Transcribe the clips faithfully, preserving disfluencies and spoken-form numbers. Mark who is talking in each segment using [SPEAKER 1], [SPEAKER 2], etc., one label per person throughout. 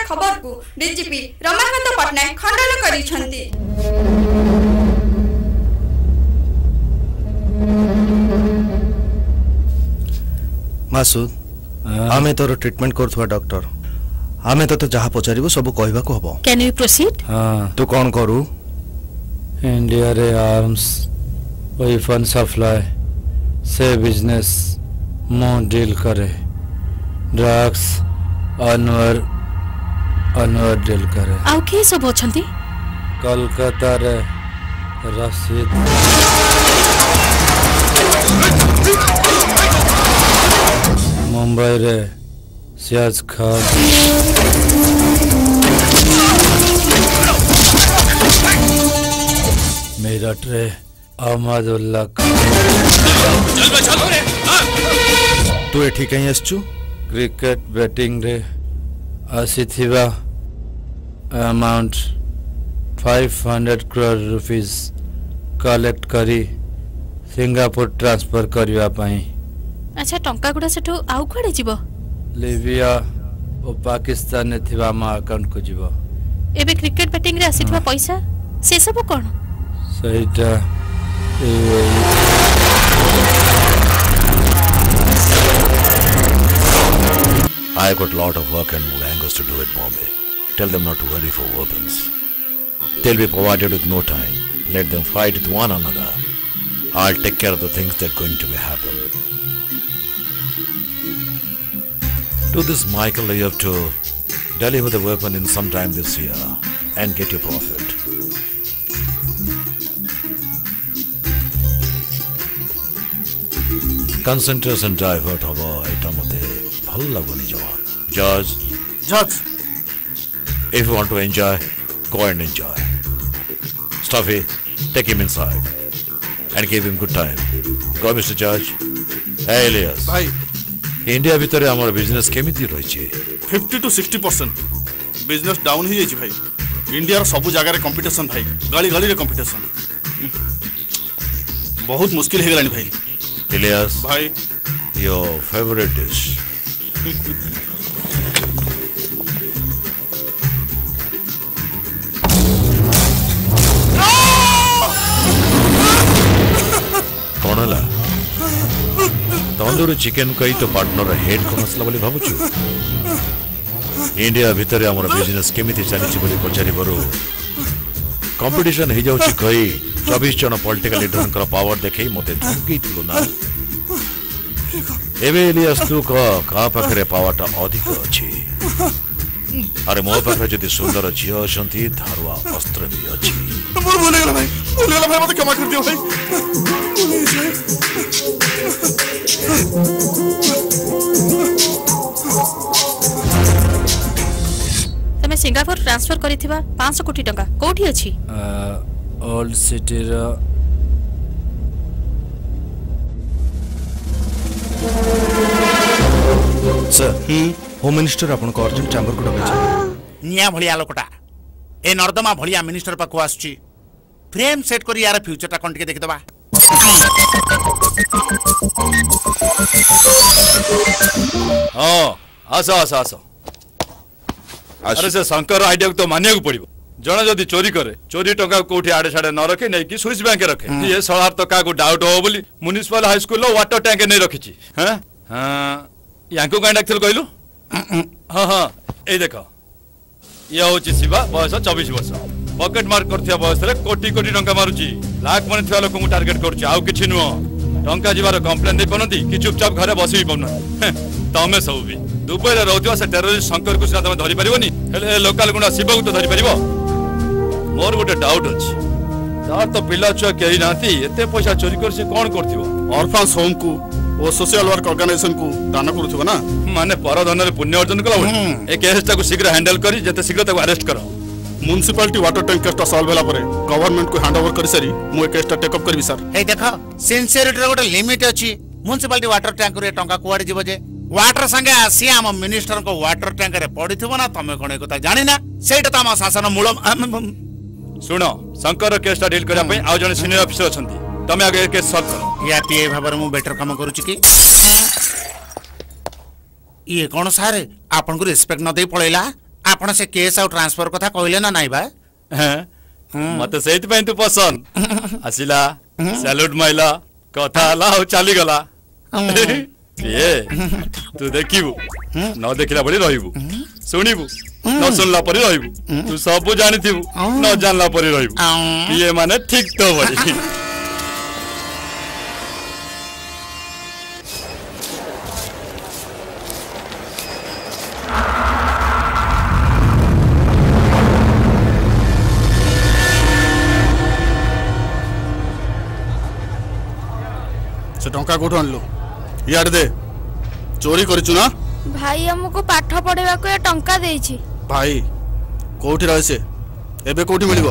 [SPEAKER 1] खबर को डीजीपी रमाकांत पटनायक खंडन करिसेंती।
[SPEAKER 2] मासूद आमे तोर ट्रीटमेंट करथुवा डॉक्टर आमे तो जहाँ पचारिबो सब कहबा को हबो।
[SPEAKER 3] Can you proceed?
[SPEAKER 2] हां तू कौन करू?
[SPEAKER 4] इंडिया रे आर्म्स वेपन सप्लाई से बिजनेस मो डील करे ड्रग्स अनवर अनवर डील करे।
[SPEAKER 3] आउ के सब अछंती?
[SPEAKER 4] कोलकाता रे रशीद मुंबई रे सियाज खान मेरठ रे अहमदुल्ला
[SPEAKER 2] तू एठी कहीं आसचु?
[SPEAKER 4] क्रिकेट बैटिंग रे आसीथिबा amount five hundred crore rupees collect करी सिंगापुर ट्रांसफर करबा पई।
[SPEAKER 3] अच्छा टंका गुडा सेठो आउ कुआडे जीवो?
[SPEAKER 4] लिबिया और पाकिस्तान ने थिबा मा अकाउंट को जीवो।
[SPEAKER 3] एबे क्रिकेट बैटिंग रे आसीथिबा पैसा से सब कोन?
[SPEAKER 4] सहीटा
[SPEAKER 5] I got lot of work and Mulangos to do it, Bombay. Tell them not to worry for weapons. They'll be provided with no time. Let them fight with one another. I'll take care of the things that are going to be happen. To this Michael, you have to deliver the weapon in some time this year and get your profit. Concentration divert hobo item mate bhal laguni jawan. Judge.
[SPEAKER 6] Judge.
[SPEAKER 5] If you want to enjoy, go and enjoy. Stuffy, take him inside and give him good time. Go, Mister Judge. Hey, Elias.
[SPEAKER 6] Bhai.
[SPEAKER 5] India भितरे हमारा business केमिति रहिछि?
[SPEAKER 6] Fifty to sixty percent business down ही जाइछि भाई। India रो सब जगह रे कंपटीशन भाई, गली गली रे कंपटीशन बहुत मुश्किल हे गलानी भाई।
[SPEAKER 5] Elias
[SPEAKER 6] भाई,
[SPEAKER 5] your favorite dish? कौन हला? तंदूरी चिकन कई तो पार्टनर हेड को मसला बोली भाबुछु। इंडिया भितरे हमर बिजनेस केमिति चलीछि बोली पचारि बरो कंपटीशन हे जाउछि कई चौबीस जन पॉलिटिकल लीडर कर पावर देखै मते धमकी दिलो ना। एबे एलियास तू का का पाखरे पावरटा अधिक अछि। अरे मो पाखरे जदि सुंदर झियो अछंती धारुआ अस्त्र भी अछि।
[SPEAKER 6] मोर भूल गेला भाई, भूल गेला भाई, मते क्षमा कर दियो भाई।
[SPEAKER 3] तमे सिंगापुर ट्रांसफर करिथिबा पाँच सौ कोटी टंका कोठी अछि?
[SPEAKER 4] ओल्ड सिटी रा
[SPEAKER 2] सर होम मिनिस्टर आपन को अर्जेंट चैम्बर को डकै
[SPEAKER 7] निया भलिया लोकटा ए नर्दमा भलिया मिनिस्टर पाखु आछी फ्रेम सेट करी यार फ्यूचरटा कोन टिके देखि दबा।
[SPEAKER 8] हां आसा आसा आसा अरे से शंकर आइडिया तो मानिया को पड़िबो। जण जदी चोरी करे चोरी टका कोठी आडे साडे न रखे नै कि स्विस बैंक रखे। ये सळार तो का को डाउट हो बोली म्युनिसिपल हाई स्कूल लो वाटर टैंक नै रखिछि। हां हां यांको काई डाक्थल कहलु? हां हां ए देखो ये होछि शिवा बयस चौबीस वर्ष पॉकेट मार करथिया बयस रे कोटी कोटी टंका मारुछि लाख मन थिया लोक को टार्गेट करछि आउ किछि नुओ टंका जीवार कंप्लेन दे पनती कि चुपचाप घरे बसी पन तमे सब भी दुबई रे रहथिया से टेररिस्ट शंकर को तमे धरि परिबोनी हेले लोकल गुंडा शिव को तो धरि परिबो। मोर गोटे डाउट अछि तार तो पिला छुआ केही नाती एते पैसा चोरी कर से कोन करथिबो?
[SPEAKER 6] ऑर्फन्स होम को ओ सोशल वर्क ऑर्गेनाइजेशन को दान करथुबो ना।
[SPEAKER 8] माने पर धन रे पुण्य अर्जन कला ए केसटा को शीघ्र हैंडल करी जते शीघ्र ताको अरेस्ट करो।
[SPEAKER 6] म्युनिसिपलिटी वाटर टैंक केसटा सॉल्व होला परे गवर्नमेंट को हैंड ओवर करि सरी मु ए केसटा टेक अप करबी सर।
[SPEAKER 7] हे देखो सिंसियरिटी रे गोटे लिमिट अछि। म्युनिसिपलिटी वाटर टैंक रे टंका कुआडे जीवो जे वाटर संगे आसी हम मिनिस्टर को वाटर टैंक रे पडिथिबो ना तमे कोन एकता जानि ना सेटा त हम शासन मूल।
[SPEAKER 8] सुनो शंकर केसटा डील करा पे आ जने सीनियर ऑफिसर अछंती तमे आगे केस सॉल्व करो।
[SPEAKER 7] या पीए भाबर मु बेटर काम करूची कि ये कोन सारे आपन को रिस्पेक्ट न दे पळेला आपण से केस आउ ट्रांसफर कथा कहले ना नाही बा
[SPEAKER 8] मते सेति पय तू पसंद आसिला सैल्यूट माइला कथा हला हो चली गला ये तू देखिबू न देखिला बड़ी रहिबू सुनिबू न सुनला परी रहिबू तू सब जानिथिबू न जानला परी रहिबू ये माने ठीक तो बड़ी
[SPEAKER 6] से टंका कोठो आनलो यार दे चोरी करिचु ना
[SPEAKER 1] भाई हमको पाठ पढ़ेवा को ये टंका देछि
[SPEAKER 6] भाई कोठी रहे से एबे कोठी मिलिबो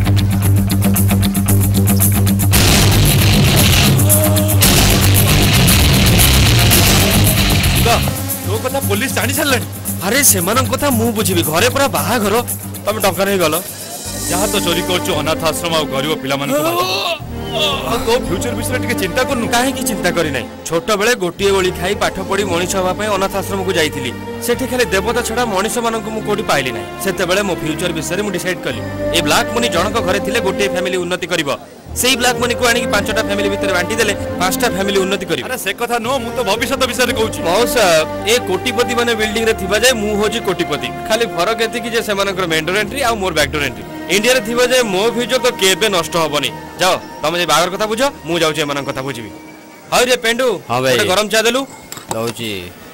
[SPEAKER 8] तो कथा पुलिस जानि छलले
[SPEAKER 2] अरे सेमान कथा मु बुझिबी घरे पूरा बाहा घर
[SPEAKER 8] तमे टंका नहीं गलो जहाँ तो चोरी करछु अनाथ आश्रम आ गरीब पिला मन तो फ्यूचर विषय टिके चिंता करनु
[SPEAKER 2] काहे की चिंता करी नाही छोट बेले गोटिए गोली खाई पाठ पढ़ी मनीष हवा पय अनाथ आश्रम को जाईथिली सेठी खाली देवता छडा मनीष मानन को मु कोडी पाइली नाही सेते बेले मो फ्यूचर विषय मु डिसाइड कली ए ब्लैक मनी जनक घरे थिले गोटिए फैमिली उन्नति करिवो सेही ब्लैक मनी को आनी की पांचटा फैमिली भीतर बांटी देले पांचटा फैमिली उन्नति करिवो
[SPEAKER 8] अरे से कथा नो मु तो भविष्य विषय कहूची
[SPEAKER 2] मौसा ए कोटिपति माने बिल्डिंग रे थिबा जाय मु होजी कोटिपति खाली फरक एति की जे सेमानकर मेन डोर एंट्री आ मोर बैक डोर एंट्री इंडिया रे थिबा जाय मो फ्यूचर तो केबे नष्ट होबनी जाओ तमे जे बागर कथा बुझो मु जाउची एमान कथा बुझिबी हाय रे पेंडू
[SPEAKER 9] हां भाई
[SPEAKER 2] गरम चा देलु
[SPEAKER 9] दउची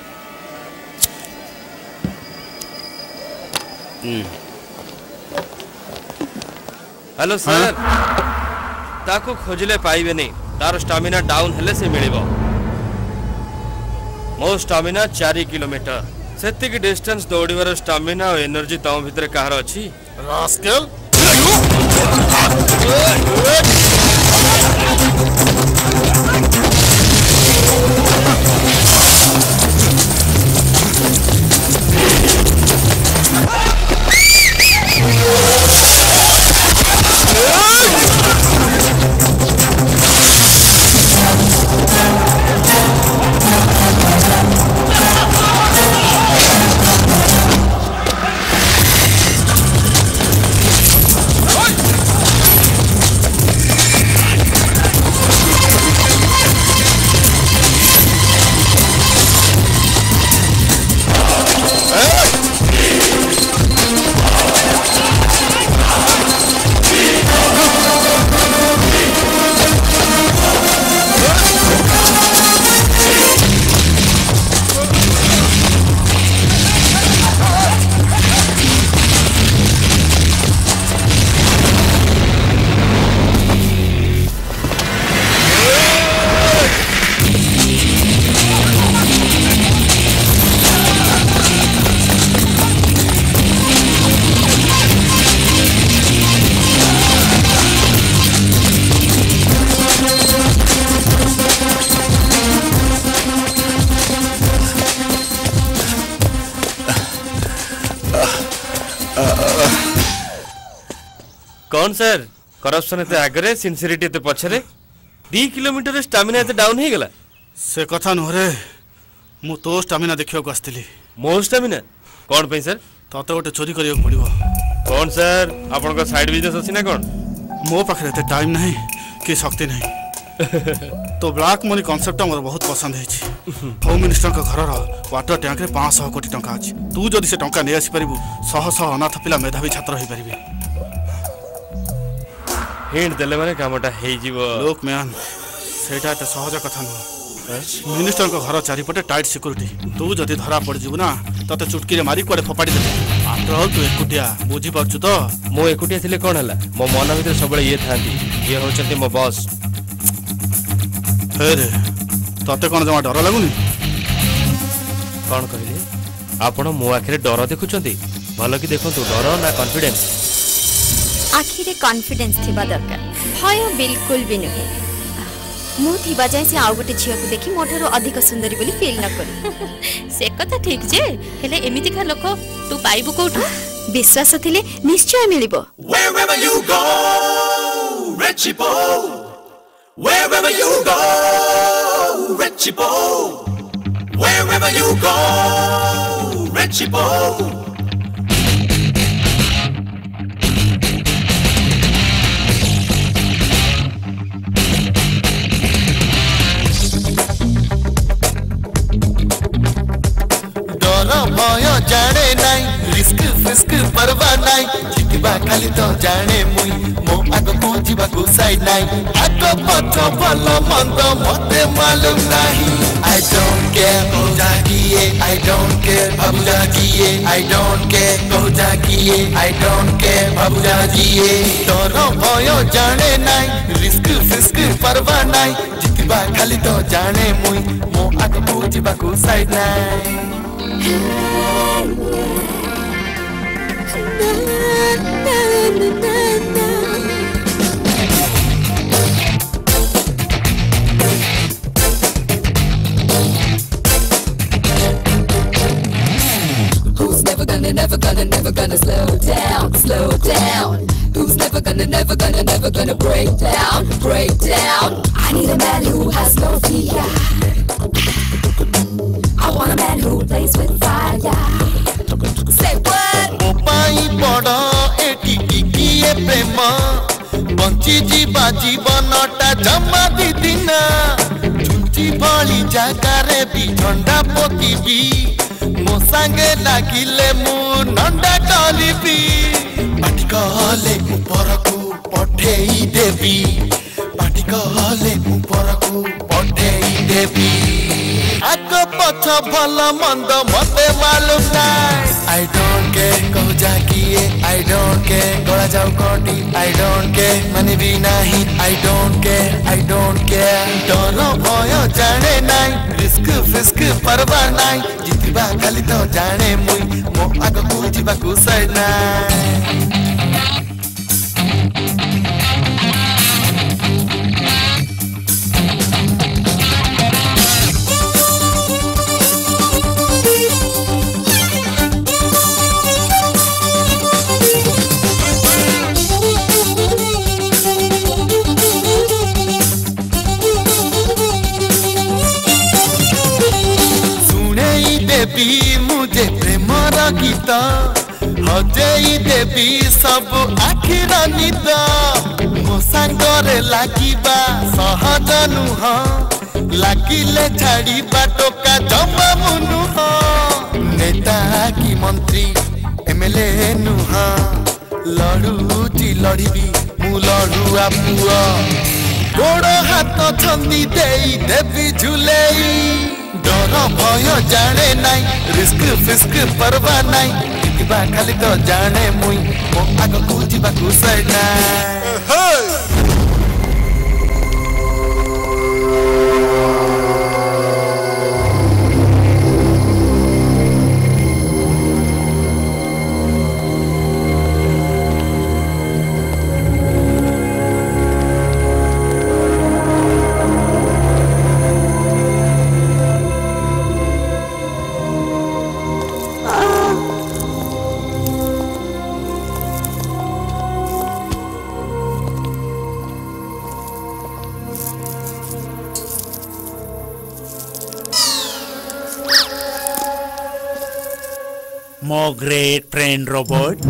[SPEAKER 9] हम्म
[SPEAKER 2] हेलो सर ताको खोजले पाइबे नहीं तार स्टामिना डाउन हेले से मिलिबो मो स्टामिना चार किलोमीटर सेति की डिस्टेंस दौड़ीबार स्टामिना और एनर्जी तम भीतर कहार अछि
[SPEAKER 6] रास्कल
[SPEAKER 2] कौन सर करप्शन एते आगरे सिंसियरिटी एते पछरे दो किलोमीटर स्टामिना एते डाउन हे गेला
[SPEAKER 6] से कथा न रे मु तो स्टामिना देखियो को आस्तिली
[SPEAKER 2] मो स्टामिना कौन पे सर
[SPEAKER 6] तते गोटे चोरी करियो पड़िबो
[SPEAKER 2] कौन सर आपन को साइड बिजनेस अछि ना कौन
[SPEAKER 6] मो पाखरे एते टाइम नहीं कि शक्ति नहीं तो ब्लैक मनी कांसेप्ट मोर बहुत पसंद है होम मिनिस्टर का घर वाटर टैंक रे पाँच सौ कोटी टंका अछि तू जदि से टंका नै आसी परिबू सह सह अनाथ पिला मेधावी छात्र होई परिबे
[SPEAKER 2] हिंट देले माने कामटा हेई जीवो
[SPEAKER 6] लोक मैन सेटा त सहज कथा न मिनिस्टर का घर चारिपटे टाइट सिक्योरिटी तू जदि धरा पड़ जीवू ना तते चुटकी रे मारी कोडे फपाडी दे आफ्टर ऑल तू एकुटिया बुझी पाछू तो
[SPEAKER 2] मो एकुटिया थिले कोन हला मो मन भीतर सबले ये थांती ये होचते मो बॉस
[SPEAKER 6] हे रे तते कोन जमा डर लागुनी
[SPEAKER 2] कोन कहले आपण मो आखिरे डर देखुचंती भलो कि देखंतु डर ना कॉन्फिडेंस
[SPEAKER 10] आखिरे कॉन्फिडेंस थिबा दरकार भय बिल्कुल भी नहीं मु थिबा जाय से आउ गोटे झियो को देखि मोठरो अधिक सुंदरी बोली फील न करू
[SPEAKER 3] से कथा ठीक जे हेले एमिति का लोक तू पाइबु कोठो
[SPEAKER 10] विश्वास थिले निश्चय मिलिबो
[SPEAKER 11] Wherever you go Rechipo Wherever you go Rechipo Wherever you go Rechipo खाली तो जाने मुई मो आगो को जीवा को साइड नाई आगो पछ भल मंद मते मालूम नाही I don't care को जागिए I don't care बाबू जागिए I don't care को जागिए I don't care बाबू जागिए तोर भय जाने नाई रिस्क फिस्क परवा नाई जितबा खाली तो जाने मुई मो आगो को जीवा को साइड नाई
[SPEAKER 9] Who's never gonna, never gonna, never gonna slow down, slow down? Who's never gonna, never gonna, never gonna break down, break down? I need a man who has no fear. I want a man who plays with fire. Say what?
[SPEAKER 11] pai bada eti kikiye prema banchi jiba jibanata jama didina chunchi bhali jagare bi thanda potibi mo sange lagile mu nanda kalibi patikale uparaku pathei debi patikale uparaku pathei debi आगो पछ भल मंद मते मालूम नाई I don't care कहो जागिए I don't care गला जाऊ कोटी I don't care मने भी नहीं I don't care I don't care डर भय जाने नाई रिस्क फिस्क परवा नाई जितबा खाली तो जाने मुई मो आगो को जीवा को साइड नाई देवी मुझे प्रेम गीत हजेई देवी सब आखिर निद मो सांगरे लागिबा सहज नुह लागिले छाड़ीबा टोका जमा मुनुह नेता की मंत्री एमएलए नुह लड़ुची लड़ीबी मु लड़ुआ पुआ गोड़ हाथ छंदी देई देवी झुलेई डर भय जाने नाई रिस्क फिस्क परवा नाई जितबा खाली तो जाने मुई मो आगो को जीवा को साइड नाई
[SPEAKER 7] मो ग्रेट फ्रेंड रोबोट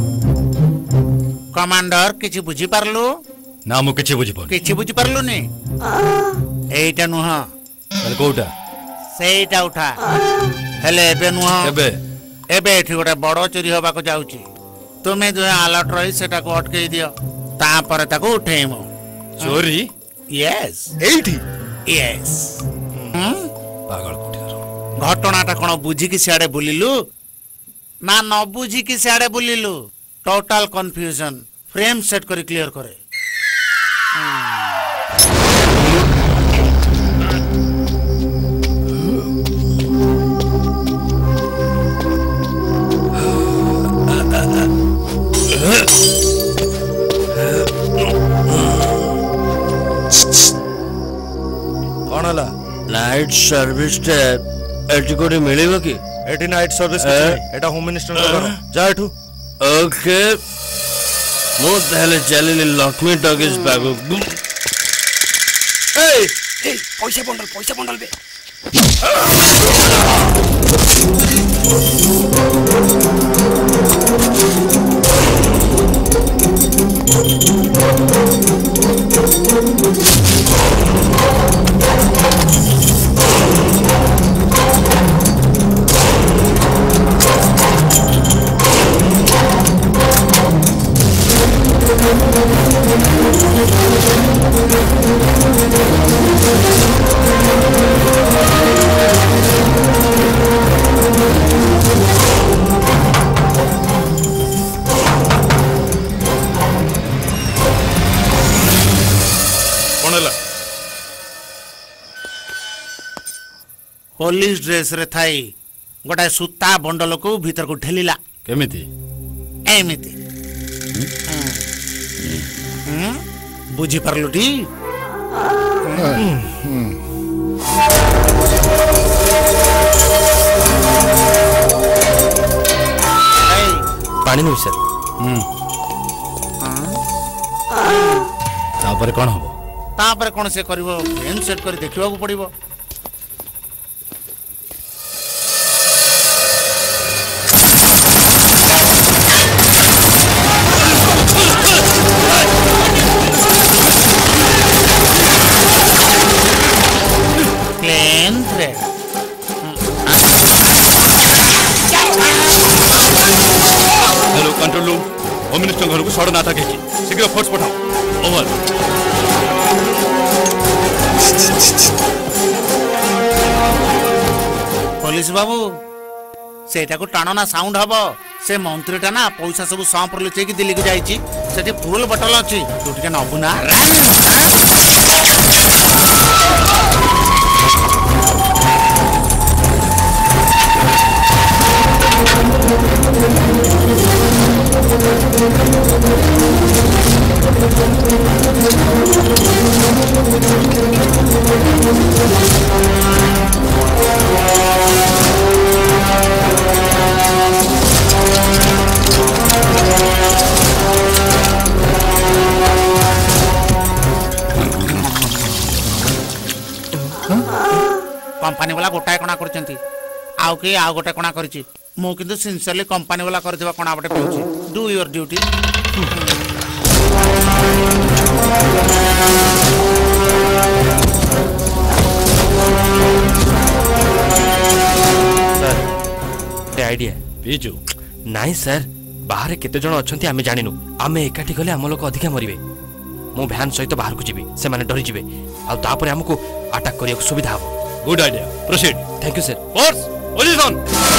[SPEAKER 7] कमांडर किछि बुझी पारलु
[SPEAKER 8] ना मु किछि बुझी पारलु
[SPEAKER 7] किछि बुझी पारलु नि एटा नुह
[SPEAKER 8] तले कोटा
[SPEAKER 7] सेटा उठा हेले एबे नुह
[SPEAKER 8] एबे
[SPEAKER 7] एबे एठी गोटे बड़ चोरी होबा को जाउची तुमे जो अलर्ट रही सेटा को अटके दियो ता पर ताको उठेइमो
[SPEAKER 8] चोरी
[SPEAKER 7] यस
[SPEAKER 8] एठी
[SPEAKER 7] यस
[SPEAKER 8] पागल कोठियार
[SPEAKER 7] घटनाटा कोन बुझी कि सियाडे बुलिलु ना न बुझी कि सियाडे बुलिलु टोटल कंफ्यूजन फ्रेम सेट करी क्लियर करे
[SPEAKER 2] कौन हला नाइट सर्विस टे एटी कोडी मिलिबो की
[SPEAKER 12] एटी नाइट सर्विस एटा होम मिनिस्टर का घर जा एठू
[SPEAKER 2] ओके मो तहले चलिली लक्ष्मी टॉकीज बागु
[SPEAKER 12] ए ए पैसा बंडल पैसा बंडल बे
[SPEAKER 7] पुलिस ड्रेस रे थाई गोटाए सूता बंडल को भीतर को ढेलिला
[SPEAKER 8] केमिति
[SPEAKER 7] एमिति बुझी पारलु टी
[SPEAKER 2] पानी नहीं सर
[SPEAKER 8] तापर कौन हबो
[SPEAKER 7] तापर कौन से करिवो फ्रेम सेट कर देखिबा को पड़िबो plain thread
[SPEAKER 8] hello control room home minister घर को सड़न आता कही शीघ्र फोर्स पठाओ ओवर
[SPEAKER 7] पुलिस बाबू सेटा को टाणना साउंड हबो से मंत्रीटा ना पैसा सब सांपर लुचे की दिल्ली को जाईची सेठी फुल बटल अछि तू टिके नबु ना कंपनी वाला गोटाए कणा करछंती आउ के आउ गोटे कणा करछि मु किंतु सिंसियरली कंपनी वाला करथिबा कणा बटे पिउछि डू योर ड्यूटी
[SPEAKER 2] सर ए आईडिया
[SPEAKER 8] बीजू
[SPEAKER 2] नहीं सर बाहर केते जण अछंती आमे जानिनु आमे एकाठी गले हम लोक अधिका मरिबे मु भ्यान सहित बाहर को जीबी से माने डरी जीबे आ तापर हमको अटैक करिया सुविधा हो
[SPEAKER 8] good idea proceed
[SPEAKER 2] thank you sir
[SPEAKER 8] force position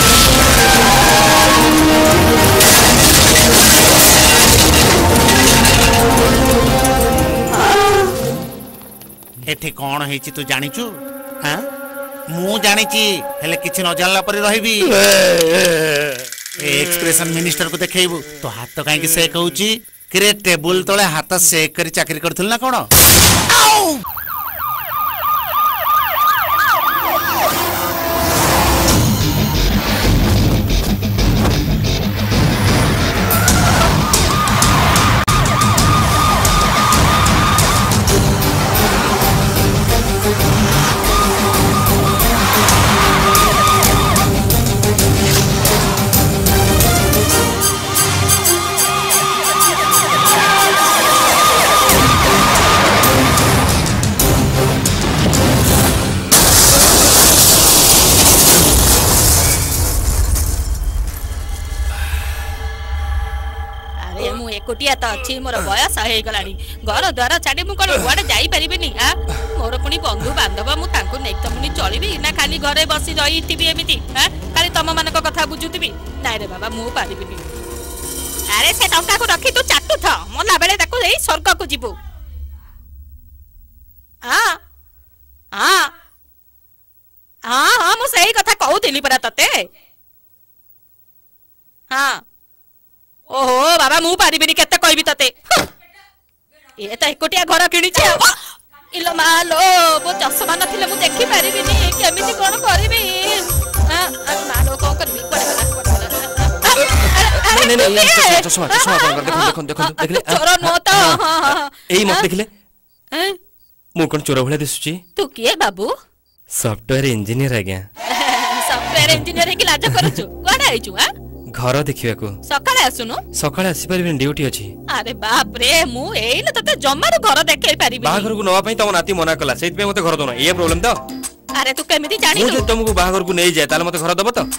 [SPEAKER 7] एठी कोन हेची तू जानिचु हां मु जानिची हेले किछि न जानला पर रहिबी एक्सप्रेशन मिनिस्टर को देखैबू तो हाथ काहे कि से कहूची किरे टेबल तळे हाथ से करी चाकरी करथुल ना कोन आउ
[SPEAKER 3] कोटिया तो अच्छी मोर बयस हो गलानी घर द्वार छाड़ी मु कोन गुआडे जाई परिबिनी आ मोर पुनी बंधु बांधव मु तांको नै त मुनी चलीबी ना खाली घरे बसी रहिथिबी एमिति हां खाली तम मानक कथा बुझुथिबी नाइ रे बाबा मु परिबिनी अरे से टंका को रखी तू चाटू थ मोला बेले ताको एई स्वर्ग को जीबू हां हां हां हां मु सही कथा कहउथिली परा तते हां ओहो बाबा मु पारिबिनी केते कहबी तते ए त एकोटिया घर किनिछ इलो मालो बो चश्मा नथिले मु देखि पारिबिनी केमिति कोन करबी हां मालो कोन करबी
[SPEAKER 2] नहीं नहीं नहीं चश्मा चश्मा कर देखो देखो देखो देखले
[SPEAKER 3] चोर न त
[SPEAKER 2] एई मत देखले मु कोन चोर भले दिसुची
[SPEAKER 3] तू किए बाबू
[SPEAKER 2] सॉफ्टवेयर इंजीनियर आ गया
[SPEAKER 3] सॉफ्टवेयर इंजीनियर की लाज करछु कोन आइछु हां
[SPEAKER 2] घर देखिया को
[SPEAKER 3] सकाळे आसुनु
[SPEAKER 2] सकाळे आसी परिबिन ड्यूटी अछि
[SPEAKER 3] अरे बाप रे मु एई न तते जम्मारो घर देखै परिबी
[SPEAKER 2] बाघर को नवा पई तम नाती मना कला सेत पे मते घर दोना ये प्रॉब्लम त
[SPEAKER 3] अरे तू केमिति जानिनु
[SPEAKER 2] मु तुमको बाघर को नै जाय ताले मते घर दबो त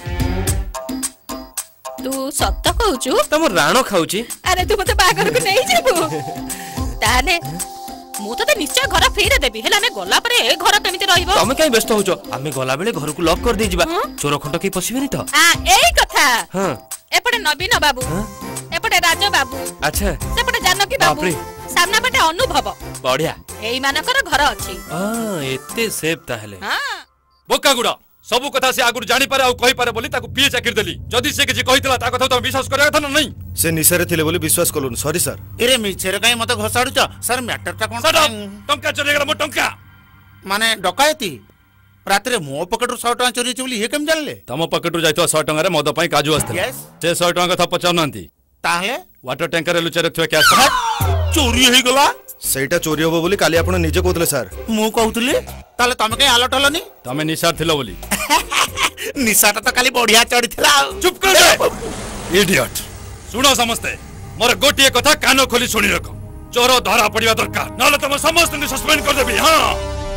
[SPEAKER 3] तू सत्य कहउछु
[SPEAKER 2] तम राणो खाउची
[SPEAKER 3] अरे तू मते बाघर को नै जेबू ताने मु तते निश्चय घर फेरे देबी हेला ने गोला परे ए घर केमिति रहिबो
[SPEAKER 2] तमे काई व्यस्त होचो आमे गोला बेले घर को लॉक कर दे जिबा चोर खंड की पसिबेनी त
[SPEAKER 3] आ एई कथा
[SPEAKER 2] हां
[SPEAKER 3] एपटे नवीन बाबू एपटे राज बाबू
[SPEAKER 2] अच्छा
[SPEAKER 3] सेपटे जानकी बाबू सामना पटे अनुभव
[SPEAKER 2] बढ़िया
[SPEAKER 3] एई मानकर घर अछि
[SPEAKER 2] हां एते सेफ ताहले
[SPEAKER 3] हां
[SPEAKER 8] बोका गुडा सब कथा से आगुर जानि पारे आ कहि पारे बोली ताकू पीए चाकरी देली जदी से किछि कहितला ता कथा तो विश्वास करिया कथा नहीं
[SPEAKER 12] से निसारे थिले बोली विश्वास कलुन सॉरी सर
[SPEAKER 7] एरे मिछरे काई मते घसाडु छ सर मैटर ता कोन
[SPEAKER 8] टंका चोरी गेला मो टंका
[SPEAKER 7] माने डकायती रात रे मो पॉकेट रो सौ टका चोरी चोली हे केम जानले
[SPEAKER 8] तम पॉकेट रो जाइतो सौ टका रे मद पई काजू आस्ते से सौ टका कथा पचाउ नंती
[SPEAKER 7] ताहे
[SPEAKER 8] वाटर टैंकर रे लुचा रखथो कैश
[SPEAKER 7] चोरी हे गला
[SPEAKER 12] सेटा चोरी होबो बोली काली आपण निजे कहतले सर
[SPEAKER 7] मु कहतली ताले तमे के अलर्ट हलनी
[SPEAKER 8] तमे निसार थिलो बोली
[SPEAKER 7] निसाटा तो खाली बढ़िया चढ़ी थिला
[SPEAKER 8] चुप कर दे इडियट सुनो समझते मोर गोटिए कथा कानो खोली सुनी रखो चोर धरा पड़िया दरकार नले तुम समस्त को सस्पेंड कर देबी हां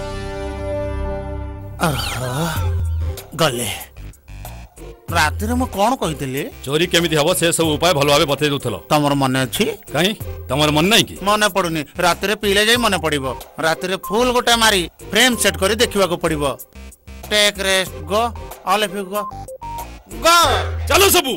[SPEAKER 7] गले रात रे म कोन कहितले
[SPEAKER 8] चोरी केमिति हबो से सब उपाय भलो भाबे बतै दउथलो
[SPEAKER 7] तमर मन अछि
[SPEAKER 8] काई तमर मन नै की
[SPEAKER 7] मन पडुनी रात रे पीले जाई मन पडिबो रात रे फूल गोटा मारी फ्रेम सेट करी देखिबा को पडिबो take rest go all of you go go
[SPEAKER 8] चलो सबू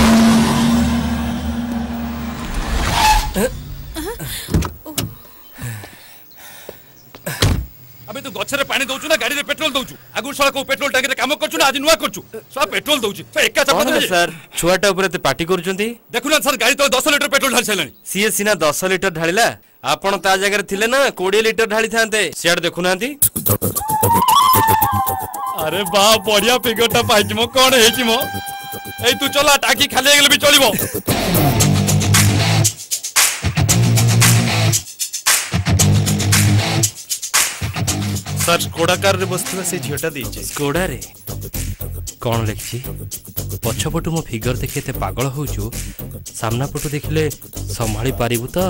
[SPEAKER 8] अबे तू गछरे पानी दउछु ना गाड़ी रे पेट्रोल दउछु आगु सळा को पेट्रोल टंकी रे काम करछु ना आज नुवा करछु सळा पेट्रोल दउछु तो एका चपत रे
[SPEAKER 2] सर छुआटा ऊपर ते पार्टी करूचंती
[SPEAKER 8] देखु ना सर गाड़ी तो दस लीटर पेट्रोल ढाल छलानी
[SPEAKER 2] सीए सीना दस लीटर ढालिला आपण ता जगह रे थिले ना बीस लीटर ढाली थांते सियाड देखु नांती
[SPEAKER 8] अरे बा बढ़िया फिगरटा पाइछि मो कोन हेछि मो ए तू चला टाकी खाली गेले भी चलिबो
[SPEAKER 12] सर स्कोडा कार रे बसथिला से झियोटा देछि
[SPEAKER 2] स्कोडा रे कोन लिखछि पछपटु मो फिगर देखि एते पागल होउछु सामना पटु देखिले संभाली पारिबु त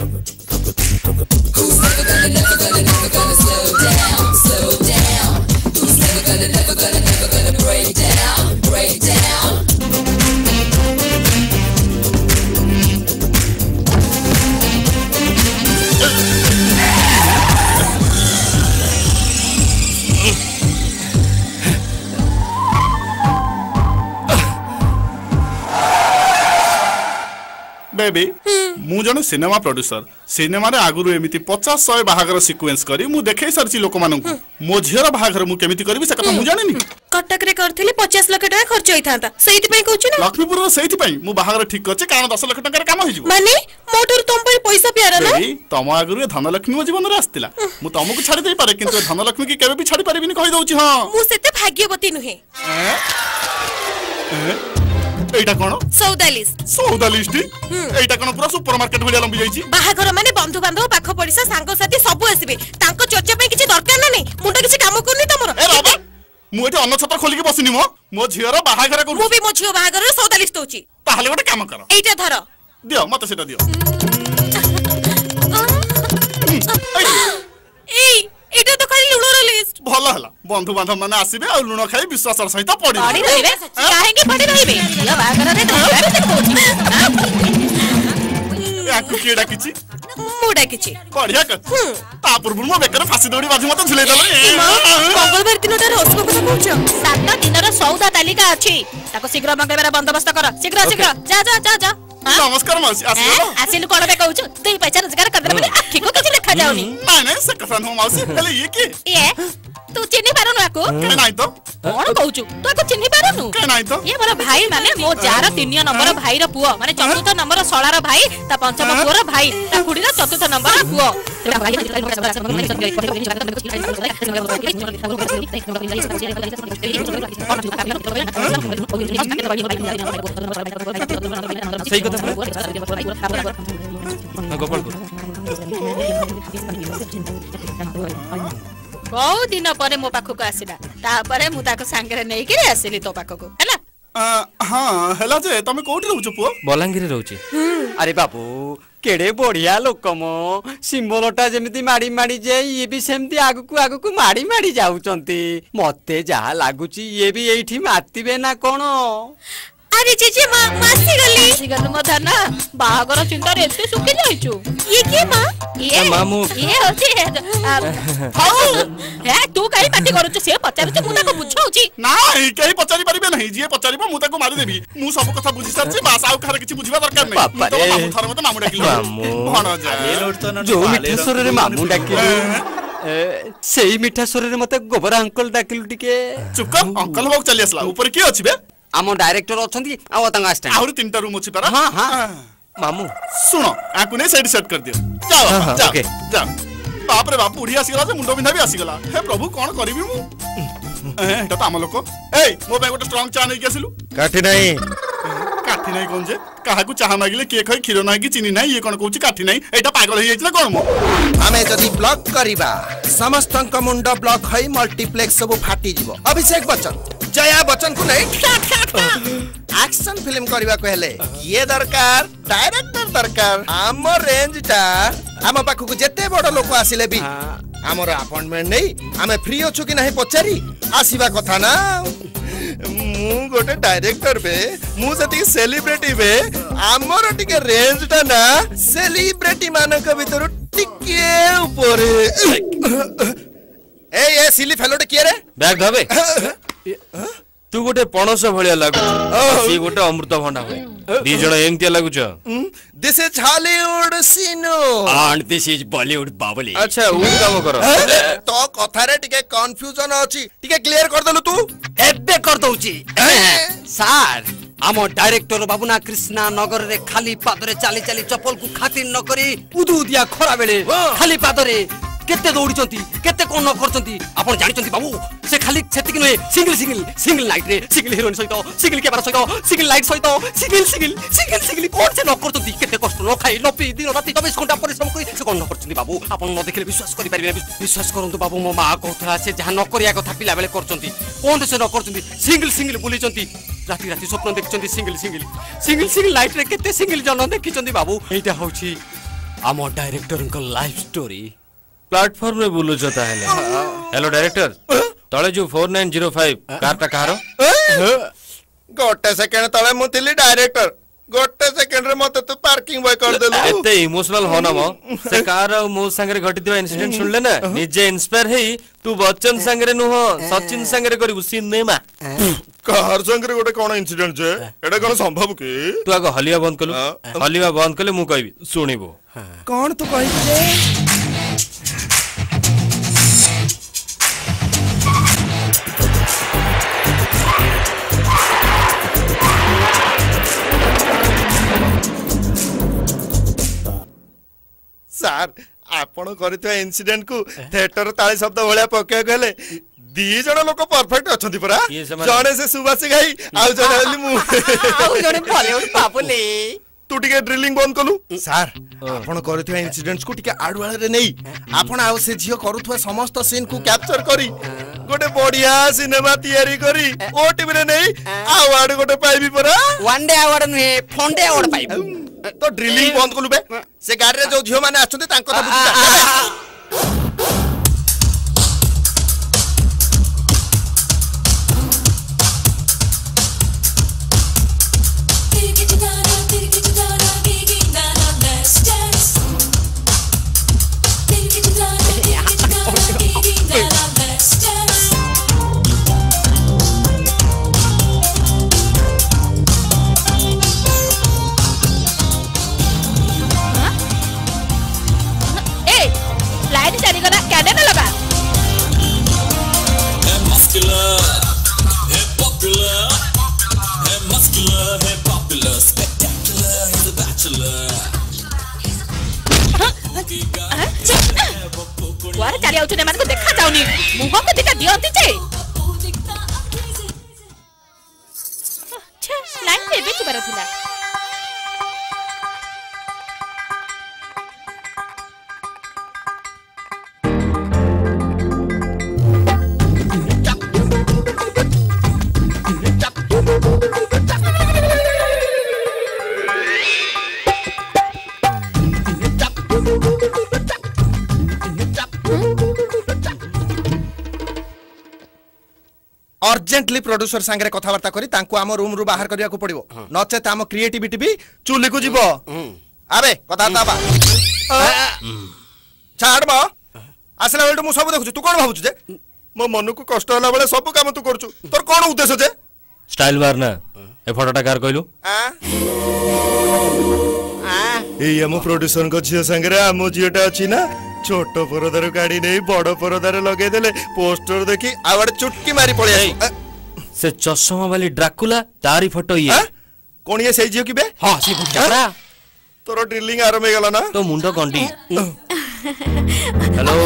[SPEAKER 6] बेबी मु जने सिनेमा प्रोड्यूसर सिनेमा रे आगुरु एमिति पचास सौ बाहागर सीक्वेंस करी मु देखै सरची लोक मानकु मो झियर बाहागर मु केमिति करबी से कथा मु जानिनी
[SPEAKER 1] कटक रे करथिले पचास लाख टका खर्च होइथांता सेहिति पई कहू ना
[SPEAKER 6] लक्ष्मीपुर सेहिति पई मु बाहागर ठीक करछे कारण दस लाख टका रे काम होई जिवो
[SPEAKER 1] माने मोटर तुम पर पैसा प्यारा ना
[SPEAKER 6] बेबी तम आगुरु धनलक्ष्मी मो जीवन रे आस्तिला मु तमकु छाडी देई पारे किंतु धनलक्ष्मी की केबे भी छाडी पारिबिनी कहि दउची हां
[SPEAKER 1] मु सेते भाग्यवती नुहे
[SPEAKER 6] एटा कोन
[SPEAKER 1] सौदा लिस्ट
[SPEAKER 6] सौदा लिस्ट एटा कोन पूरा सुपरमार्केट भलिया लंबी जाईची
[SPEAKER 1] बाहाघर माने बंधु बांधव पाख पड़िसा सांग साथी सब आसीबे तांको चर्चा पे किछि दरकार ना नै मुंडा किछि काम करनी तमरो
[SPEAKER 6] ए बाबा मु एटा अन्न छत्र खोली के बसिनी मो मो झियर बाहाघर करू
[SPEAKER 1] मु भी मो झियो बाहाघर रे सौदा लिस्ट होची
[SPEAKER 6] ताहले गोटे काम कर
[SPEAKER 1] एटा धर
[SPEAKER 6] दियो मते सेटा दियो
[SPEAKER 1] ए एटा तो खाली लुणर लिस्ट
[SPEAKER 6] भलो हला बंधु बांधव माने आसीबे आ लुण खाई विश्वासर सहित पड़ी
[SPEAKER 3] पड़ी रहिबे काहे के पड़ी रहिबे या बागर रे धरबे देखोची
[SPEAKER 6] याकु केडा किछि
[SPEAKER 1] मुडा किछि
[SPEAKER 6] बढ़िया कर ता पूर्व मो बेकर फांसी दौड़ी बाजू मत झुलै दले
[SPEAKER 1] मंगलवार दिनटा रोसको କଥା कहछ
[SPEAKER 3] सात दिनर सौदा तालिका अछि ताको शीघ्र मंगलवार बंदोबस्त कर शीघ्र शीघ्र जा जा जा जा
[SPEAKER 6] नमस्कार मौसी आसिलो
[SPEAKER 3] आसिलु कोन बे कहू तू पैसा रोजगार कर दे आखी को किछ देखा जाउनी
[SPEAKER 6] नहीं नहीं से कथा न मौसी पहले ये की
[SPEAKER 3] ये तू चिन्ही पारनु आको
[SPEAKER 6] के नहीं तो
[SPEAKER 3] कोन कहू तू आको चिन्ही पारनु
[SPEAKER 6] के नहीं तो
[SPEAKER 3] ये मोर भाई माने मो जार तीन नंबर भाई रो पुओ माने चतुर्थ नंबर सळार भाई ता पंचम पुओ रो भाई ता खुडी रो चतुर्थ नंबर पुओ तेरा भाई
[SPEAKER 2] सही कथा गोपालपुर
[SPEAKER 3] बहुत दिन पर मो पाखो को आसिला तापरे मु ताको सांगरे नै के आसिली तो पाखो को हैला
[SPEAKER 6] हां हैला जे तमे कोठी रहउछ पुओ
[SPEAKER 2] बलांगीर रहउची
[SPEAKER 13] अरे बाबू केड़े बढ़िया लोकम सिंबलटा जेमिति माड़ी माड़ी जे ये भी सेमती आगु को आगु को माड़ी माड़ी जाउचंती मते जहा लागुची ये भी एठी मातिबे ना कोन
[SPEAKER 1] अरे जीजी मां मासी गली
[SPEAKER 3] मासी गलु मधा ना बाहागर चिंता रे एते सुखी जाइछु
[SPEAKER 1] ये के मां
[SPEAKER 3] ये
[SPEAKER 2] मामू
[SPEAKER 3] ये होती है हाउ हे तू काई पार्टी करू से पचारु मु ताको बुझाउची
[SPEAKER 6] नाही कहीं पचारी परिबे नहीं जे पचारिबो मु ताको मारि देबी मु सब कथा बुझी सारछि बास आउ खार किछि बुझिबा दरकार नै मु तो मामू थर मते मामू डाकिलो
[SPEAKER 2] मामू
[SPEAKER 6] भण जा
[SPEAKER 13] जो मिठेश्वर रे मामू डाकिलो सेई मिठा स्वरे मते गोबर अंकल डाकिलु टिके
[SPEAKER 6] चुप कर अंकल बाबू चली आसला ऊपर की अछि बे
[SPEAKER 13] आम डायरेक्टर अछंती आ तंग असिस्टेंट
[SPEAKER 6] आउर तीनटा रूम अछि परा
[SPEAKER 13] हां हां
[SPEAKER 2] मामू
[SPEAKER 6] सुनो आकु ने साइड सेट कर दियो जाओ जाओ
[SPEAKER 2] ओके
[SPEAKER 6] जा बाप रे बाप बुढ़ी आसी गला से मुंडो बिंधा भी आसी गला हे प्रभु कोन करबी मु ए एटा त आम लोक ए मो बे गोटे स्ट्रांग चा नै के आसिलु
[SPEAKER 12] काठी नहीं
[SPEAKER 6] काठी नहीं कोन जे काहा को चाहा मागिले के खई खीरो नाही कि चीनी नाही ये कोन कहूची काठी नहीं एटा पागल हो जाइतले कोन मो
[SPEAKER 14] हमें जदी ब्लॉक करिबा समस्तंक मुंड ब्लॉक हई मल्टीप्लेक्स सब फाटी जीवो अभिषेक बच्चन जया बच्चन को नहीं एक्शन फिल्म करबा को हेले ये दरकार डायरेक्टर दरकार आम रेंज टा आम पाखु को जेते बड़ लोक आसिले भी हमर अपॉइंटमेंट नहीं हमें फ्री अछु कि नहीं पचारी आसीबा कथा ना मु गोटे डायरेक्टर बे मु सती सेलिब्रिटी बे हमर टिके रेंज टा ना सेलिब्रिटी मानक भीतर टिके ऊपर ए ए सिली फेलोटे किए रे
[SPEAKER 2] बैग धबे तू गोटे पणस भलिया लागु सी गोटे अमृत भंडा होय दी जण एंतिया लागुछ
[SPEAKER 14] दिस इज हॉलीवुड सीनो
[SPEAKER 13] एंड दिस इज बॉलीवुड बाबली
[SPEAKER 2] अच्छा उ काम कर
[SPEAKER 14] तो कथा रे टिके कंफ्यूजन अछि टिके क्लियर कर दलु तू
[SPEAKER 13] एबे कर दउची सर आम डायरेक्टर बाबुना कृष्णा नगर रे खाली पादरे चाली चाली चप्पल को खातिर न करी उदू दिया खरा बेले खाली पादरे केते दौड़ीचंती केते कोन न करचंती आपण जानिचंती बाबू से खाली सेतिक नहे सिंगल सिंगल सिंगल नाइट रे सिंगल हीरोइन सहित सिंगल कैमरा सहित सिंगल लाइट सहित सिंगल सिंगल सिंगल सिंगल कोन से न करचंती केते कष्ट न खाई न पी दिन राति चौबीस घंटा परिश्रम करी से कोन न करचंती बाबू आपण न देखले विश्वास करि परिबे विश्वास करंतु बाबू मो मां कहथला से जहां न करिया कथा पिला बेले करचंती कोन से न करचंती सिंगल सिंगल बुलीचंती राति राति स्वप्न देखचंती single single single single light रे केते सिंगल जन देखिचंती बाबू एटा होची आम डायरेक्टर को लाइफ स्टोरी
[SPEAKER 2] प्लेटफॉर्म में बोलू जता है हेलो डायरेक्टर तळे जो four nine zero five car ता कहारो
[SPEAKER 14] गोटे सेकंड तळे मु थिली डायरेक्टर गोटे सेकंड रे मते तू पार्किंग बॉय कर देलु
[SPEAKER 2] एते इमोशनल हो ना मो से कार मो संगे घटितवा इंसिडेंट सुनले ना निजे इंस्पायर हेई तू बच्चन संगे नु हो सचिन संगे करिवु सिनेमा
[SPEAKER 12] कार संगे गोटे कोन इंसिडेंट जे एडा कोन संभव के
[SPEAKER 2] तू आगो हलिया बंद कलु हलिया बंद कले मु कहबी सुनिबो
[SPEAKER 14] कोन तू कहि जे सर आपण करथिया इंसिडेंट को थिएटर ताली शब्द भलिया पके गले दी जण लोक परफेक्ट अछंती परा जणे से सुबासी गाई आउ जणे हली मु आउ जणे बॉलीवुड पापुले तू टिके ड्रिलिंग बंद कलु सर आपण करथिया इंसिडेंट्स को टिके आडवाळे रे नै आपण आउ से जियो करूथवा समस्त सीन को कैप्चर करी गोटे बढ़िया सिनेमा तैयारी करी ओटीवी रे नै अवार्ड गोटे पाइबी परा वन डे अवार्ड नुहे फोन डे अवार्ड पाइबी तो ड्रिलिंग बंद कलु बे से गाड़ी रे जो झियो माने आछंती तांको त बुझी
[SPEAKER 3] कुआरे चली आउछु ने मान को देखा जाउनी मुह को दिका दियंती जे छे लाइन पे बेच बार थिला
[SPEAKER 14] अर्जेंटली प्रोड्यूसर संगे कथबार्ता करी तांको आम रूम रु बाहर करिया को पड़िबो नचेत आम क्रिएटिविटी भी चुली को जीवो आबे कथाता बा छाड़ बा आसला बेलटू मु सब देखु तू कोन भाबुछ जे मो मन को कष्ट होला बेले सब काम तू करछु तोर कोन उद्देश्य जे
[SPEAKER 2] स्टाइल मारना ए फोटोटा कार कहलु
[SPEAKER 14] आ आ ए हम प्रोड्यूसर को झियो संगे आम झियोटा अछि ना छोट परदार गाड़ी नहीं बड़ परदार लगे देले पोस्टर देखी आवाड़ चुटकी मारी पड़े आई
[SPEAKER 2] से चश्मा वाली ड्राकुला तारी फोटो ये
[SPEAKER 14] कौन ये सही जियो की बे
[SPEAKER 2] हां से बुझा
[SPEAKER 14] तोर ड्रिलिंग आरंभ हो गला ना
[SPEAKER 2] तो मुंडो गंडी हेलो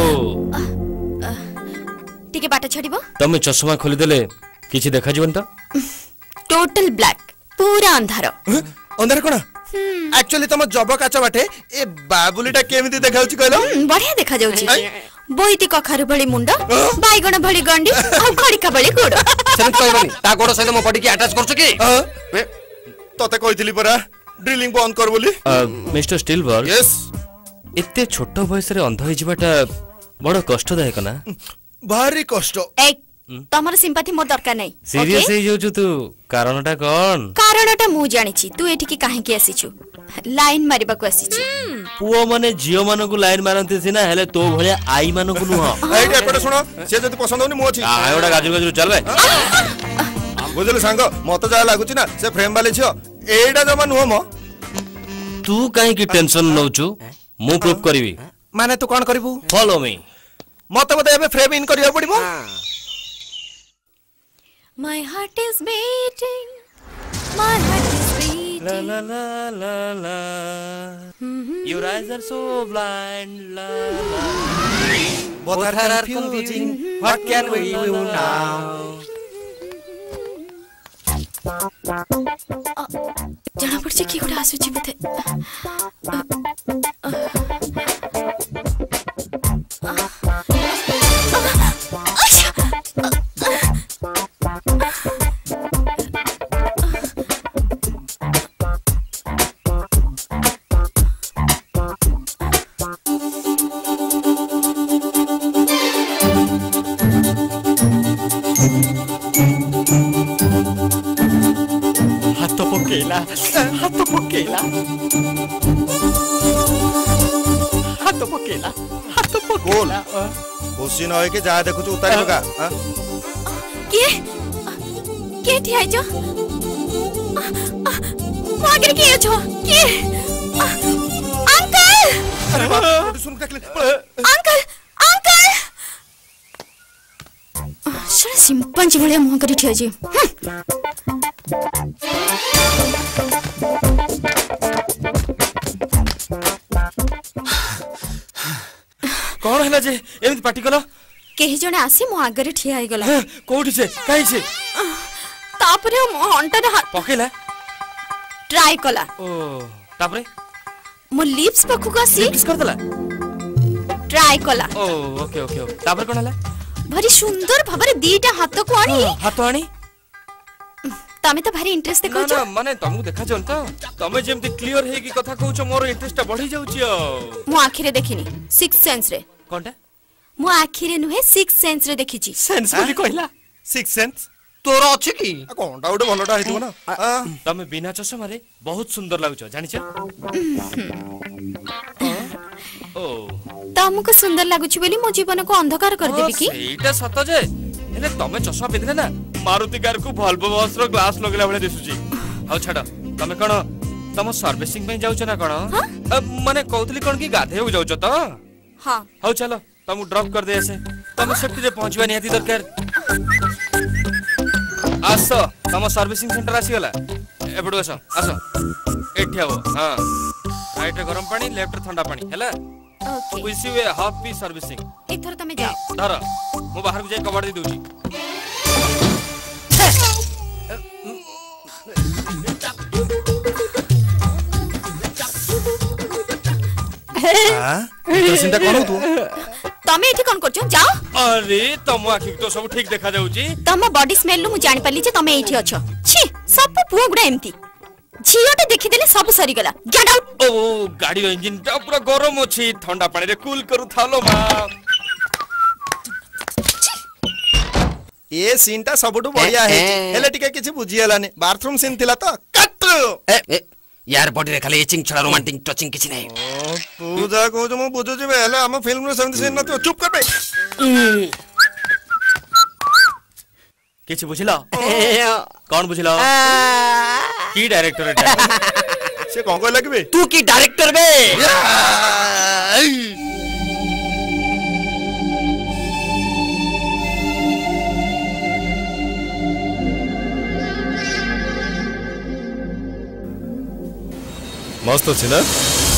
[SPEAKER 10] टिके बाटा छड़िबो
[SPEAKER 2] तमे चश्मा खोली देले किछि देखा जीवन त
[SPEAKER 10] टोटल ब्लैक पूरा अंधार
[SPEAKER 14] अंधार कोना एक्चुअली तम जब काचा बाटे ए बाबुलीटा केमिति देखाउची कहलो
[SPEAKER 10] बढ़िया देखा जाउची बोईती कखारु भली मुंड बाईगण भली गंडी आ खड़िका भली गोड़
[SPEAKER 13] सेम कहबनी ता गोड़ सहित मो बॉडी की अटैच करछ की
[SPEAKER 14] तते कहितली परा ड्रिलिंग बंद कर बोली
[SPEAKER 2] मिस्टर स्टीलबर्ग
[SPEAKER 14] यस
[SPEAKER 2] इत्ते छोट बयस रे अंध होई जिबाटा बड़ कष्टदायक ना
[SPEAKER 14] भारी कष्ट
[SPEAKER 10] ए तमर सिंपैथी मोर दरकार नै
[SPEAKER 2] सीरियस हे जो तू कारणटा कोन
[SPEAKER 10] कारणटा मु जानि छी तू एठी की काहे की आसी छु लाइन मारिबा को आसी छी
[SPEAKER 2] पुओ माने जियो माने को लाइन मारंती सिना हेले तो भलिया आई माने को नुह
[SPEAKER 14] एठी एपटे सुनो से जति पसंद होनी मु अछि
[SPEAKER 2] आ एडा गाजू गाजू चल बे
[SPEAKER 14] बुझले सांग मत जा लागुची ना से फ्रेम वाले छियो एडा जमा नुह म
[SPEAKER 2] तू काहे की टेंशन नउचू मु प्रूफ करबी
[SPEAKER 14] माने तू कोन करबू
[SPEAKER 2] फॉलो मी
[SPEAKER 14] मत मत एबे फ्रेम इन करिया पड़िबो
[SPEAKER 10] My heart is beating, my heart is beating.
[SPEAKER 2] La la la la la. Mm-hmm. Your eyes are so blind. La la.
[SPEAKER 13] Both are confusing. What can we do now?
[SPEAKER 10] जाना पड़ছে কি করে আসুচি বতে
[SPEAKER 13] हाथ पकेला हाथ पकेला हाथ पकेला हाथ पकेला
[SPEAKER 14] खुशी न होय के जा देखु उतारी बगा
[SPEAKER 10] के के ठिया जो मागर के जो के अंकल
[SPEAKER 14] अरे बाप सुन के
[SPEAKER 10] अंकल अंकल सर सिंपंजी भलिया मुह करी ठिया जी
[SPEAKER 2] कौन हैला जे एमित पार्टी कलो
[SPEAKER 10] केही जने आसी मो आगरे ठिया आइ गला
[SPEAKER 2] कोठी से काई से
[SPEAKER 10] तापरे मो हंटा हाथ
[SPEAKER 2] पकेला
[SPEAKER 10] ट्राई कला
[SPEAKER 2] ओ तापरे
[SPEAKER 10] मो लिप्स पखु का सी
[SPEAKER 2] किस कर दला
[SPEAKER 10] ट्राई कला
[SPEAKER 2] ओ ओके ओके ओके तापरे कोन हैला
[SPEAKER 10] भरी सुंदर भाबरे दीटा हाथ को आनी
[SPEAKER 2] हाथ आनी
[SPEAKER 10] तमे तो भारी इंटरेस्ट देखौ
[SPEAKER 2] ना माने तुमको देखा जन तो तमे जेमति क्लियर हे की कथा कहू छ मोर इंटरेस्ट बढ़ी जाउ छियो
[SPEAKER 10] मो आखिरे देखिनी सिक्स सेंस रे
[SPEAKER 2] कोनटा
[SPEAKER 10] मो आखिरे नुहे सिक्स सेंस रे देखि छी
[SPEAKER 13] सेंस बोली कहला
[SPEAKER 14] सिक्स सेंस
[SPEAKER 13] तोर अछि की
[SPEAKER 14] कोनटा उडे भलोटा हेतु ना
[SPEAKER 2] तमे बिना चश्मा रे बहुत सुंदर लागु छ जानि छ ओ
[SPEAKER 10] तमको सुंदर लागु छी बोली मो जीवन को अंधकार कर देबी की
[SPEAKER 2] एटा सत जे हेले तमे चश्मा पिथिले ना मारुति कार को भल्वो बस रो ग्लास लगला बळे दिसुची आ छाडा तमे कोन तम सर्विसिंग पे जाउ छ ना कोन माने कहतली कोन की गाधे हो जाउ छ त
[SPEAKER 10] हां
[SPEAKER 2] हौ चलो तम ड्रॉप कर दे ऐसे तम सेफ्टी रे पहुंचबा निहाती दरकार आसो तम सर्विसिंग सेंटर आसी गला एबडो आसो आसो एठी आबो हां राइट रे गरम पानी लेफ्ट रे ठंडा पानी हैला
[SPEAKER 10] okay
[SPEAKER 2] wish you a happy servicing
[SPEAKER 10] एक थर तमे जाओ
[SPEAKER 2] धर मो बाहर को जाय कबाड़ दे दोची
[SPEAKER 14] हां तो चिंता कोन तू
[SPEAKER 10] तमे एठी कोन करछो जाओ
[SPEAKER 2] अरे तम आखि तो सब ठीक देखा जाउची
[SPEAKER 10] तम बॉडी स्मेल नु मु जानि पल्ली जे तमे एठी अछो छी सब पुआ गुडा एम्ति झियोटे देखि देले सब सरी गला गेट आउट
[SPEAKER 2] ओ गाड़ी रो इंजन टा पूरा गरम अछि ठंडा पानी रे कूल करू थालो मा
[SPEAKER 14] ए सीन टा सबटु बढ़िया है हेले टिके किछि बुझी हलानी बाथरूम सीन थिला तो कट
[SPEAKER 13] ए यार बॉडी रे खाली एचिंग छडा रोमांटिक टचिंग किछि नै
[SPEAKER 14] तू जा को जो मु बुझु जे हेले हम फिल्म रे सेमति सीन नथि चुप कर बे
[SPEAKER 2] किछि बुझिला कोन बुझिला की डायरेक्टर
[SPEAKER 14] से कोन को लगबे
[SPEAKER 13] तू की डायरेक्टर बे
[SPEAKER 8] मस्त अच्छी ना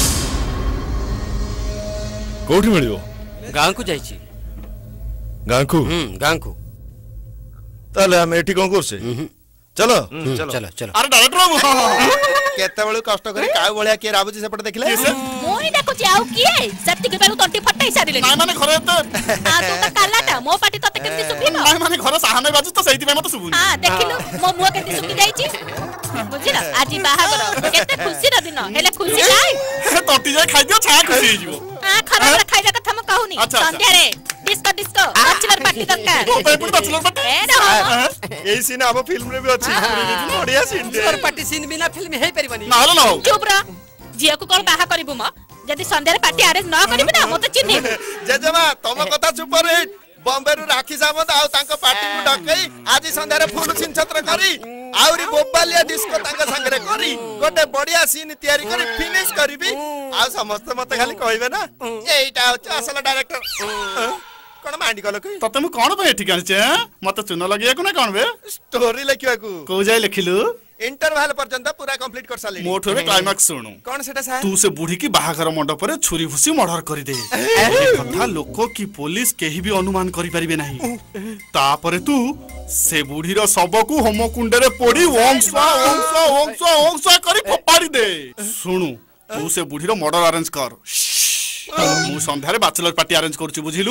[SPEAKER 8] कोठी मिलियो
[SPEAKER 13] गाँ को जाइछि
[SPEAKER 8] गाँ को
[SPEAKER 13] गाँ को
[SPEAKER 8] ताले हम एठी कोन करसे चलो
[SPEAKER 13] चलो चलो चलो
[SPEAKER 14] अरे डायरेक्टर बाबू केते बेलू कष्ट करी काउ भलिया के राबुजी सेपट देखले
[SPEAKER 3] मोई डाको जाऊ किए सत्ती के बेलू तंटी फटाई सारिले
[SPEAKER 14] नाय माने घरे तो
[SPEAKER 3] आ तू त कालाटा मो पाटी तते केमती सुखिलो
[SPEAKER 14] नाय माने घरे साहने बाजू तो सहीति में मत सुबुनी
[SPEAKER 3] हां देखिलु मो मुआ केमती सुखी जाईची बुझिला आजी बाहागर केते खुशी र दिन हेले खुशी काय
[SPEAKER 14] तटी जाय खाइ दियो छा खुशी हिजो
[SPEAKER 3] आ खराब खाइला कथा म कहूनी संध्या रे डिस्को डिस्को बैचलर पार्टी दरकार
[SPEAKER 14] तो पे बैचलर पार्टी
[SPEAKER 3] ए ना
[SPEAKER 14] एई सीन अब फिल्म रे भी अछि बढ़िया सीन
[SPEAKER 13] बैचलर पार्टी सीन बिना फिल्म हे परिबनी
[SPEAKER 14] ना ना
[SPEAKER 3] चुप रा जिया को कोन बाहा करबु म जदी संध्या रे पार्टी अरेंज न करबी ना मते चिन्हि
[SPEAKER 14] जेजेमा तम कथा सुपर हिट बॉम्बे रु राखी सामंत आउ तांको पार्टी को डकई आज संध्या रे फुल सीन छत्र करी आउरी बोबालिया डिस्को तांका संग रे करी गोटे बढ़िया सीन तयारी करी फिनिश करबी आ समस्त मते खाली कहबे ना एईटा असल डायरेक्टर कोन मांडी गलो कई तते मु कोन पे ठीक आछे मते चुन लगिया को ना कोन बे स्टोरी लिखिया को को जाय लिखिलु इंटरवल पर्यंत पूरा कंप्लीट कर साली मोठो रे क्लाइमैक्स सुनु कोन सेटा सा तू से बूढ़ी की बाहागर मंडप रे छुरी फुसी मर्डर करि दे ए कथा लोक की पुलिस केही भी अनुमान करि परिबे नाही तापरे तू से बूढ़ी रो शव को होम कुंड रे पोड़ी वंशा वंशा वंशा वंशा करि फपाड़ी दे सुनु तू से बूढ़ी रो मर्डर अरेंज कर मु संध्या रे बैचलर पार्टी अरेंज करछु बुझिलु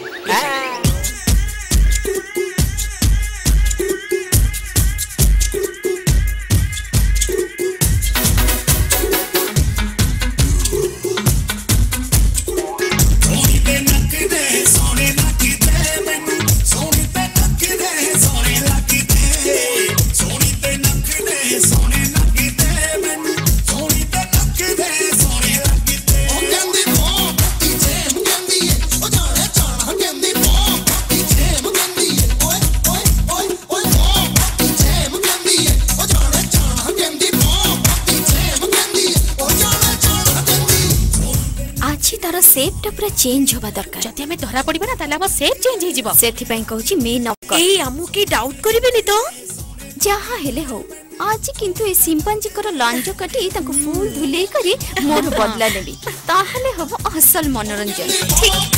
[SPEAKER 10] सेप पूरा चेंज होबा दरकार
[SPEAKER 3] जति हमें धरा पड़िबा ना ताले हम सेप चेंज हे जिवो
[SPEAKER 10] सेथि पई कहूची मे न कर
[SPEAKER 1] एई हमु के डाउट करिबेनी तो
[SPEAKER 10] जहा हेले हो आज किंतु ए सिंपांजी कर लांज कटी ताको फूल धुले करी मोर बदला लेबी ताहले होबो असल मनोरंजन ठीक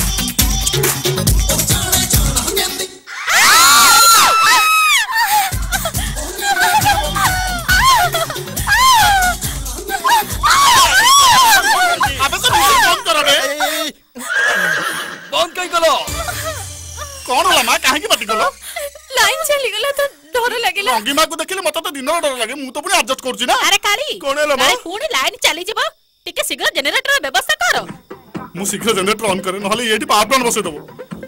[SPEAKER 14] कौन होला मां काहे की पार्टी कलो
[SPEAKER 1] लाइन चली गला तो डर लागेला
[SPEAKER 14] अंगी मां को देखिले मत तो दिन डर लागे मु तो पुनी एडजस्ट करछि ना
[SPEAKER 3] अरे काली
[SPEAKER 14] कोन होला मां
[SPEAKER 3] अरे पुनी लाइन चली जेबो टिके शीघ्र जनरेटर व्यवस्था करो
[SPEAKER 14] मु शीघ्र जनरेटर ऑन करे नहले एठी पावर प्लांट बसे दबो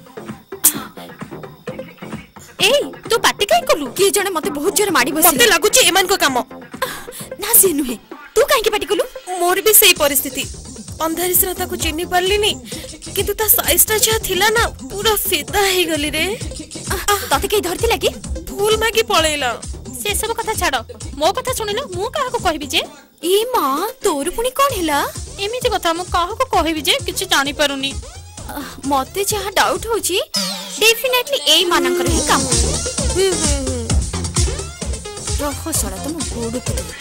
[SPEAKER 3] ए तू पार्टी काई कलु
[SPEAKER 10] की जने मते बहुत जोर माडी बसी
[SPEAKER 1] मते लागुची एमान को काम
[SPEAKER 10] ना से नुहे तू काहे की पार्टी कलु
[SPEAKER 1] मोर भी सही परिस्थिति अंधारी श्रद्धा को चिन्ह पारलिनी किंतु ता साइजटा जा थिला ना पूरा फिदा हे गली रे
[SPEAKER 10] तते के धरती लागी
[SPEAKER 1] फूल मागी पळेला
[SPEAKER 3] से सब कथा छाड़ मो कथा सुनिलो मु काहा को कहबी जे
[SPEAKER 10] ए मां तोर पुनी कोन हेला
[SPEAKER 3] एमिति कथा मु काहा को कहबी जे किछि जानि पारुनी
[SPEAKER 10] मते जहा डाउट होची डेफिनेटली ए मानकर ही काम रखो सडा तुम गोडु पडुची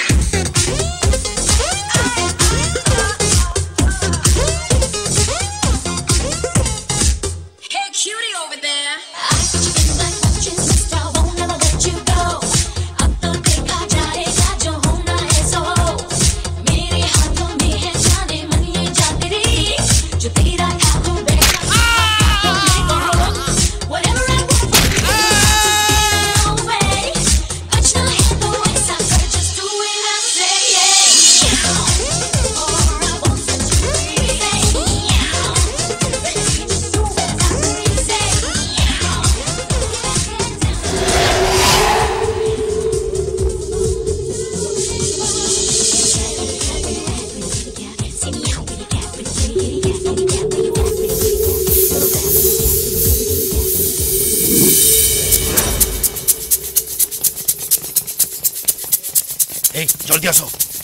[SPEAKER 12] जल्दी आसो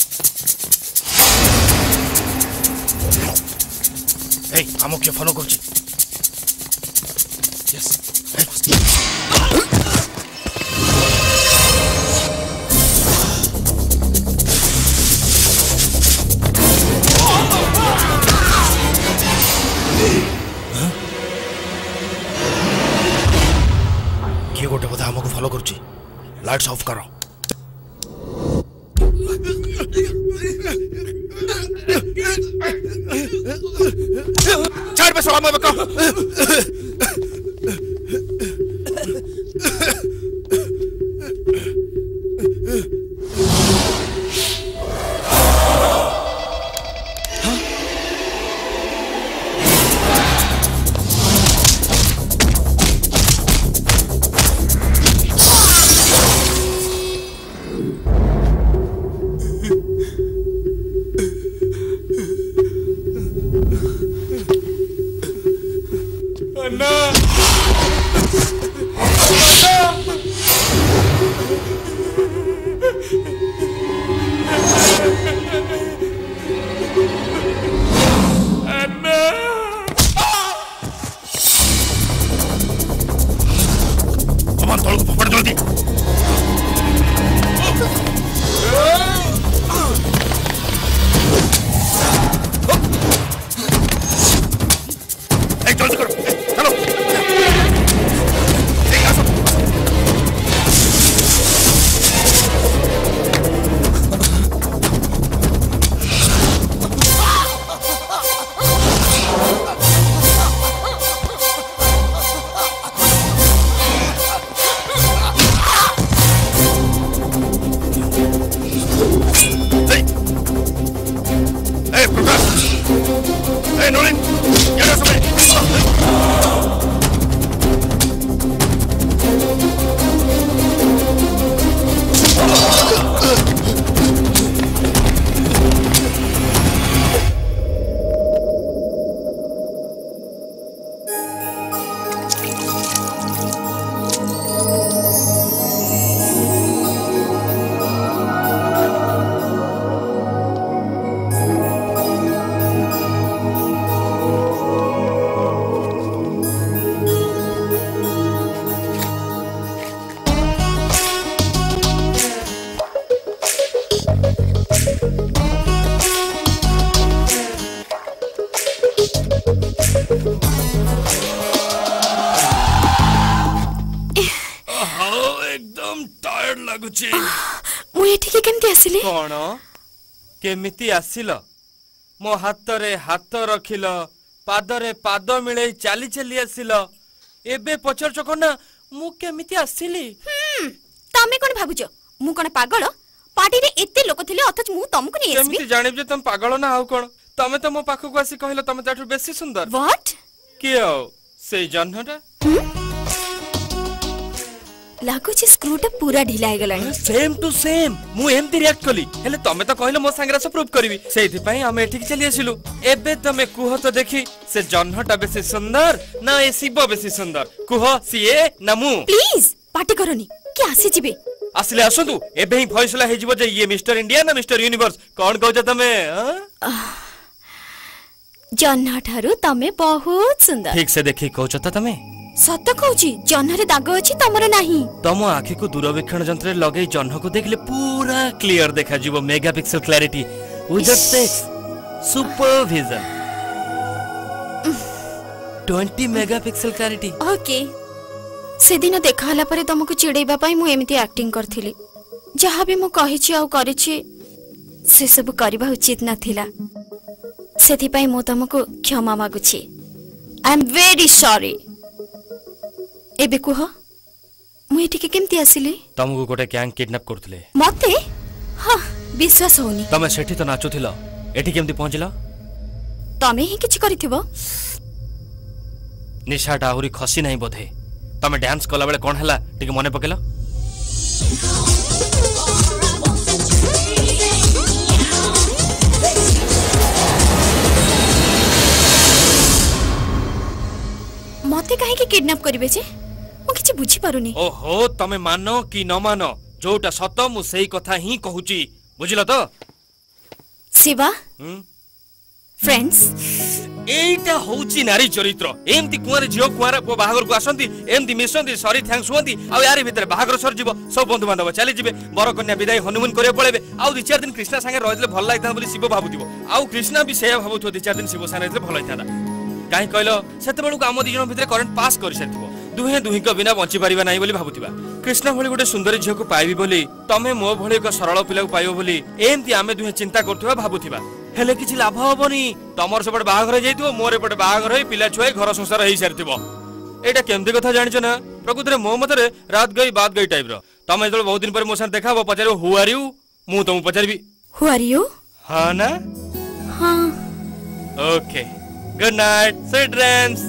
[SPEAKER 12] ए हमो के फॉलो करछि यस
[SPEAKER 6] लाइट्स ऑफ करो।
[SPEAKER 14] चार पे सोला मैं बका
[SPEAKER 2] कौन केमिति आसिल मो हाथ रे हाथ रखिल पादरे पाद मिले चाली चली आसिल एबे पचर चकना मु केमिति आसिली
[SPEAKER 10] हम्म तमे कोन भाबुचो मु कोन पागल पार्टी रे एते लोक थिले अथच मु तमको नै आसबी
[SPEAKER 2] केमिति जानिब जे तुम पागल ना आउ कोन तमे त मो पाखो को आसी कहिलो तमे ताठु बेसी सुंदर
[SPEAKER 10] व्हाट
[SPEAKER 2] के हो से जन्नटा
[SPEAKER 10] लागुची स्क्रूटा पूरा ढिला हे गलानी
[SPEAKER 2] सेम टू सेम मु एमती रिएक्ट कली हेले तमे त कहिलो मो संगरा से प्रूव करबी सेहि पई हम एठी चली आसिलु एबे तमे कुह तो देखि से जन्नटा बेसी सुंदर ना ए शिव बेसी सुंदर कुह सीए ना मु
[SPEAKER 10] प्लीज पार्टी करनी के आसी जिबे
[SPEAKER 2] आसिले आसंतु एबे ही फैसला हे जिवो जे ये मिस्टर इंडिया ना मिस्टर यूनिवर्स कोन कहू जे तमे
[SPEAKER 10] जन्नठारु तमे बहुत सुंदर
[SPEAKER 2] ठीक से देखि कहू त तमे
[SPEAKER 10] सत कहूची जन्ह रे दाग अछि तमरो नाही
[SPEAKER 2] तम आखि को दूरवीक्षण यंत्र रे लगै जन्ह को देखले पूरा क्लियर देखा जिवो megapixel clarity without sex supervision बीस मेगापिक्सल क्लैरिटी
[SPEAKER 10] ओके से दिन देखा हला परे तुमको चिड़ेबा पई मु एमिति एक्टिंग करथिली जहा भी मु कहिछि आ करिछि से सब करबा उचित नथिला सेथि पई मु तुमको क्षमा मागुछि आई एम वेरी सॉरी एबे कुह मु एठी के केमती आसिली
[SPEAKER 2] तमको गोटे गैंग किडनैप करथले
[SPEAKER 10] मते हां विश्वास होनी
[SPEAKER 2] तमे सेठी तो नाचुथिलो एठी केमती पहुंचला
[SPEAKER 10] तमे ही किछ करिथिबो
[SPEAKER 2] निशाटा आहुरी खसी नहीं बोधे तमे डांस कला बेले कोन हला टिके मने पकेला
[SPEAKER 10] मते काहे के किडनैप करिवे जे मु किछ बुझी पारुनी
[SPEAKER 2] ओहो तमे मानो कि न मानो जोटा सत मु सेही कथा ही कहूची बुझिलो तो
[SPEAKER 10] शिवा फ्रेंड्स
[SPEAKER 2] एटा होची नारी चरित्र एमती कुआरे जियो कुआरा को बाहागर को आसंती एमती मिसंती सॉरी थैंक्स होंती आ यारी भीतर बाहागर सर जीवो सब बंधु बांधव चली जिवे बर कन्या विदाई हनीमून करे पळेबे आ दु चार दिन कृष्णा संगे रहले भल लागिता बोली शिव भाबुतिबो आ कृष्णा भी सेया भाबुथो दु चार दिन शिव संगे रहले भल लागिता काई कहलो सेते बेलु आम दी जण भीतर करंट पास करि सथिबो दुहे दुही को बिना बंची पारिबा नाही बोली भाबुथिबा कृष्ण भली गोटे सुंदर झियो को पाइबी बोली तमे मो भली एक सरल पिला को पाइबो बोली एमती आमे दुहे चिंता करथुबा भाबुथिबा हेले किछि लाभ होबनी तमर सबट बाहागर जाइतबो मोर एपट बाहागर होई पिला छुआई घर संसार हेई सारथिबो एटा केमती कथा जानिछ ना प्रकृतरे मो मतरे रात गई बात गई टाइप रो तमे जळ बहुत दिन पर मो साथ देखाबो पचारो हु आर यू मु तुम पचारबी
[SPEAKER 10] हु आर यू
[SPEAKER 2] हां ना
[SPEAKER 10] हां
[SPEAKER 2] okay good night sweet dreams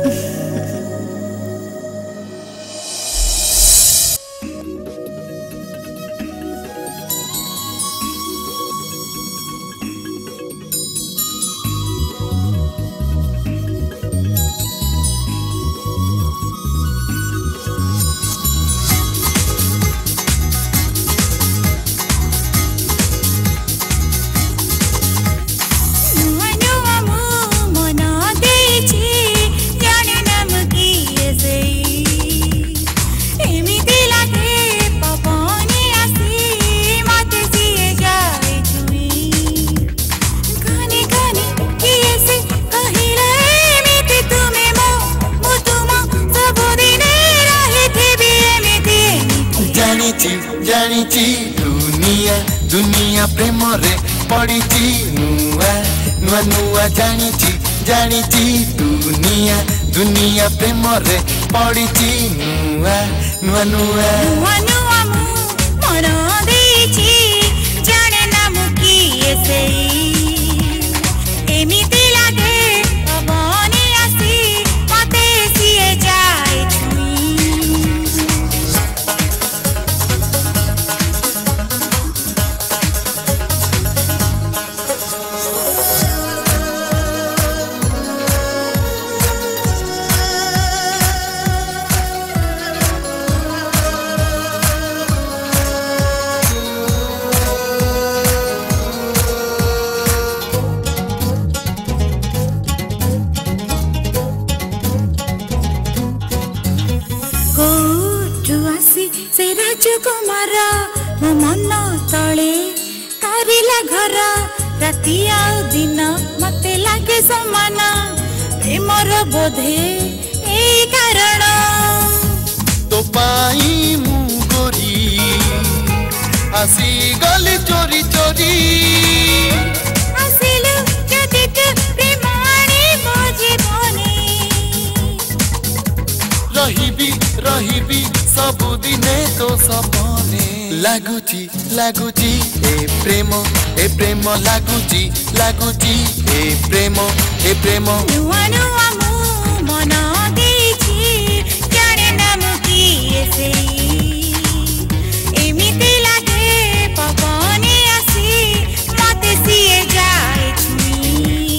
[SPEAKER 11] जानिची दुनिया दुनिया प्रेम रे पड़ीची नुआ नुआ नुआ जानिची जानिची दुनिया दुनिया प्रेम रे पड़ीची नुआ नुआ नुआ
[SPEAKER 15] नुआ नुआ मु मन देची जाने ना मु किए सेई एमिति लागे पवनी आसी मते सिए जाए कुमार मो मन तले कारिला घर राति आउ दिन मते लागे समान प्रेमर बोधे ए कारण
[SPEAKER 11] तो पाई मु गोरी आसी गली चोरी चोरी
[SPEAKER 15] आसिलु जदि तू प्रेमाणी मो जीवने
[SPEAKER 11] रहिबी रहिबी सबुदिने तो सपने लागुची लागुची ए प्रेम ए प्रेम लागुची लागुची ए प्रेम ए प्रेम
[SPEAKER 15] नुआ नुआ मु मन देची जाने ना मु किए सेई एमिति लागे पवनी आसी मते सिए जाए छुई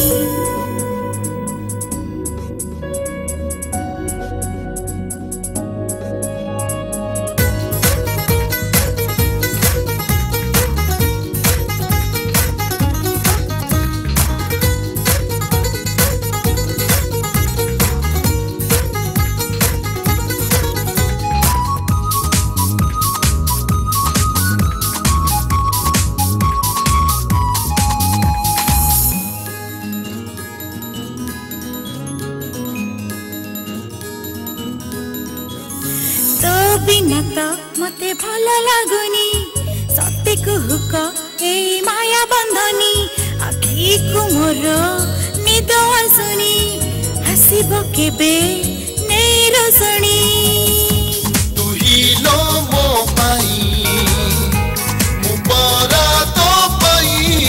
[SPEAKER 15] बिना तो मते भल लागुनी सत्य कुहुक ए माया बंधनी आखि को मोर निद आसुनी हसीबो केबे नै रोसणी
[SPEAKER 11] तू ही लो मो पाई मु परा तो पाई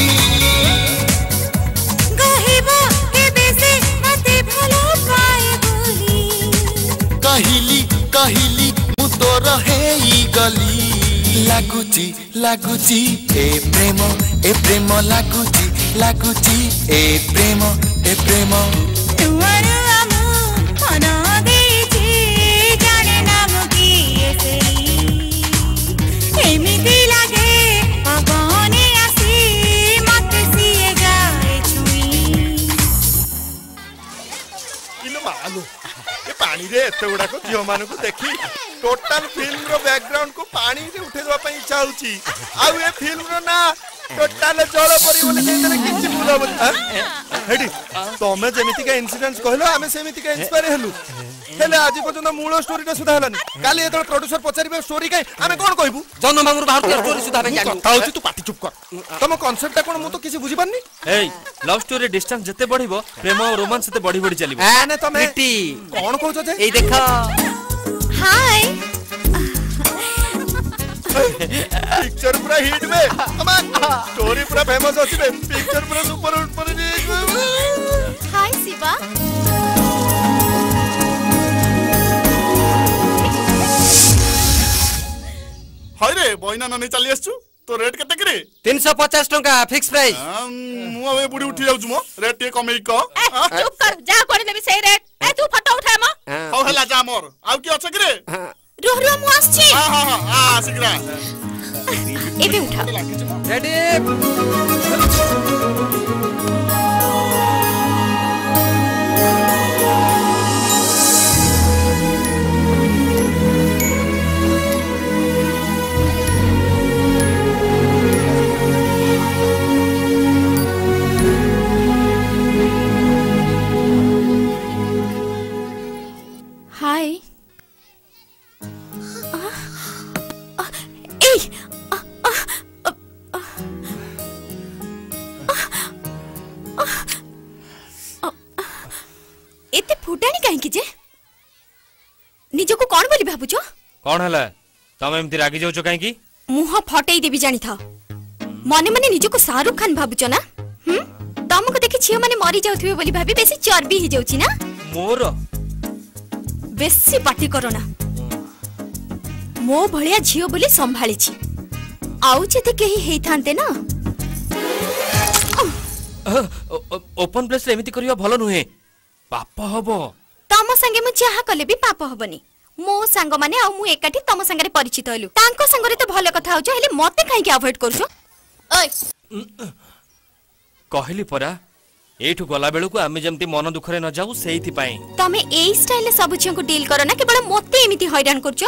[SPEAKER 15] कहिबो केबे से मते भल पाए बोली
[SPEAKER 11] कहिली कहिली तो रहे गली लागुची लागुची ए प्रेम ए प्रेम लागुची लागुची ए प्रेम ए प्रेम
[SPEAKER 15] नुआ नुआ मु मन देची जाने ना मु किए सेई एमिति लागे पवनी आसी मते सिए जाए छुई
[SPEAKER 14] इलो मालो ए पानी रे एते गुडा को जियो मानु को देखी टोटल फिल्म रो बैकग्राउंड को पानी रे उठे दवा पई इच्छा होची आउ ए फिल्म रो ना टोटल जळ परी बोले केतरे किछि बुलाबो हेडी तमे जेमिति का इंसिडेंस कहलो आमे सेमिति का इंस्पायर हेलु हेले आज पर्यंत मूल स्टोरीटा सुधा हलानी काली एतळ प्रोड्यूसर पचारिबे स्टोरी काई आमे कोन कहबू
[SPEAKER 13] जन्म मांगुर भारतीय स्टोरी सुधा भाई जानी
[SPEAKER 14] कथा होची तू पाटी चुप कर तम कांसेप्टटा कोन मु तो किछि बुझी पारनी
[SPEAKER 2] ए लव स्टोरी डिस्टेंस जते बढ़िबो प्रेम और रोमांस सेते बढ़ी बढ़ी चलिबो
[SPEAKER 14] आने तमे कोन कहउछ जे
[SPEAKER 13] ए देखो
[SPEAKER 10] हाय
[SPEAKER 14] पिक्चर पूरा हिट में कमान स्टोरी पूरा फेमस अछि बे पिक्चर पूरा सुपर हिट पर
[SPEAKER 10] हाय शिवा
[SPEAKER 6] हाय रे बॉयना ननी चली आछू तो रेट केते करे
[SPEAKER 13] तीन सौ पचास टका फिक्स प्राइस
[SPEAKER 6] मु अबे बुडी उठी जाउछु मो रेट टे कमेई क
[SPEAKER 3] चुप कर जा कोनी देबी सही रेट ए तू फोटो उठा म
[SPEAKER 6] हो हला जा मोर आउ की अछि करे
[SPEAKER 10] रोह रोह मु आछी
[SPEAKER 6] हां हां हां आ सिगरा
[SPEAKER 10] एबे उठा
[SPEAKER 13] रेडी
[SPEAKER 10] हाय एते फुटानी काहे कि जे निजो को कोन बोली भाबुचो
[SPEAKER 2] कोन हला तमे एमती रागी जाउचो काहे की
[SPEAKER 10] मुह फटेई देबी जानी था मने मने निजो को शाहरुख खान भाबुचो ना हम तमको देखि छियो माने मरि जाउथबे बोली भाबी बेसी चर्बी हि जाउची ना
[SPEAKER 2] मोर
[SPEAKER 10] बेसी पार्टी करो ना मो भलिया झियो बोली संभाली छी आउ जते केही हेई थांते ना
[SPEAKER 2] ओपन प्लेस रे एमिति करिया भलो नुहे पाप हबो
[SPEAKER 10] तम संगे मु चाहा कले भी पाप हबनी मो संग माने आ मु एकाठी तम संगे परिचित हलु तांको संगे तो भलो कथा होजो हेले मते काहे के अवॉइड करछो ओय
[SPEAKER 2] कहली परा एठु गला बेलु को आमे जेमति मन दुखरे न जाऊ सेहिति पई
[SPEAKER 10] तमे एई स्टाइल ले सब छियो को डील करो ना केवल मते एमिति हैरान करछो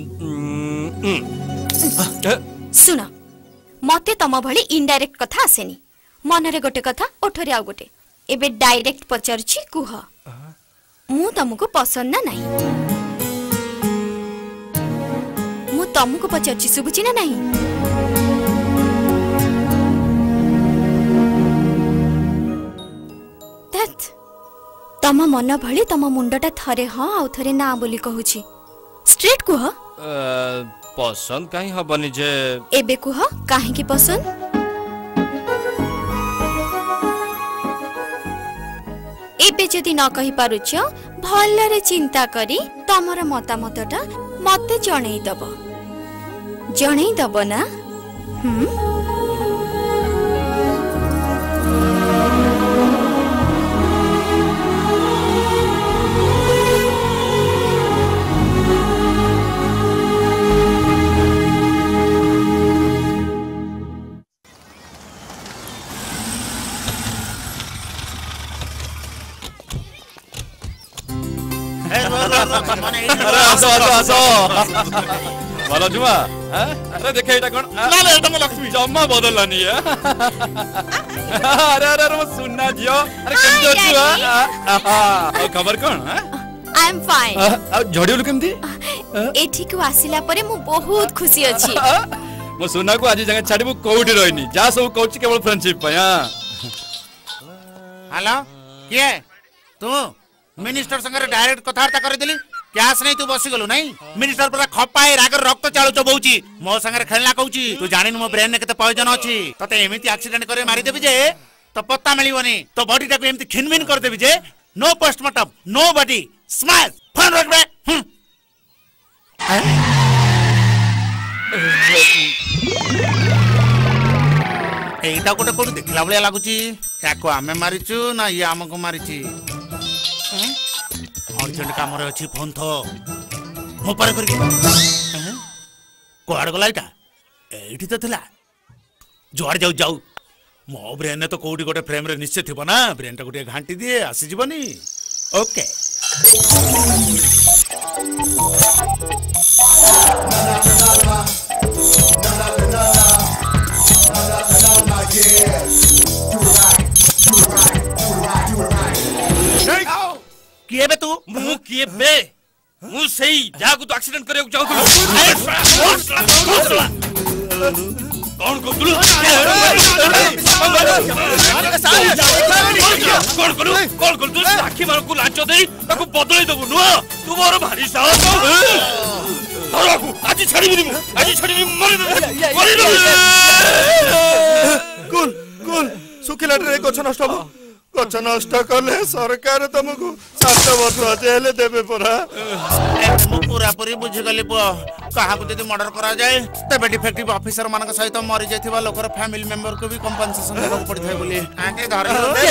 [SPEAKER 10] सुना मते तम भली इनडायरेक्ट कथा आसेनी मनरे गोटे कथा ओठरे आ गोटे एबे डायरेक्ट पचरछि कुह मु तमको पसंद ना नहीं मु तमको पचरछि सुबुची ना नहीं दैट तम मन भली तम मुंडटा थरे हां आ थरे ना बोली कहूछि स्ट्रेट कुह
[SPEAKER 2] पसंद काहे हबनी जे
[SPEAKER 10] एबे कुह काहे की पसंद एबे जदि न कहि पारुछ भलरे चिंता करी तमर मतामतटा मते जणै दबो जणै दबो ना हम
[SPEAKER 8] अरे आसो आसो आसो भलो जुमा अरे देखे एटा कोन
[SPEAKER 6] ना ले एटा म लक्ष्मी
[SPEAKER 8] जम्मा बदललानी है अरे अरे अरे वो सुनना जियो अरे केमतो छुआ आ खबर कोन
[SPEAKER 10] आई एम फाइन
[SPEAKER 8] आ झडियो केमती
[SPEAKER 10] एठी को आसिला परे मु बहुत खुशी अछि
[SPEAKER 8] मो सुना को आज जगह छाडी कोउठी रहनी जा सब कोउची केवल फ्रेंडशिप पया
[SPEAKER 7] हेलो के तू मिनिस्टर संगे डायरेक्ट कथावार्ता कर देली क्यास नहीं तू बसी गलु नहीं मिनिस्टर पूरा खपाए रागर रक्त चालू चबौची मो संगे खेलना कहूची तू जानिन मो ब्रेन ने केते पॉइजन अछि तते एमिति एक्सीडेंट करे मारी देबी जे तो पत्ता मिलिवनी तो बॉडी टाको एमिति खिनमिन कर देबी जे no postmortem no body smile phone रख बे एटा कोटे कोड देखला बलिया लागुची याको आमे मारिचू ना ये हमको मारिची अर्जेंट काम रे अछि फोन थो मो पर कर कोआड गला इटा एठी तो थिला जोड़ जाऊ जाऊ मो ब्रेन ने तो कोडी गोटे फ्रेम रे निश्चय थिबो ना ब्रेन टा गोटे घांटी दिए आसी जीवनी ओके किए बे तू
[SPEAKER 2] मु किए बे मु सेई जाकू तो एक्सीडेंट करैक चाहतलु कौन करतलु कौन करलु कौन करतु साखी मारकू लांच देई ताकू बदलै दबु नुआ तू मोर भारी साहस धरकू आज छाड़ीबिनी मु आज छाड़ीबिनी मरि मरि
[SPEAKER 14] कुल कुल सुखिला रे गछ नष्ट हो गछ नष्ट करले सरकार तुमको सात वर्ष जेल देबे परा
[SPEAKER 7] मु पूरा पूरी बुझी गली पुआ काहा को जदी मर्डर करा जाए तबे डिफेक्टिव ऑफिसर मानक सहित मरि जायथिबा लोकर फैमिली मेंबर को भी कंपनसेशन देबा पड़ि थाय बोली आके धर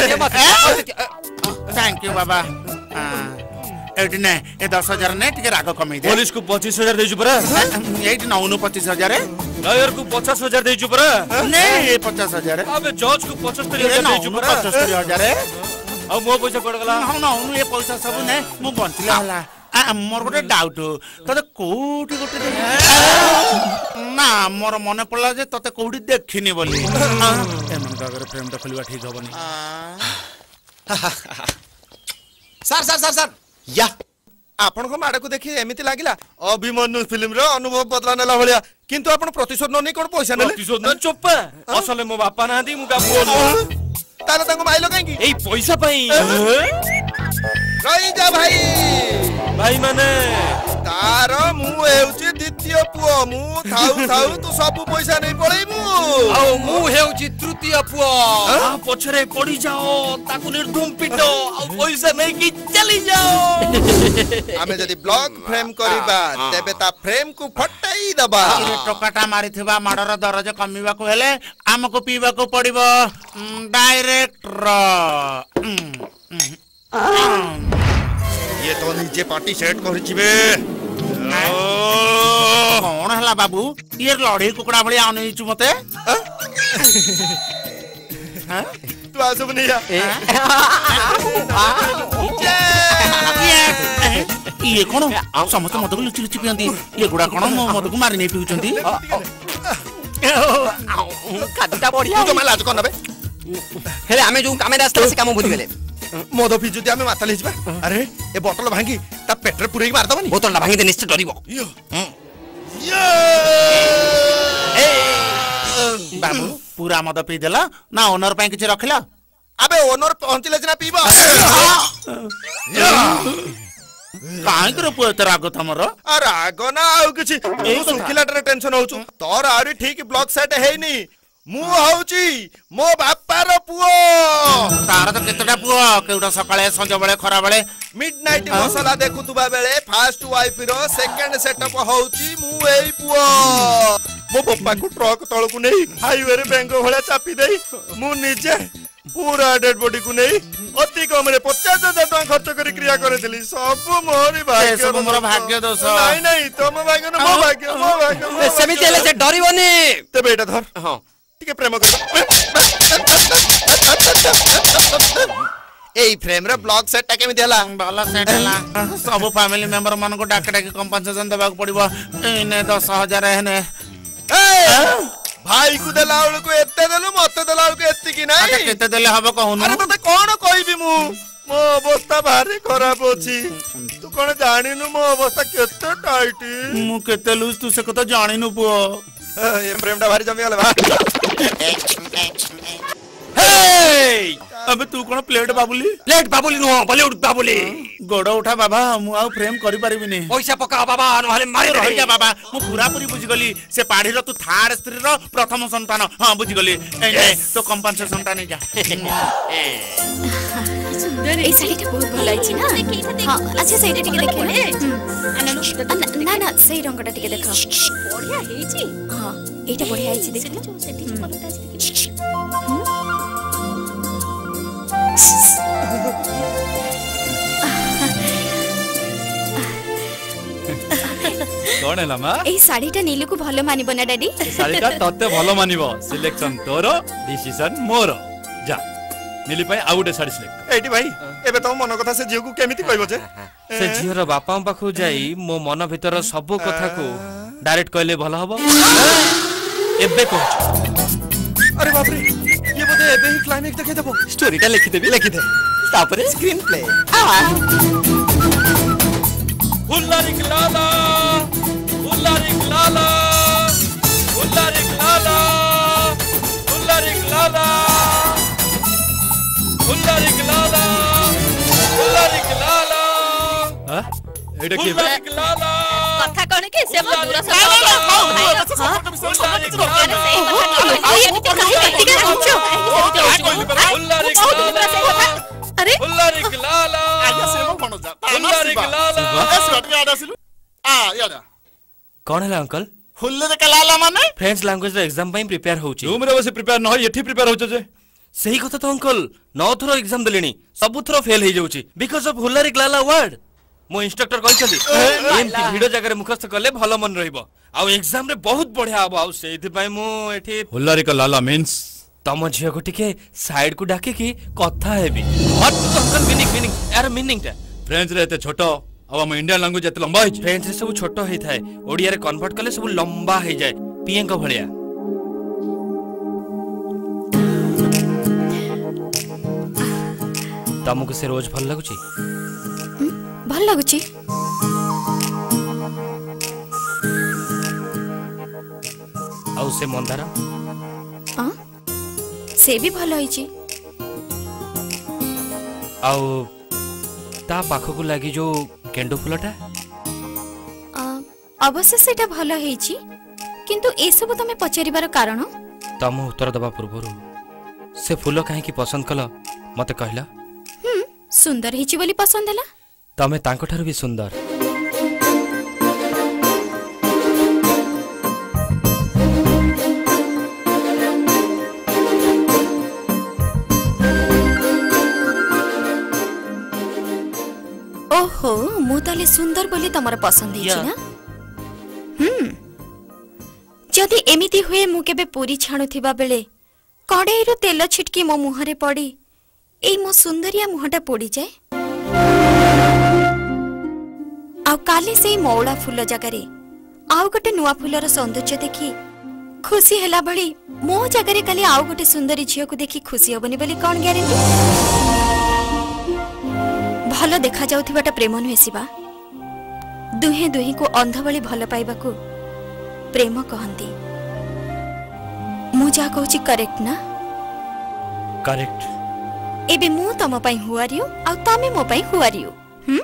[SPEAKER 7] थैंक यू बाबा एटी ने ए दस हजार ने टिके राग कमी दे
[SPEAKER 2] पुलिस को पच्चीस हजार देजु परा
[SPEAKER 7] एटी नौ पच्चीस हजार
[SPEAKER 2] लॉयर को पचास हजार देजु परा
[SPEAKER 7] नहीं ये पचास हजार
[SPEAKER 2] अबे जज को पचहत्तर हजार देजु परा
[SPEAKER 7] पचहत्तर हजार
[SPEAKER 2] अब मो पैसा कोड गला
[SPEAKER 7] ना ना ये पैसा सब ने मु बंचला हला आ मोर गोटे डाउट तते कोठी गोटे ना मोर मने पड़ला जे तते कोठी देखिनी बोली एमन कागर फ्रेम टा खोलिवा ठीक होबनी
[SPEAKER 14] सर सर सर सर या आपण को माडा को देखि एमिति लागिला अभिमन्यु फिल्म रो अनुभव बदला नेला भलिया किंतु आपण प्रतिशोध न नै कोन पैसा नेले
[SPEAKER 2] प्रतिशोध न चोप्पा असले मो बापा ना दी मु का बोल
[SPEAKER 14] ताले तांको माइलो काई की
[SPEAKER 2] एई पैसा पई
[SPEAKER 14] रही जा भाई
[SPEAKER 2] भाई माने
[SPEAKER 14] तार मु हेउची द्वितीय पुओ मु थाउ थाउ तू सब पैसा नै पळैबू
[SPEAKER 2] आ मु हेउची तृतीय पुओ आ पछरे पड़ी जाओ ताकू निर्धुम पिटो आ पैसा नै की चली जाओ
[SPEAKER 14] आमे जदी ब्लॉक फ्रेम करबा तेबे ता फ्रेम को फटाई दबा
[SPEAKER 7] इरे टोकाटा मारिथिबा माडर दरज कमीबा को हेले हमको पीबा को पड़िबो डायरेक्टर
[SPEAKER 14] ये तो नीचे पार्टी सेट कर छिबे
[SPEAKER 7] कौन हला बाबू ये लड़ी कुकड़ा भली आने छु मते हां
[SPEAKER 14] तू आसब नहीं या
[SPEAKER 7] ये कोन समस्त मत को लुचि लुचि पियंती ये गुडा कोन मत को मारि नै पिउचंती
[SPEAKER 13] खादटा बढ़िया
[SPEAKER 14] तू मला आज कोन नबे
[SPEAKER 13] हेले आमे जो कामे रास्ता से काम बुझ गेले
[SPEAKER 14] मद पी जदि आमे माता लेजबा अरे ए बोतल भांगी ता पेट्रोल पुरै मार दबनी
[SPEAKER 13] बोतल भांगी दे निश्चित डरिबो
[SPEAKER 7] बाबू पूरा मद पी देला ना ओनर पई किछ रखला
[SPEAKER 14] अबे ओनर पहुंचले जना पीबा
[SPEAKER 7] काहे करे पुएत राग तमर
[SPEAKER 14] आ राग ना आउ किछि ए सुखिलाटर टेंशन होछु तोर आरी ठीक ब्लॉक सेट हेइनी मु होउची मो बापार पुओ
[SPEAKER 7] तार तो केतटा पुओ केउटा सकाळे संज बेले खरा बेले
[SPEAKER 14] मिडनाइट मसाला देखुतुबा बेले फर्स्ट वाइफ रो सेकंड सेटअप होउची मु एई पुओ मो पप्पा को ट्रक तळ को नै हाईवे रे बेंगो भला चापी देई मु निजे पूरा डेड बॉडी को नै अति कम रे पचास हजार टका खर्च करी क्रिया करे दिली सब मोरी भाग्य
[SPEAKER 7] सब मोर भाग्य दोष
[SPEAKER 14] नहीं नहीं तुम भाग्य न मो भाग्य मो भाग्य
[SPEAKER 13] सेमिति हेले से डरिबोनी
[SPEAKER 14] ते बेटा धर हां ठीक है प्रेम कर एई फ्रेम रे ब्लॉक सेट टा केमि देला
[SPEAKER 7] बाला सेट हला सब फैमिली मेंबर मन को डाक डाक कंपनसेशन देबा को पड़िबो एने दस हजार हेने
[SPEAKER 14] भाई को देला को एते देलु मते देला को एति की नाही
[SPEAKER 7] अरे केते देले हबो कहनु
[SPEAKER 14] अरे तते कोन कहबी मु मो अवस्था भारी खराब अछि तू कोन जानिनु मो अवस्था केते टाइट
[SPEAKER 7] मु केते लूज तू से कतो जानिनु पो
[SPEAKER 14] ये प्रेम टा भारी जमी वाला बा
[SPEAKER 7] हे अबे तू कोन प्लेट बाबुली
[SPEAKER 13] प्लेट बाबुली नो बॉलीवुड बाबुली
[SPEAKER 7] गोड़ उठा बाबा मु आ फ्रेम करि परिबिनी
[SPEAKER 13] पैसा पका बाबा नहले मारि
[SPEAKER 7] रहि जा बाबा मु पूरा पूरी बुझि गली से पाढ़ी रो तू थार्ड स्त्री रो प्रथम संतान हां बुझि गली ए तो कंपनसेशन टा नै जा
[SPEAKER 10] सुंदर ए साइड बहुत भल आइछि ना हां अच्छा साइड टिके देखो ना ना सही रंगटा टिके देखो
[SPEAKER 3] बढ़िया हेछि
[SPEAKER 10] हां एटा बढ़िया आइछि देखो
[SPEAKER 3] सेटिंग करता अछि
[SPEAKER 8] कोन है लामा
[SPEAKER 10] ए साड़ीटा नीलू को भलो मानिबो ना डैडी
[SPEAKER 8] साड़ीटा तते भलो मानिबो सिलेक्शन तोरो डिसीजन मोरो जा नीली पई आउटे साड़ी सिलेक्ट
[SPEAKER 14] एटी भाई एबे तो मन कथा से जियो को केमिति कहबो जे
[SPEAKER 2] से जियोर बापा पाखु जाई मो मन भीतर सब कथा को डायरेक्ट कहले भलो हबो एबे कहछ
[SPEAKER 14] अरे बाप रे ये बोले एबे ही क्लाइमेक्स देखे देबो
[SPEAKER 13] स्टोरीटा लिखि देबी लिखि दे तापरे स्क्रीन प्ले
[SPEAKER 2] हुल्लारिक लाला हुल्लारिक लाला हुल्लारिक लाला हुल्लारिक लाला हुल्लारिक लाला हुल्लारिक लाला
[SPEAKER 8] एटा के
[SPEAKER 2] हुल्लारिक लाला
[SPEAKER 3] कथा कौन के से दूर से
[SPEAKER 2] हुल्लारिक लाला हुल्लारिक लाला
[SPEAKER 1] अरे
[SPEAKER 2] हुल्लारिक लाला
[SPEAKER 6] आया से मो कोन जा
[SPEAKER 2] हुल्लारिक लाला
[SPEAKER 6] एस बात याद आसिलु आ यादा
[SPEAKER 2] कौन है अंकल
[SPEAKER 6] हुल्लारिक लाला माने
[SPEAKER 2] फ्रेंच लैंग्वेज रो एग्जाम पई प्रिपेयर होउची
[SPEAKER 8] रूम रे बसे प्रिपेयर न हो एठी प्रिपेयर होछ जे
[SPEAKER 2] सही कथा तो अंकल नौ थरो एग्जाम देलेनी सब थरो फेल हे जाउची बिकॉज़ ऑफ हुल्लारिक लाला वर्ड मो इंस्ट्रक्टर कहछथि एमती भिडियो जगह रे मुखस्थ करले भलो मन रहिबो आ एग्जाम रे बहुत बढ़िया आबो आ सेहि पई मो एठी
[SPEAKER 8] हुल्लारिक लाला मींस
[SPEAKER 2] तम झियो को टिके साइड को डाके की कथा हेबी व्हाट अंकल मीनिंग मीनिंग यार मीनिंग ता
[SPEAKER 8] फ्रेंच रे एते छोटो अब हम इंडियन लैंग्वेज एते लंबा है
[SPEAKER 2] फ्रेंच रे सब छोटो हेई थाए ओडिया रे कन्वर्ट करले सब लंबा हे जाय पिएं को भलिया तमको से रोज भल लागुची
[SPEAKER 10] भल लागुची
[SPEAKER 2] आ से मंदारा
[SPEAKER 10] हां से भी भल होईची
[SPEAKER 2] आउ ता पाखो को लागी जो गेंडो फुलटा
[SPEAKER 10] अवश्य सेटा भल होईची किंतु ए सब तमे पचारिबार कारण
[SPEAKER 2] तम उत्तर दबा पूर्वरु से फूल काहे की पसंद कला मते कहला
[SPEAKER 10] हम सुंदर हिची बोली पसंद हला
[SPEAKER 2] तमे तांको ठार भी सुंदर
[SPEAKER 10] ओहो मु ताले सुंदर बोली तमर पसंद हिची ना हम जदि एमिति हुए मु केबे पूरी छाणु थिबा बेले कड़े रो तेल छिटकी मो मुहरे पड़ी ए मो सुंदरिया मुहटा पड़ी जाए आउ काली से मौला फूल जगारे आउ गोटे नुआ फूलर सौंदर्य देखी खुशी हैला भली मो जगारे काली आउ गोटे सुंदरी झियो को देखी खुशी होबनी बोली कोन ग्यारेंटी भलो देखा जाउथिबाटा प्रेम नुहे सिबा दुहे दुही को अंध भली भलो पाइबा को प्रेम कहंती मु जा कहूची करेक्ट ना
[SPEAKER 2] करेक्ट
[SPEAKER 10] एबे मु तम पई हुआरियो आ तमे मो पई हुआरियो हम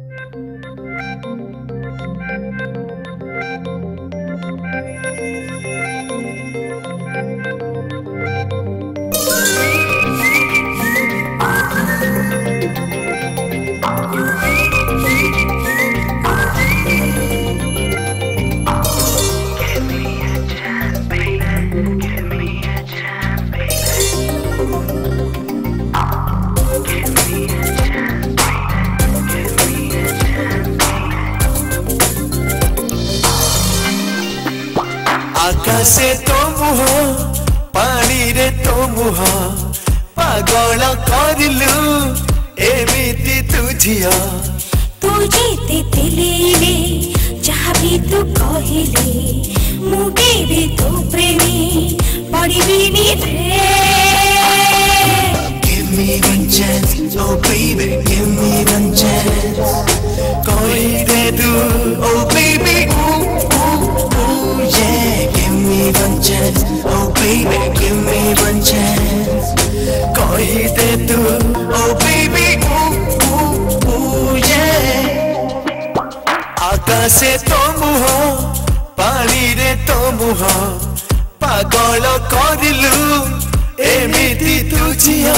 [SPEAKER 11] आकाशे तो मुह पानी रे तो मुह पागल करलु एमिति तू झिया
[SPEAKER 15] तू जीते दिले जहाँ भी तू कहले मुगे भी तू प्रेमी पड़ी भी नी रे
[SPEAKER 11] Give me one chance, oh baby, give me one chance कोई दे दू, oh baby, ooh, ooh, ooh, yeah Give me one chance, oh baby, give me one chance कोई दे दू, oh baby, ooh, ooh, ooh, yeah आकाशे तो मुह पानी रे तो मुह पागल करलु एमिति तू झिया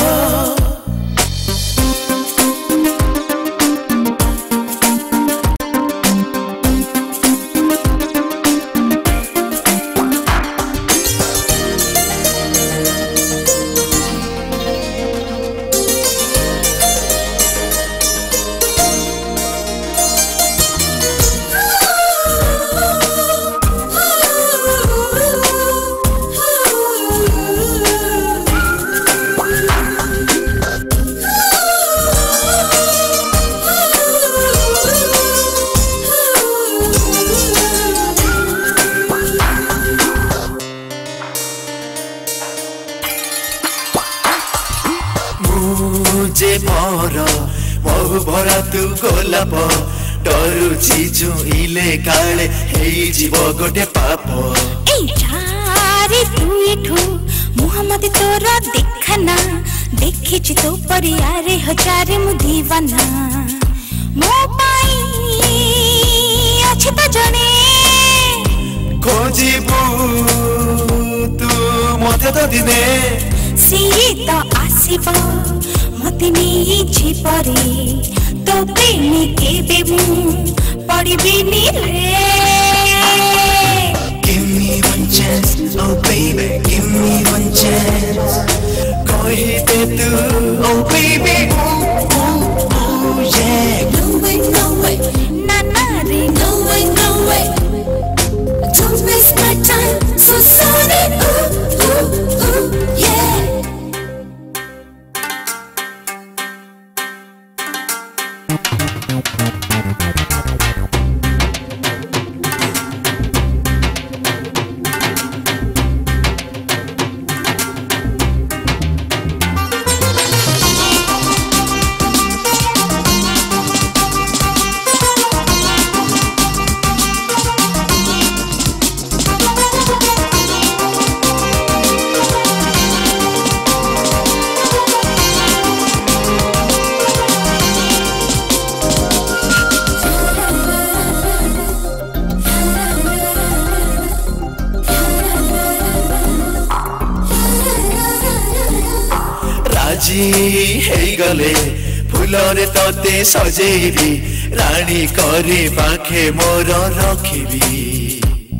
[SPEAKER 11] मुझे भरा बहु भरा तू गोलाप डरुची जुइले काले हेई जीव गोटे पाप
[SPEAKER 15] ए जारे तू इठू मुहम्मद तोरा देखना देखिछि तो परियारे हजारे मु दीवाना मो पाई अछि तो जने
[SPEAKER 11] खोजिबू तू मते तो दिने
[SPEAKER 15] सिए तो आसीबो मते नी छिपरे तो प्रेमी के बेमु पड़िबिनी रे
[SPEAKER 11] Give me one chance, oh baby, give me one chance कही दे तू, oh baby, ooh, ooh, ooh, yeah
[SPEAKER 15] No way, no way, na na re No way, no way Don't waste my time, so sorry, ooh, ooh, ooh, yeah
[SPEAKER 11] गले फुलरे तते सजेबी रानी करी पाखे मोर रखिबी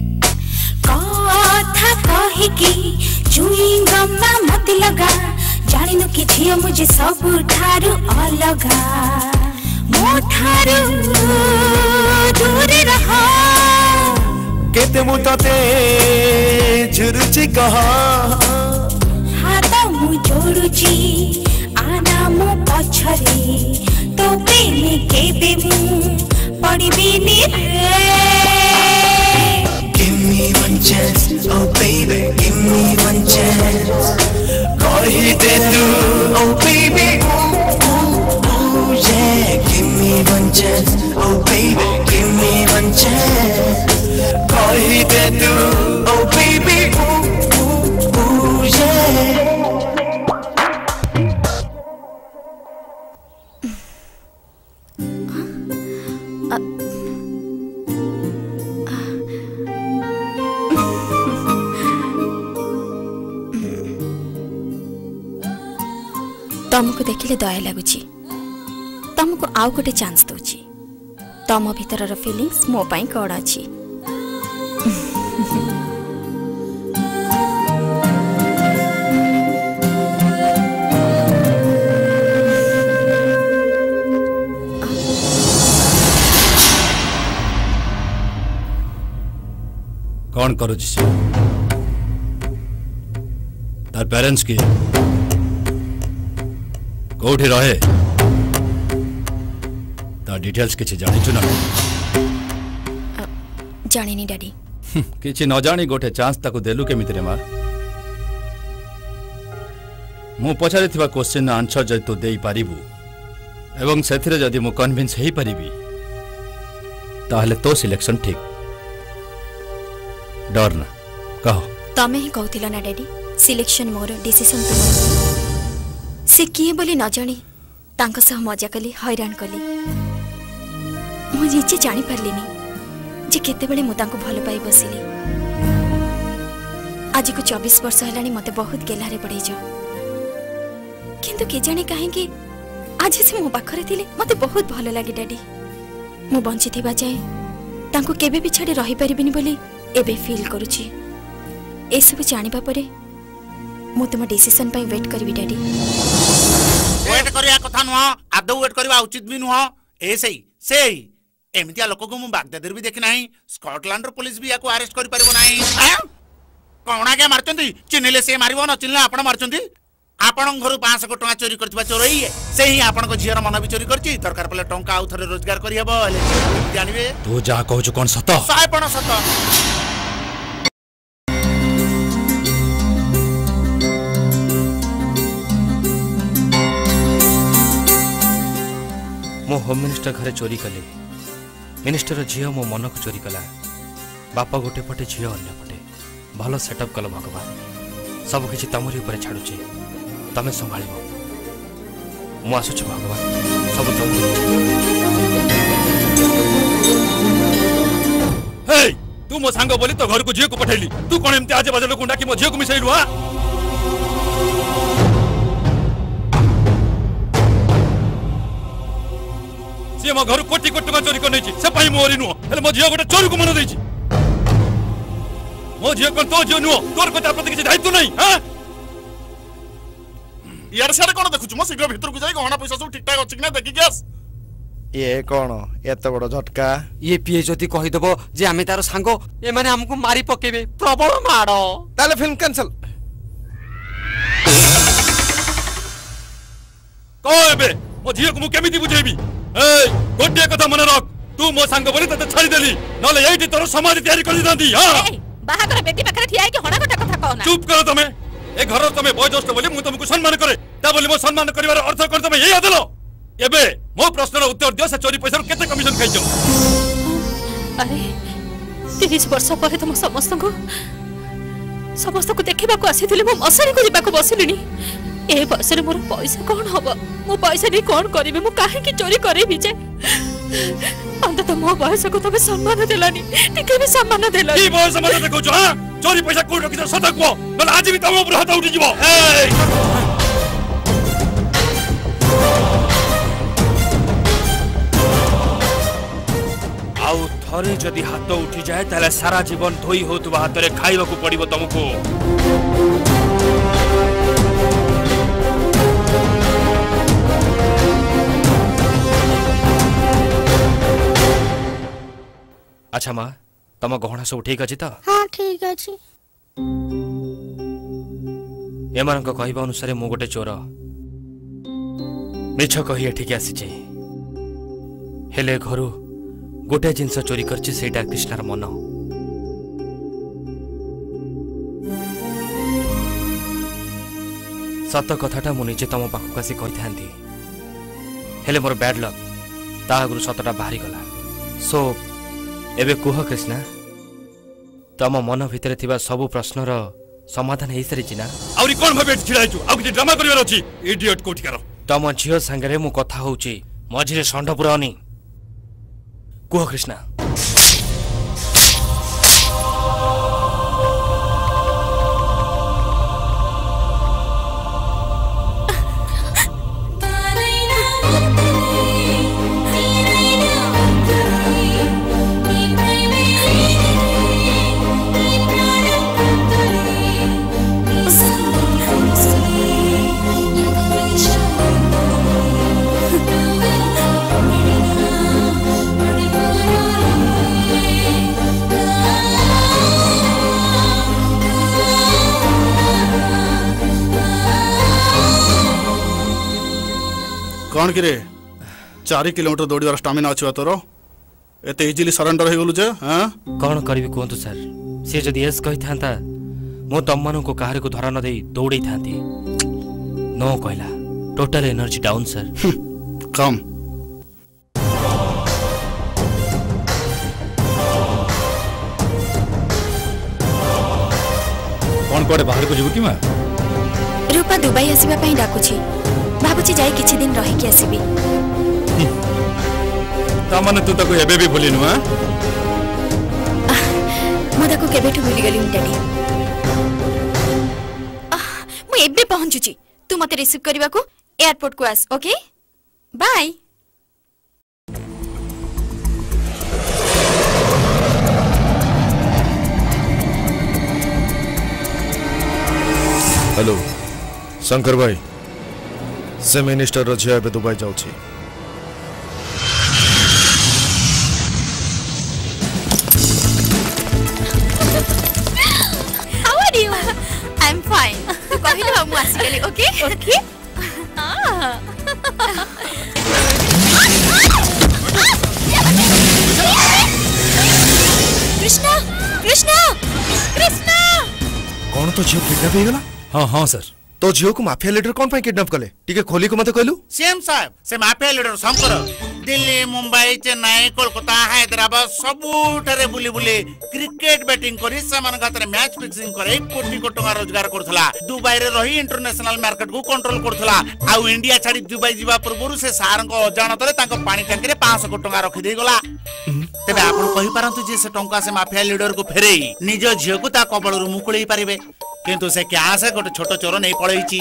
[SPEAKER 15] कथा कहि की chewing मा मत लगा जानिनु कि झियो मुझे सब ठारू अलगा मो ठारू दूर रहा
[SPEAKER 11] केते मु तते झुरुची कहा
[SPEAKER 15] हाथ मु जोड़ुची आना मो पछरे तो प्रेमी के बेमु पड़िबिनी रे
[SPEAKER 11] Give me one chance, oh baby, give me one chance कही दे तू, oh baby, ooh, ooh, ooh, yeah Give me one chance, oh baby, give me one chance कही दे तू, oh baby, ooh, ooh, ooh, yeah
[SPEAKER 10] तुमको देखिले दया लगुची तुमको आउ गोटे chance दूची तुम भीतर फीलिंग्स मो पाई कौन अच्छी
[SPEAKER 4] कौन करुची से तार पेरेंट्स की कोठी रहे ता डिटेल्स किछि जानि चुना
[SPEAKER 10] जानि नी डैडी
[SPEAKER 4] किछि न जानि गोटे चांस ताको देलु केमिति रे मां मु पछारे थिबा क्वेश्चन आंसर जदि तो देई पारिबु एवं सेथिरे जदि मु कन्विंस हेई पारिबी ताहले तो सिलेक्शन ठीक डर ना कहो
[SPEAKER 10] तमे ही कहतिला ना डैडी सिलेक्शन मोर डिसीजन तुम से किए बोली न जानी तांको सह मजा कली हैरान कली मु निजे जानी पारलिनी जे केते बेले मु तांको भल पाई बसिली आज को चौबीस वर्ष हलानी मते बहुत गेलारे पड़े जो किंतु के जाने काहे कि आज से मो पाखरे थिले मते बहुत भल लागे डैडी मु बंची थिबा जाय तांको केबे भी छाडी रही परिबिनी बोली एबे फील करूची ए सब जानिबा परे मु तुम डिसीजन पाई वेट करबी डैडी
[SPEAKER 7] वेट करिया कथा नुह आदौ वेट करबा उचित भी नुह ए सही सेही एमितिया लोक को मु बागदादर भी देखि नाही स्कॉटलैंड रो पुलिस भी याको अरेस्ट करि परबो नाही कोना के मारचंती चिन्हले से मारिबो न चिन्हले आपण मारचंती आपण घर पाँच सौ टका चोरी करथिबा चोरई से ही आपण को झियर मन भी चोरी करची दरकार पले टंका आउ थरे रोजगार करि हेबो जानिबे
[SPEAKER 4] तू जा कहू कोन सत
[SPEAKER 7] साय पण सत
[SPEAKER 2] मो होम मिनिस्टर घरे चोरी कले मिनिस्टर झील मो मन को चोरी कला बापा गोटे पटे झील अन्य पटे भल सेटअप कल भगवान सब किसी तमरी ऊपर छाड़ुचे तमें संभाल मु आसुच भगवान सब तुम
[SPEAKER 8] हे तू मो सांग बोली तो घर को झील को पठेली तू कौन एमती आज बाजे लोक डाकी मो झील को मिसैलु हा सी मो घर कोटी कोटी टका चोरी कर नहीं से पाई मोरी नु हेले मो झील गोटे चोरी को मन देछि मो झील कोन तो झील नु तोर पता प्रति किछि दायित्व नहीं हां
[SPEAKER 6] यार सारे कोन देखुछु मो शीघ्र भीतर को जाई गहना पैसा सब ठीक ठाक अछि कि ना देखि गैस
[SPEAKER 12] ये कौन एत बड़ झटका
[SPEAKER 13] ये पीए जति कहि देबो जे आमे तार सांगो ए माने हमको मारी पकेबे प्रबल माडो
[SPEAKER 12] ताले फिल्म कैंसिल
[SPEAKER 8] कोबे मो झील को मु केमिति बुझेबी ए गोटे कथा मन रख तू मो सांग बोली तते छाड़ी देली नले एठी तोर समाज तयारी कर दिदांती हां
[SPEAKER 3] बाहागर बेटी पाखरे ठिया के हणा गोटा कथा कहना
[SPEAKER 8] चुप करो तमे ए घर तमे बयोज्येष्ठ बोली मु तुमको सम्मान करे ता बोली मो सम्मान करिवार अर्थ कर तमे यही आदलो एबे मो प्रश्नर उत्तर दियो से चोरी पैसा केते कमिशन खाइजो
[SPEAKER 3] अरे तीस वर्ष पर तुम समस्त को समस्त को देखिबा को आसीथिले मो मसारी को जिबा को बसिलिनी ए बयस रे मोर पैसा कोन हबो मो पैसा नै कोन करिवे मो काहे की चोरी करिबि जे अंत तो मो बयस को तबे सम्मान देलानी टिके भी सम्मान देलानी
[SPEAKER 8] की बयस सम्मान देखौ छ हां चोरी पैसा कोन रखि सदा को नले आज भी तम ऊपर हाथ उठी जिवो ए
[SPEAKER 2] आउ थरे जदि हाथ उठी जाए ताले सारा जीवन धोई होतबा हाथ रे खाइबा को पड़िबो तुमको अच्छा माँ तम गहना सब ठीक अछि त
[SPEAKER 15] हां ठीक अछि
[SPEAKER 2] एमान को कहबा अनुसार मु गोटे चोर मिछ कहि एठिक आसी छै हेले घरु गोटे जिनस चोरी करछि सेटा कृष्णर मन सत कथाटा मु निजे तम पाखु आसी कहि थांती हेले मोर बैड लक ता आगु सतटा बाहरी गला सो एबे कुह कृष्णा तम मन भितरे थिबा सब प्रश्नर समाधान हेई सरी चिना
[SPEAKER 8] आउरी कोन भाबे छिड़ाइछु आउ कि ड्रामा करिवार अछि इडियट कोठी करो
[SPEAKER 2] तम झियो संगरे मु कथा होउची मझिरे षंढ पुरानी कुह कृष्णा
[SPEAKER 6] कौन कि रे चार किलोमीटर दौड़ार स्टामिना अच्छी तोर एत इजिली सरेंडर हो गलु हाँ
[SPEAKER 2] कौन करी कहतु सर सी जदि एस कही था मो तम मान को कहार को धरा न दे दौड़े था नो कहला टोटल एनर्जी डाउन सर
[SPEAKER 6] कम
[SPEAKER 4] कौन कोडे बाहर को जीव कि मा
[SPEAKER 10] रूपा दुबई आसीबा पई डाकुची भाबुची जाई किछि दिन रहि के आसीबी
[SPEAKER 4] ता माने तू तको एबे भी भूलिनु हां
[SPEAKER 10] मो ताको केबेठु भूली गली डैडी मु एबे पहुंचुची तू मते रिसीव करबा को एयरपोर्ट को आस ओके बाय
[SPEAKER 12] हेलो शंकर भाई से मिनिस्टर रझिया एबे दुबई जाउची
[SPEAKER 10] how are you I am fine तू कहिलो हम आसी गेली ओके ओके हां कृष्णा कृष्णा कृष्णा
[SPEAKER 12] कौन तो झियो किडनैप हो गला
[SPEAKER 4] हां हां सर
[SPEAKER 12] तो झियो को माफिया लीडर कौन पाई किडनैप कले टिके खोली को मते कहलु
[SPEAKER 7] सीएम साहब से माफिया लीडर शंकर दिल्ली मुंबई चेन्नई कोलकाता हैदराबाद सबुठारे बुली बुली क्रिकेट बैटिंग करी समान हाथ मैच फिक्सिंग करे कोटी कोटी टका रोजगार करथला दुबई रे रही इंटरनेशनल मार्केट को कंट्रोल करथला आउ इंडिया छाड़ी दुबई जीवा पूर्व से सार को अजाणत रे तांको पानी टंकी रे पाँच सौ कोटी टका रखि दे गला तेबे आपण कहि पारंतु जे से टंका से माफिया लीडर को फेरेई निज झियो को ता कबळ रु मुकुळेई पारिबे किंतु से क्या से गोटे छोट चोर नहीं पळेईची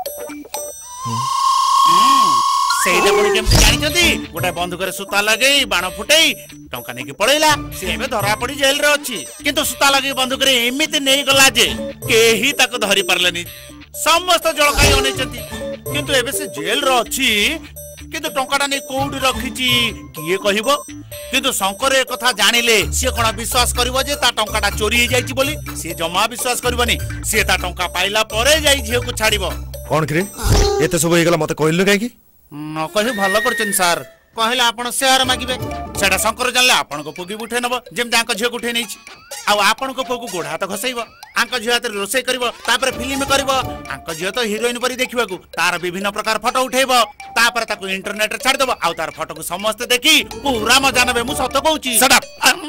[SPEAKER 7] ସେଇଟା ପୁଣି କେମିତି ଜାଣିଛନ୍ତି ଗୋଟେ ବନ୍ଧୁକରେ ସୂତା ଲଗେଇ ବାଣ ଫୁଟେଇ ଟଙ୍କା ନେଇକି ପଳେଇଲା ସେ ଏବେ ଧରା ପଡି ଜେଲରେ ଅଛି କିନ୍ତୁ ସୂତା ଲଗେଇ ବନ୍ଧୁକରେ ଏମିତି ନେଇଗଲା ଯେ କେହି ତାକୁ ଧରି ପାରିଲେନି ସମସ୍ତ ଜଳକାଇ ଅନେଇଛନ୍ତି କିନ୍ତୁ ଏବେ ସେ ଜେଲରେ ଅଛି କିନ୍ତୁ ଟଙ୍କାଟା ନେଇ କୋଉଠି ରଖିଛି କିଏ କହିବ କିନ୍ତୁ ଶଙ୍କର ଏ କଥା ଜାଣିଲେ ସିଏ କଣ ବିଶ୍ୱାସ କରିବ ଯେ ତା ଟଙ୍କାଟା ଚୋରି ହେଇଯାଇଛି ବୋଲି ସିଏ ଜମା ବିଶ୍ୱାସ କରିବନି ସିଏ ତା ଟଙ୍କା ପାଇଲା ପରେ ଯାଇ ଝିଅକୁ ଛାଡିବ
[SPEAKER 12] କଣ କିରେ ଏତେ ସବୁ ହେଇଗଲା ମତେ କହିଲୁ କାହିଁକି
[SPEAKER 7] न कहि भल करछन सर कहले आपण शेयर मागिबे सेडा शंकर जानले आपण को पुगी उठे नबो जेम आंक झियो उठे नै आ आपण को पुगु गोढा त घसैबो आंक झियो हाथ रोसई करबो तापर फिल्म करबो आंक झियो तो हीरोइन परी देखिबा को तार विभिन्न प्रकार फोटो उठेबो तापर ताको इंटरनेट रे छाड़ देबो आ तार फोटो को समस्त देखि पूरा मजा नबे मु सत कहूची
[SPEAKER 12] शट अप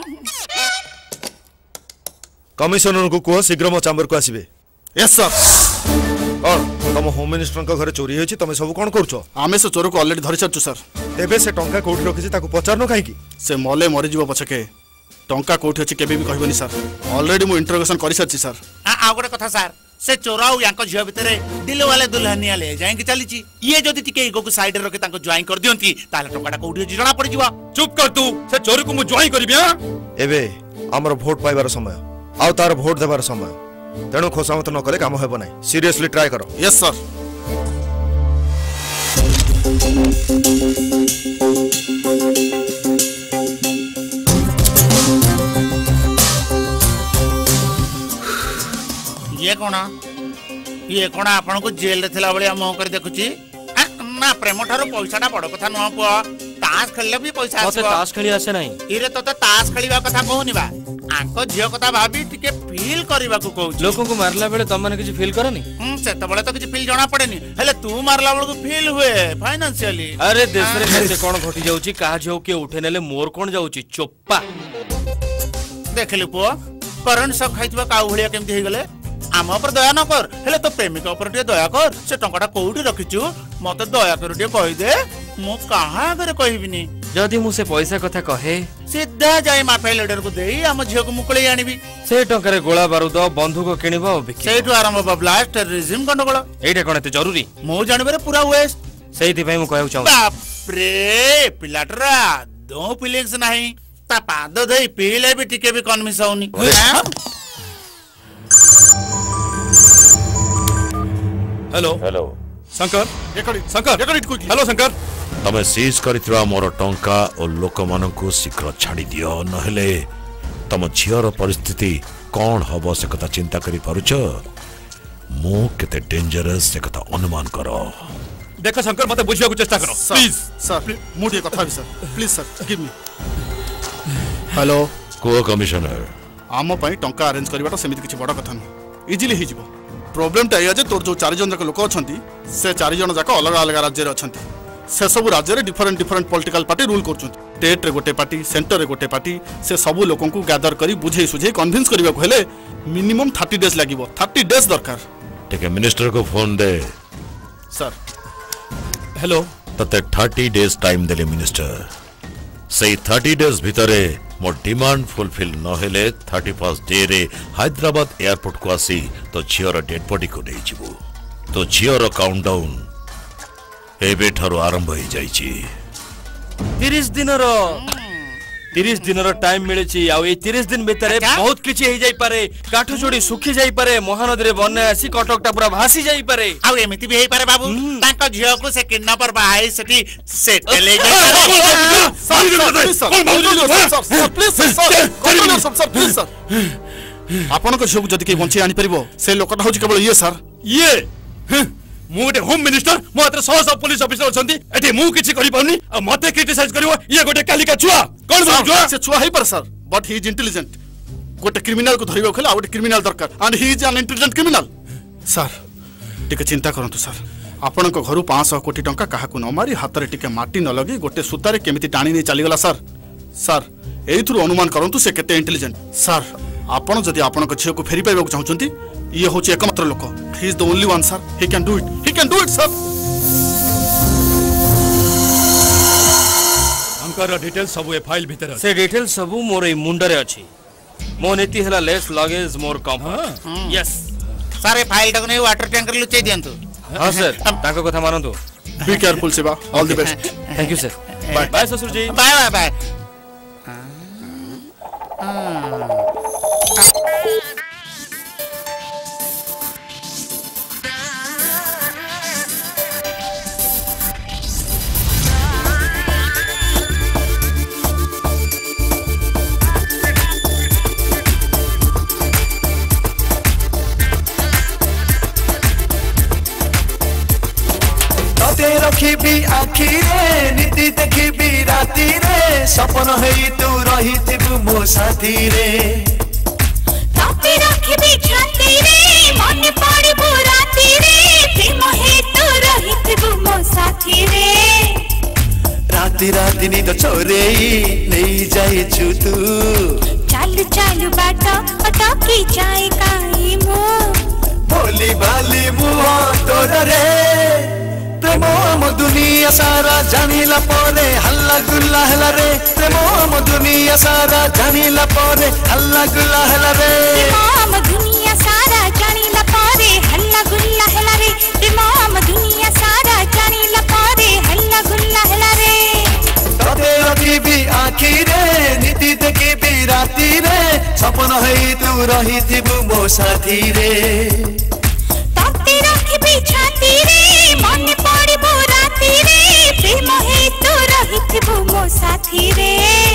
[SPEAKER 12] कमिश्नर को को शीघ्र मो चैम्बर को आसीबे यस सर और तम होम मिनिस्टर का घरे चोरी होची तमे सब कोन करछो
[SPEAKER 6] आमे से चोर को ऑलरेडी धरि छछु सर
[SPEAKER 12] तेबे से टंका कोठी रखिछि ताको पचारनो काहे की
[SPEAKER 6] से मले मरि जीव पछके टंका कोठी अछि केबे भी कहबनी सर ऑलरेडी मु इंटरोगेशन करि सच्ची सर
[SPEAKER 7] आ आ गोटे कथा सर से चोराउ यांको झियो भितरे दिल वाले दुल्हनिया ले जाएंगे चलीची ये जदी टिके इगो को साइड रे रखे ताको ज्वाइन कर दियंती ताले टंकाटा कोठी अछि जणा पड़ जीवा
[SPEAKER 8] चुप कर तू से चोरी को मु ज्वाइन करबी हां
[SPEAKER 12] एबे हमर वोट पाइबार समय आउ तार वोट देबार समय तेणु खोसामत न करे काम हेबो नै सीरियसली ट्राई करो
[SPEAKER 6] यस सर
[SPEAKER 7] ये कोन ये कोन आपन को जेल रे थिला बळे मोह कर देखुची ना प्रेम ठारो पैसाटा बड़ कथा न पुआ तास खेलले भी पैसा आसबो
[SPEAKER 2] मते तास खेली आसे नै
[SPEAKER 7] इरे तो तास खेलिबा कथा कहूनी बा आंको झियो कथा भाबी टिके फील करबा को कहू
[SPEAKER 2] लोगों को मारला बेले तम माने किछ फील करनी
[SPEAKER 7] हम सेत बळे तो किछ फील जणा पड़ेनी हेले तू मारला बळे को फील हुए फाइनेंशियली
[SPEAKER 2] अरे देश रे केते कोन घटी जाउची का झियो के उठे नेले मोर कोन जाउची चोप्पा
[SPEAKER 7] देखली पो करंट सब खाइतबा का भलिया केमती हे गेले आम पर दया न कर हेले तो प्रेमिका ऊपर टे दया कर से टंकाटा कोउठी रखिछु मते दया कर टे कहि दे मु कहां करे कहिबिनी
[SPEAKER 2] जदी मु से पैसा कथा कहे
[SPEAKER 7] सीधा जाई माफिया लीडर को देई हम झियो को मुकळे आनिबी
[SPEAKER 2] से टंकारे गोला बारूद बंधुक किनिबा बिकी
[SPEAKER 7] सेठु आरंभ बा ब्लास्ट टेररिज्म गंडगोल
[SPEAKER 2] एटा कोन एते जरूरी
[SPEAKER 7] मु जानबे पूरा वेस्ट
[SPEAKER 2] सेहिति पई मु कहउ चाहू
[SPEAKER 7] बाप रे पिलाटरा दो फीलिंग्स नाही ता पाद देई पीले भी टिके भी कन्विंस होनी
[SPEAKER 8] हेलो
[SPEAKER 5] हेलो
[SPEAKER 8] शंकर
[SPEAKER 6] एकड़ी
[SPEAKER 8] शंकर
[SPEAKER 6] एकड़ी कोकी
[SPEAKER 8] हेलो शंकर
[SPEAKER 5] तमे सीज करित्रा मोर टंका और लोक मानकु शीघ्र छाड़ी दियो नहले तम झियर परिस्थिति कोन हबो से कथा चिंता करि पारुछ मु केते डेंजरस से कथा अनुमान करो
[SPEAKER 8] देखो शंकर मते बुझिया को चेष्टा करो प्लीज
[SPEAKER 6] सर मुडी कथा भी sir please sir give me hello
[SPEAKER 5] को कमिश्नर
[SPEAKER 6] आम पई टंका अरेंज करबाटा सेमिति किछि बड़ कथा न इजीली हे जिवो प्रॉब्लम टा या जे तोर जो चार जन जाक लोक अछंती से चार जन जाक अलग अलग राज्य रे अछंती से सब राज्य रे different different political party rule करछंती स्टेट रे गोटे पार्टी सेंटर रे गोटे पार्टी से सब लोकन को गैदर करी बुझे सुझे कन्विंस करबा को हेले मिनिमम तीस डेज लागिवो तीस डेज दरकार
[SPEAKER 5] ठीक है मिनिस्टर को फोन दे
[SPEAKER 6] सर
[SPEAKER 8] हेलो
[SPEAKER 5] तते तीस डेज टाइम देले मिनिस्टर से तीस डेज भितरे मोर डिमांड फुलफिल न हेले इकतीस डे रे हैदराबाद एयरपोर्ट को आसी तो झियर डेड बॉडी को नै जिवो तो झियर काउंटडाउन एबे ठारो आरंभ हो जाईची
[SPEAKER 2] तीस दिन रो तीस दिन रो टाइम मिलेची आ ए तीस दिन भीतर बहुत किछि हे जाई पारे काठ जोड़ी सुखी जाई पारे महानदी रे बन्या आसी कटकटा पूरा भासी जाई पारे
[SPEAKER 7] आ एमिति भी हे पारे बाबू ताका झियो को से किडनैपर बाहाई सेठी सेटल हे जाई
[SPEAKER 6] sir sir please sir control sir sir please sir आपन को झियो जदी के बंची आनी परिबो से लोकटा होची केवल ये सर
[SPEAKER 8] ये मु गोटे होम मिनिस्टर मो हाथ सौ सौ पुलिस ऑफिसर अछंती एठी मु किछि करि पाउनी आ मते क्रिटिसाइज करिवो ये गोटे कालिका छुआ कोन छुआ
[SPEAKER 6] से छुआ हे पर sir but he is intelligent गोटे क्रिमिनल को धरिबो खला गोटे क्रिमिनल दरकार and he is an intelligent criminal sir टिके चिंता करंतु सर ଆପଣଙ୍କ ଘରୁ ପାଞ୍ଚଶହ କୋଟି ଟଙ୍କା କାହାକୁ ନ ମାରି ହାତରେ ଟିକେ ମାଟି ନ ଲଗେଇ ଗୋଟେ ସୂତାରେ କେମିତି ଟାଣି ନେଇ ଚାଲିଗଲା ସାର୍ ସାର୍ ଏଇଥିରୁ ଅନୁମାନ କରନ୍ତୁ ସେ କେତେ ଇଣ୍ଟେଲିଜେଣ୍ଟ ସାର୍ ଆପଣ ଯଦି ଆପଣଙ୍କ ଝିଅକୁ ଫେରି ପାଇବାକୁ ଚାହୁଁଛନ୍ତି ଇଏ ହେଉଛି ଏକମାତ୍ର ଲୋକ he is the only one sir he can do it he can do it sir
[SPEAKER 4] अंकर डिटेल सब ए फाइल भीतर
[SPEAKER 2] से डिटेल सब मोर ए मुंडरे अछि मो नीति हला less luggage more comfort yes
[SPEAKER 7] sir ए फाइल टाको नै वाटर टैंकर लुचै दियंतु
[SPEAKER 2] हां सर ताको कथा मानंतु
[SPEAKER 6] be careful Shiva all the best
[SPEAKER 2] thank you sir bye bye ससुर जी
[SPEAKER 7] बाय बाय बाय
[SPEAKER 11] रखी आखिरे नीति देखी राती रे सपन हेई तू रही थिबु मो साथी रे
[SPEAKER 15] ताते रखी छाती रे मन पड़बो राती रे प्रेम हे तू रही थिबु मो साथी रे
[SPEAKER 11] राती राती नी तो छोरे नहीं जाई छु तू
[SPEAKER 15] चल चल बाट अटकी जाए काई मो
[SPEAKER 11] भोली भाली मुहा तोर रे प्रेम म दुनिया सारा जानिला परे हल्ला गुल्ला हला रे प्रेम म दुनिया सारा जानिला परे हल्ला गुल्ला हला रे
[SPEAKER 15] प्रेम दुनिया सारा जानिला परे हल्ला गुल्ला हला रे प्रेम दुनिया सारा जानिला परे हल्ला गुल्ला हला रे
[SPEAKER 11] तते रखी आखी रे नीति देखी भी राती रे सपन हेई तू रही थिबु मो साथी रे
[SPEAKER 15] तते रखी छाती रे मन पड़बो राती रे प्रेम हे तू रही थिबु मो साथी रे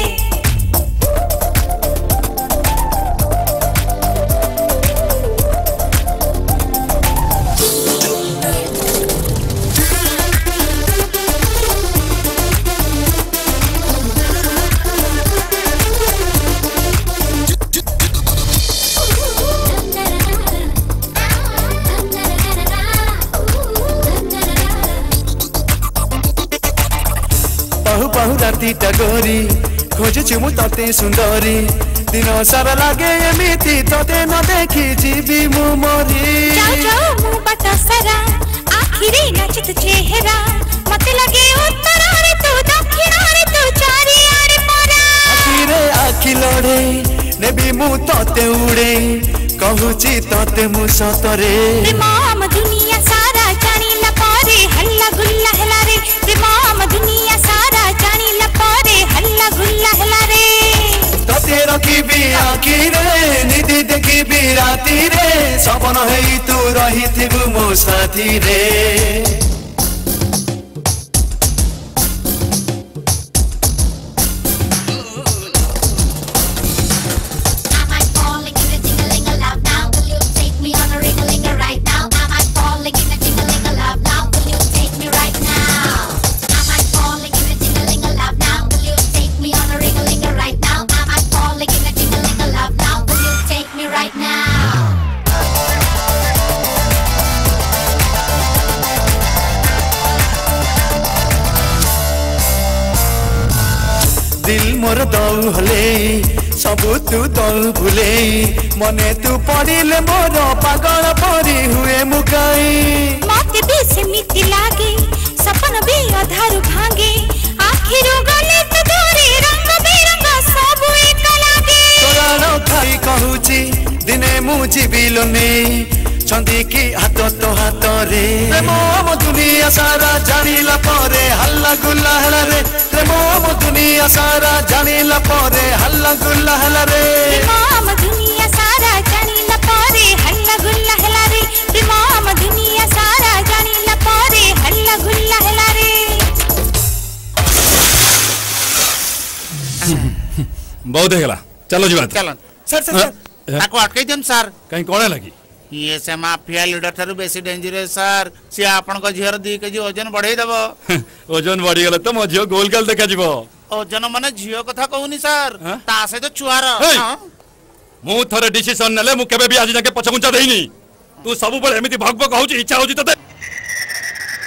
[SPEAKER 11] बहु राती टगोरी खोजुछु मु तते सुंदरी दिन सारा लागे एमिति तते न देखी जीवी मु मरी
[SPEAKER 15] जाओ जाओ मु बट सारा आखिरी नाचित चेहरा मते लगे उत्तर रे तू दक्षिण रे तू चारि आड़े परा
[SPEAKER 11] आखिरे आखि लड़े नेबी मु तते उड़े कहूची तते मु सतरे
[SPEAKER 15] प्रेम दुनिया सारा जानिला परे हल्ला गुल्ला हला रे प्रेम दुनिया सारा जानिला परे हल्ला गुल्ला हला रे
[SPEAKER 11] तते रखी भी आखी रे निधि देखी भी राती रे सपन हेई तू रही थिबु मो साथी रे दिल मोर दौ हले सबु तू दौ भूले मने तू पड़िले मोर पागल परी हुए मुकाई
[SPEAKER 15] मते भी सेमिति लागे सपन भी अधारु भांगे आखिर गले तो दूरे रंग बेरंग सब एक लागे
[SPEAKER 11] तोरा न खाई कहूची दिने मु जीविलोने छंदी की हाथ तो हाथ रे प्रेम म दुनिया सारा जानिला परे हल्ला गुल्ला हला रे प्रेम म दुनिया सारा जानिला परे हल्ला गुल्ला हला रे
[SPEAKER 15] प्रेम दुनिया सारा जानिला परे हल्ला गुल्ला हला रे प्रेम दुनिया सारा जानिला परे हल्ला गुल्ला हला रे
[SPEAKER 4] बहुत हेगला चलो जीवा
[SPEAKER 7] चलो सर सर सर ताको अटकै दियन सर
[SPEAKER 4] कहीं कोणे लगी
[SPEAKER 7] ये से माफिया लीडर थारु बेसी डेंजरस सर से आपन को झियर दो केजी वजन बढ़ाई देबो
[SPEAKER 4] वजन बढ़ी गला त म झियो गोल गोल देखा जीवो
[SPEAKER 7] वजन माने झियो कथा कहूनी सर ता से तो चुहार
[SPEAKER 4] मु थरे डिसिजन नले मु केबे भी आज जाके पछगुंचा देइनी तू सब बळे एमिति भग भग होउची इच्छा होउची तते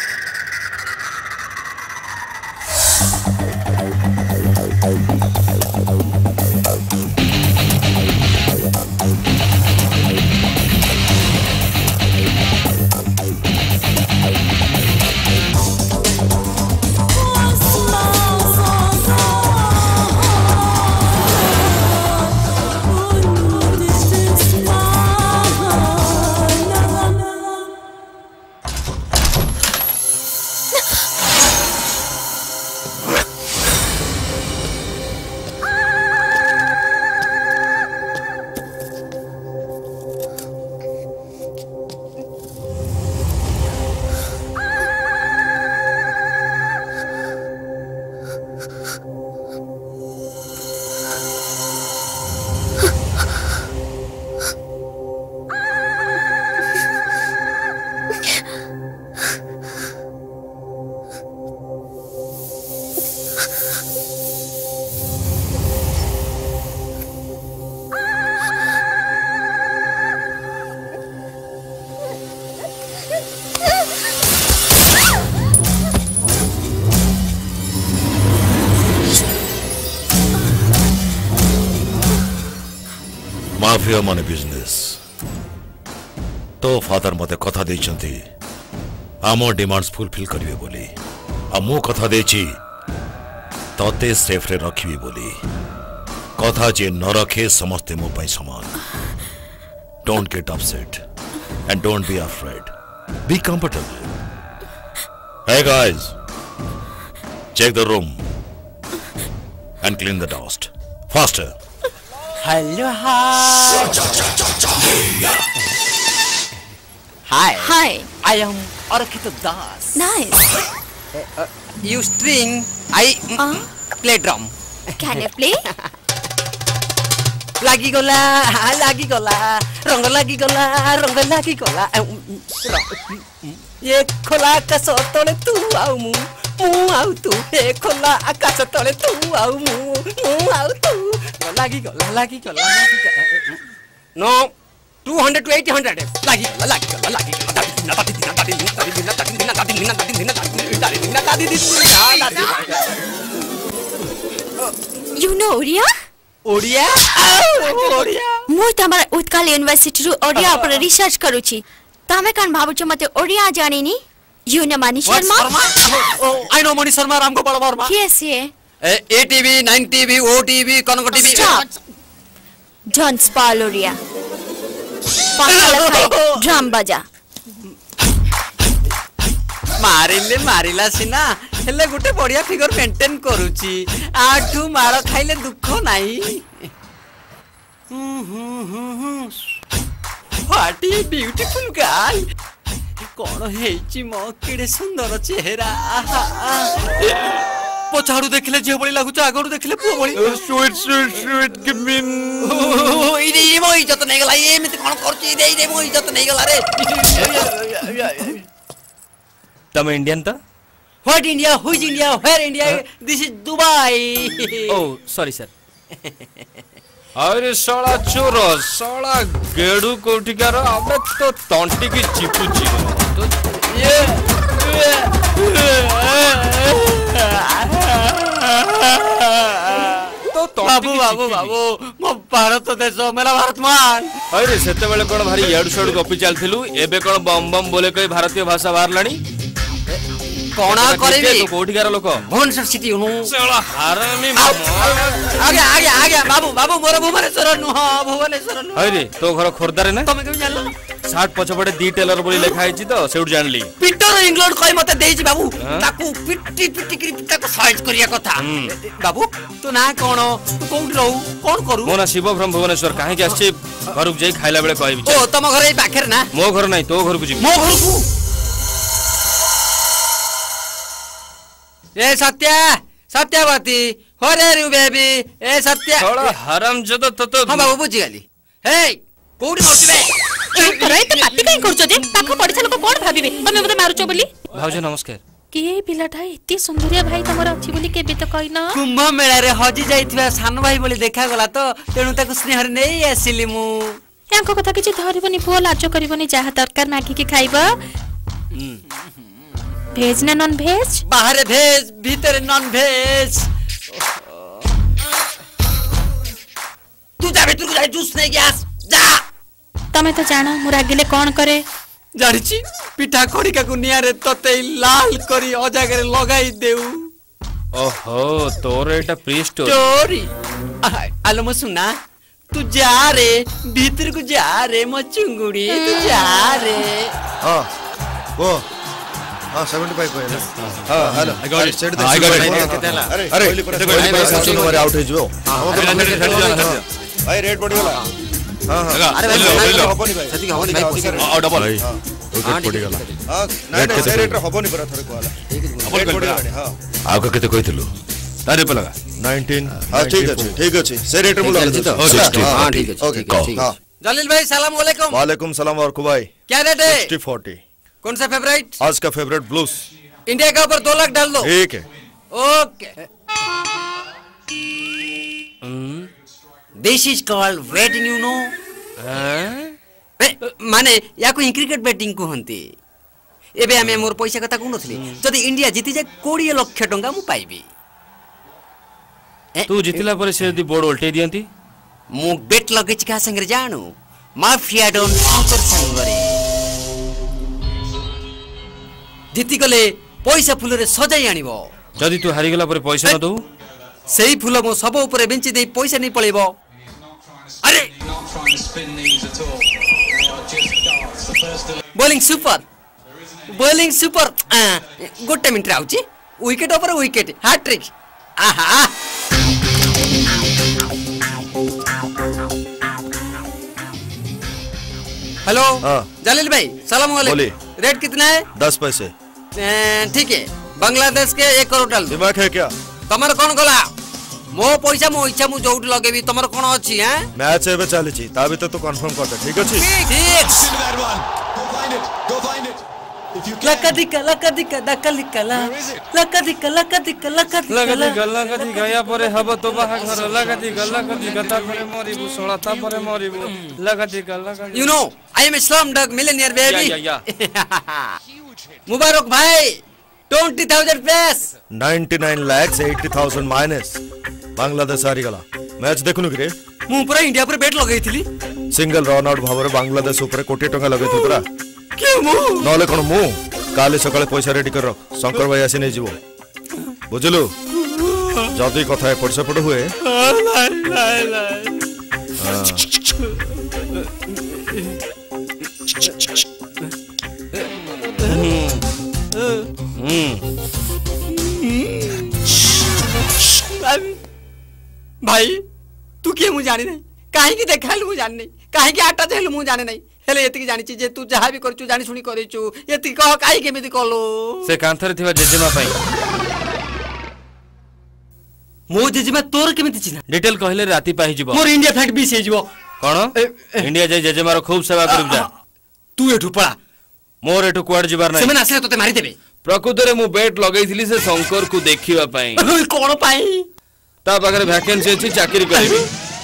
[SPEAKER 5] माफिया माने बिजनेस तो फादर मते कथा देइछंती आम डिमांड्स फुलफिल करिवे बोली आ मु कथा देछि तते सेफ रे रखिबी बोली कथा जे न रखे समस्ते मो पई समान don't get upset and don't be afraid be comfortable Hey guys, check the room and clean the dust. Faster.
[SPEAKER 13] Hello, hi. Hi.
[SPEAKER 10] Hi.
[SPEAKER 13] I am Arakita Das.
[SPEAKER 10] Nice.
[SPEAKER 13] Uh, uh, you string, I uh? play drum.
[SPEAKER 10] Can I play?
[SPEAKER 13] Lagi gola, lagi gola, rong lagi gola, rong lagi gola. ये खोला आकाश तले तू आउ मु मु आउ तू ये खोला आकाश तले तू आउ मु मु आउ तू लागी गला लागी गला नो two hundred to eight hundred लागी गला लागी गला लागी गला दादी दिना दादी दिना दादी दिना दादी दिना दादी दिना दादी दिना दादी दिना दादी दिना
[SPEAKER 10] You know Oriya?
[SPEAKER 13] Oriya? Oriya?
[SPEAKER 10] मु तमरा उत्कल यूनिवर्सिटी रु ओडिया पर रिसर्च करूची तमे कान भाबुछ मते ओडिया जानिनी you know Mani Sharma
[SPEAKER 13] I know Mani Sharma Ramgopal बड़ वर्मा
[SPEAKER 10] यस ये
[SPEAKER 13] A TV nine TV O TV Kanak TV
[SPEAKER 10] don't spoil Odia पाखला खाई ड्रम बजा
[SPEAKER 13] मारिले मारिला सिना हेले गुटे बढ़िया फिगर मेंटेन करूची आठू मार खाइले दुख नाही What a beautiful girl! कौन हेची मो केडे सुंदर चेहरा पछाड़ू देखले जे बळी लागुच आगडू देखले पुओ बळी
[SPEAKER 8] sweet sweet sweet give me
[SPEAKER 13] इनी मो इज्जत नै गला एमिति कोन करची देई दे मो इज्जत नै गला रे
[SPEAKER 2] तम इंडियन त
[SPEAKER 13] what India who is India where India this is Dubai
[SPEAKER 2] oh sorry sir अरे साला चोर साला गेडू कोठिकार अबे तो तंटी की चिपुची तो ये तो
[SPEAKER 13] बाबू बाबू बाबू मो भारत देश मेरा भारत मान
[SPEAKER 2] अरे सेते बेले कोन भारी याडू साडू गपी चलथिलु एबे कोन बम बम बोले कई भारतीय भाषा बाहरलानी
[SPEAKER 13] कोना करबी
[SPEAKER 2] तो कोठिकार लोक
[SPEAKER 13] भुवनेश्वर सिटी नु
[SPEAKER 2] साला हरामी
[SPEAKER 13] आगे आगे आगे बाबू बाबू मोर भुवनेश्वर नु हां भुवनेश्वर नु
[SPEAKER 2] अरे तो घर खोरदा रे ना
[SPEAKER 13] तमे केम जानलो
[SPEAKER 2] साठ पछपटे दी टेलर बोली लेखा आइची तो सेउड जानली
[SPEAKER 13] पीटर इंग्लैंड कई मते देइची बाबू ताकू पिट्टी पिट्टी करी ताको साइज करिया कथा बाबू तू ना कोन तू कोउठ रहू कोन करू
[SPEAKER 2] मोना शिव फ्रॉम भुवनेश्वर काहे के आछे घरक जाई खाइला बेले कहबी
[SPEAKER 13] ओ तम घर ए पाखर ना
[SPEAKER 2] मो घर नाही तो घर को जी
[SPEAKER 13] मो घर को ए सत्या सत्यवती होरे रु बेबी ए सत्या
[SPEAKER 2] थोड़ा हरामजादा तो तो
[SPEAKER 13] हां बाबू बुझी गली हे कोडी मरती बे
[SPEAKER 3] करे त पाटी काई करछो जे पाखो पड़िसा लोक कोन भाबिबे तमे मते मारुचो बोली
[SPEAKER 2] भाउजी नमस्कार
[SPEAKER 3] के पिलाटा एते सुंदरिया भाई तमर अछि बोली केबे त कहिना
[SPEAKER 13] कुंभ मेला रे हजी जाइथिबा सान भाई बोली देखा गला तो तेनु ताको स्नेह रे नै आसिली मु
[SPEAKER 3] यांको कथा किछि धरिबनी पुओ लाज करिबनी जाहा तरकार मागी के खाइबा भेज ना नॉन भेज
[SPEAKER 13] बाहर भेज भीतर नॉन भेज तू जा भीतर जा जूस नहीं गैस जा
[SPEAKER 3] तमे तो जानो मुरा गिले कोन करे
[SPEAKER 13] जानिची पिठा खड़िका को निया रे तते लाल करी अजागरे लगाई देऊ
[SPEAKER 2] ओहो तोर एटा प्री स्टोरी
[SPEAKER 13] स्टोरी आलो म सुना तू जा रे भीतर को जा रे म चुंगुड़ी तू जा रे
[SPEAKER 12] हां वो हां seventy-five को है हां hello I got it set the
[SPEAKER 8] I got it कितना
[SPEAKER 12] अरे अरे पैसा तुम्हारे आउट हो जाओ हां भाई रेट बढ़ गला हां हां
[SPEAKER 13] अरे भाई हबनी भाई सती हबनी भाई
[SPEAKER 8] आ डबल भाई
[SPEAKER 12] रेट बढ़ गला हां नहीं नहीं से रेट हबनी पर थरे को वाला रेट बढ़ गला हां
[SPEAKER 8] आगो केते कहितलु तारे पे लगा
[SPEAKER 12] nineteen हां ठीक है ठीक है से रेट में लगा
[SPEAKER 13] तो हां ठीक है ओके ठीक है जलील भाई सलाम वालेकुम
[SPEAKER 12] वालेकुम सलाम और कुबाई
[SPEAKER 13] क्या रेट है
[SPEAKER 12] sixty forty
[SPEAKER 13] कौन सा फेवरेट
[SPEAKER 12] आज का फेवरेट ब्लूज
[SPEAKER 13] इंडिया के ऊपर दो लाख डाल दो
[SPEAKER 12] ठीक है
[SPEAKER 13] okay this is called waiting you know माने या को क्रिकेट बैटिंग को हंती एबे हमें मोर पैसा कथा कोन नथली जदी इंडिया जीती जाय twenty लाख टंका मु पाइबी
[SPEAKER 2] तू जितिला पर से यदि बोर्ड उल्टे दियंती
[SPEAKER 13] मु बेट लगे का संगे जानू माफिया डॉन शंकर संगरे जीति गले पैसा फूल रे सजाई आनिबो
[SPEAKER 2] जदि तू हारी गला पर पैसा न दो
[SPEAKER 13] सेही फूल मो सब ऊपर बेंची दे पैसा नहीं पळेबो अरे बॉलिंग सुपर बॉलिंग सुपर गोटे मिनिट आउची विकेट ऊपर विकेट हैट्रिक आहा हेलो जलील भाई सलाम वालेकुम रेट कितना है
[SPEAKER 12] दस पैसे
[SPEAKER 13] ठीक है बांग्लादेश के एक करोड़ डाल
[SPEAKER 12] दिमाग है क्या
[SPEAKER 13] तमर कौन गला मो पैसा मो इच्छा मु जोट लगेबी तमर कोन अछि हैं
[SPEAKER 12] मैच एबे चली छी ता भी तो तू कंफर्म कर दे ठीक अछि
[SPEAKER 13] ठीक लका दिका लका दिका दका लिकला लका दिका लका दिका लका दिका
[SPEAKER 2] लका दिका लका दिका या परे हब तो बाहा घर लका दिका लका दिका ता परे मरिबु सोळा ता परे मरिबु लका दिका लका you
[SPEAKER 13] know I am slumdog millionaire baby
[SPEAKER 2] yeah yeah
[SPEAKER 13] Mubarak भाई twenty thousand plus
[SPEAKER 12] ninety-nine lakhs eighty thousand minus Bangladesh हारी गला मैच देखुनु रे
[SPEAKER 13] मु पूरा इंडिया पर बेट लगई थिली
[SPEAKER 12] सिंगल रन आउट भाବରେ बांग्लादेश ऊपर कोटी टंका लगई थुतरा
[SPEAKER 13] के मु
[SPEAKER 12] नले कोन मु काले सकाळे पैसा रेडी कर रख शंकर भाई आसी नै जीवो बुझलु जदी कथा एपट सेपट हुए
[SPEAKER 13] लाई लाई भाई तू किए मु जानी नहीं काहे की देखाल मु जानी नहीं काहे की आटा देल मु जाने नहीं हेले एति जानि छी जे तू जहा भी करचू जानि सुनी करेचू एति कह काहे केमिति कलो
[SPEAKER 2] से कांथरे थिबा जेजेमा पई
[SPEAKER 13] मो जेजेमा तोर केमिति चिना
[SPEAKER 2] डिटेल कहले राती पाहि जीवो
[SPEAKER 13] मोर इंडिया फ्लाइट बीस हे जीवो
[SPEAKER 2] कोन इंडिया जाय जेजेमा रो खूब सेवा करब जा
[SPEAKER 13] तू एठु पळा
[SPEAKER 2] मोर एठु क्वाड जीवार नै
[SPEAKER 13] सेमन आसे तोते मारि देबे
[SPEAKER 2] प्रकृतरे मु बेट लगैथिली से शंकर को देखिबा पई
[SPEAKER 13] कोन पई
[SPEAKER 2] ता बगरे वैकेंसी अछि चाकरी करबी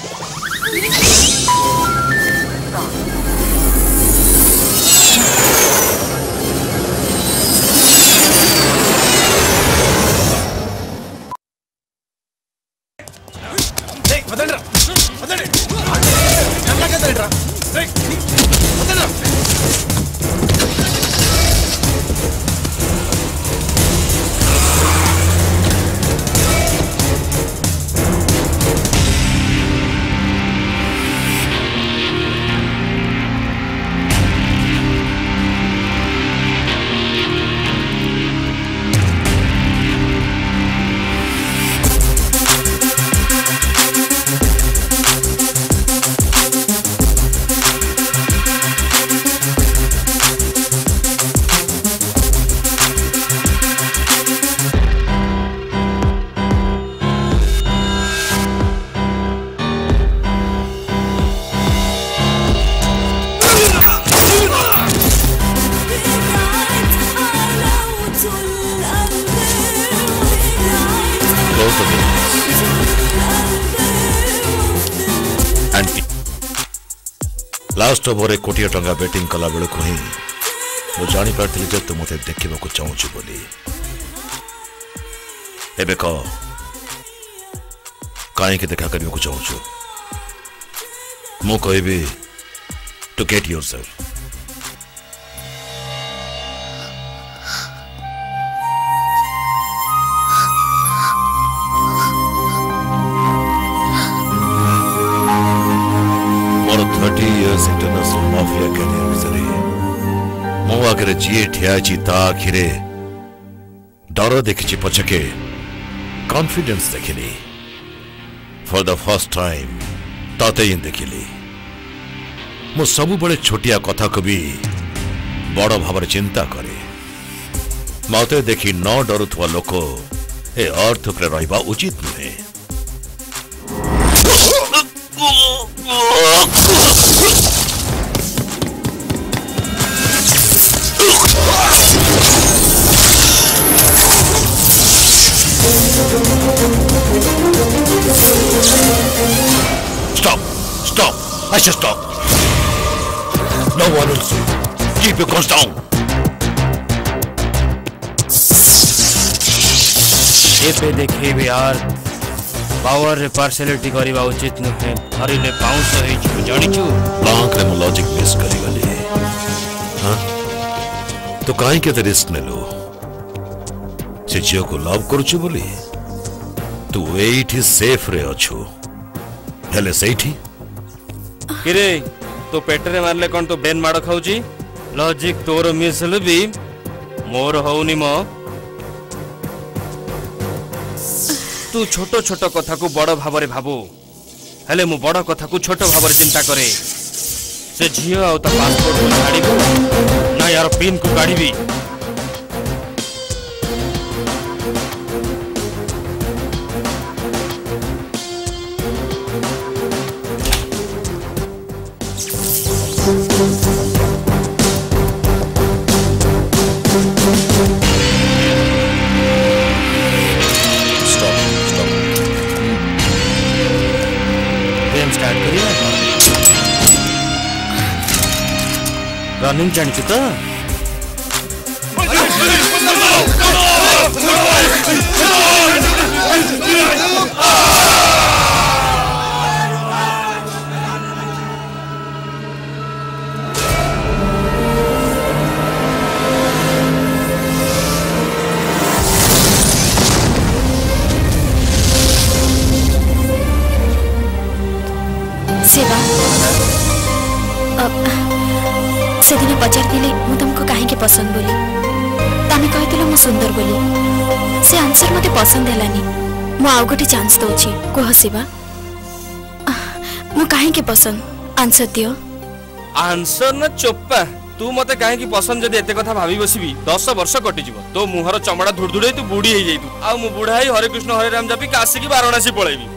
[SPEAKER 5] लास्ट ओवर कोटिया टंका बैटिंग कला बेलू ही मु जानी पारथिली जे तू मते देखिबा को चाहूछु बोली एबे को काहे के देखा करियो को चाहूछु मु कहबी to get yourself thirty years international mafia career visare mo agare jiye thiachi ta akhire daro dekhichi pachake confidence dekhili for the first time tate in dekhili mo sabu bale chotiya katha ko bi bada bhabare chinta kare mate dekhi no daruthwa loko e arthokre rahiba uchit nuhe Stop! Stop! I should stop! No one will see. Keep your guns down!
[SPEAKER 2] ये पे देखिए यार power रे partiality करबा उचित नुहे धरिले पाउस होई छु जानिछु
[SPEAKER 5] ब्लांक रे मो लॉजिक मिस करी गली हां तो काहे के रिस्क नेलो से जियो को लव करछु बोली तू एठी सेफ रे अछु हेले सेठी
[SPEAKER 2] किरे तो पेटरे मारले कोन तो ब्रेन माड़ खाउची लॉजिक तोर मिसल भी मोर होउनी मो तू छोट छोट कथा को बड़ भावरे भाबो हेले मु बड़ कथा को छोट भावरे चिंता करे से झियो आ त पासपोर्ट को काढिबो ना यार पिन को काढिबी रनिंग जानिछु त
[SPEAKER 10] सेवा से दिन पचार दिले मु तुमको काहे के पसंद बोली तमे कहतिलो मु सुंदर बोली से आंसर मते पसंद हेलानी मु आउ गोटे चांस दोची को हसीबा मु काहे के पसंद आंसर दियो
[SPEAKER 2] आंसर न चोप्पा तू मते काहे की पसंद जदी एते कथा भाबी बसिबी दस वर्ष कटि जिवो तो मुहर चमड़ा धुड़धुड़े तू बूढ़ी हे जाई तू आ मु बुढ़ाई हरे कृष्ण हरे राम जपी काशी की वाराणसी पळेबी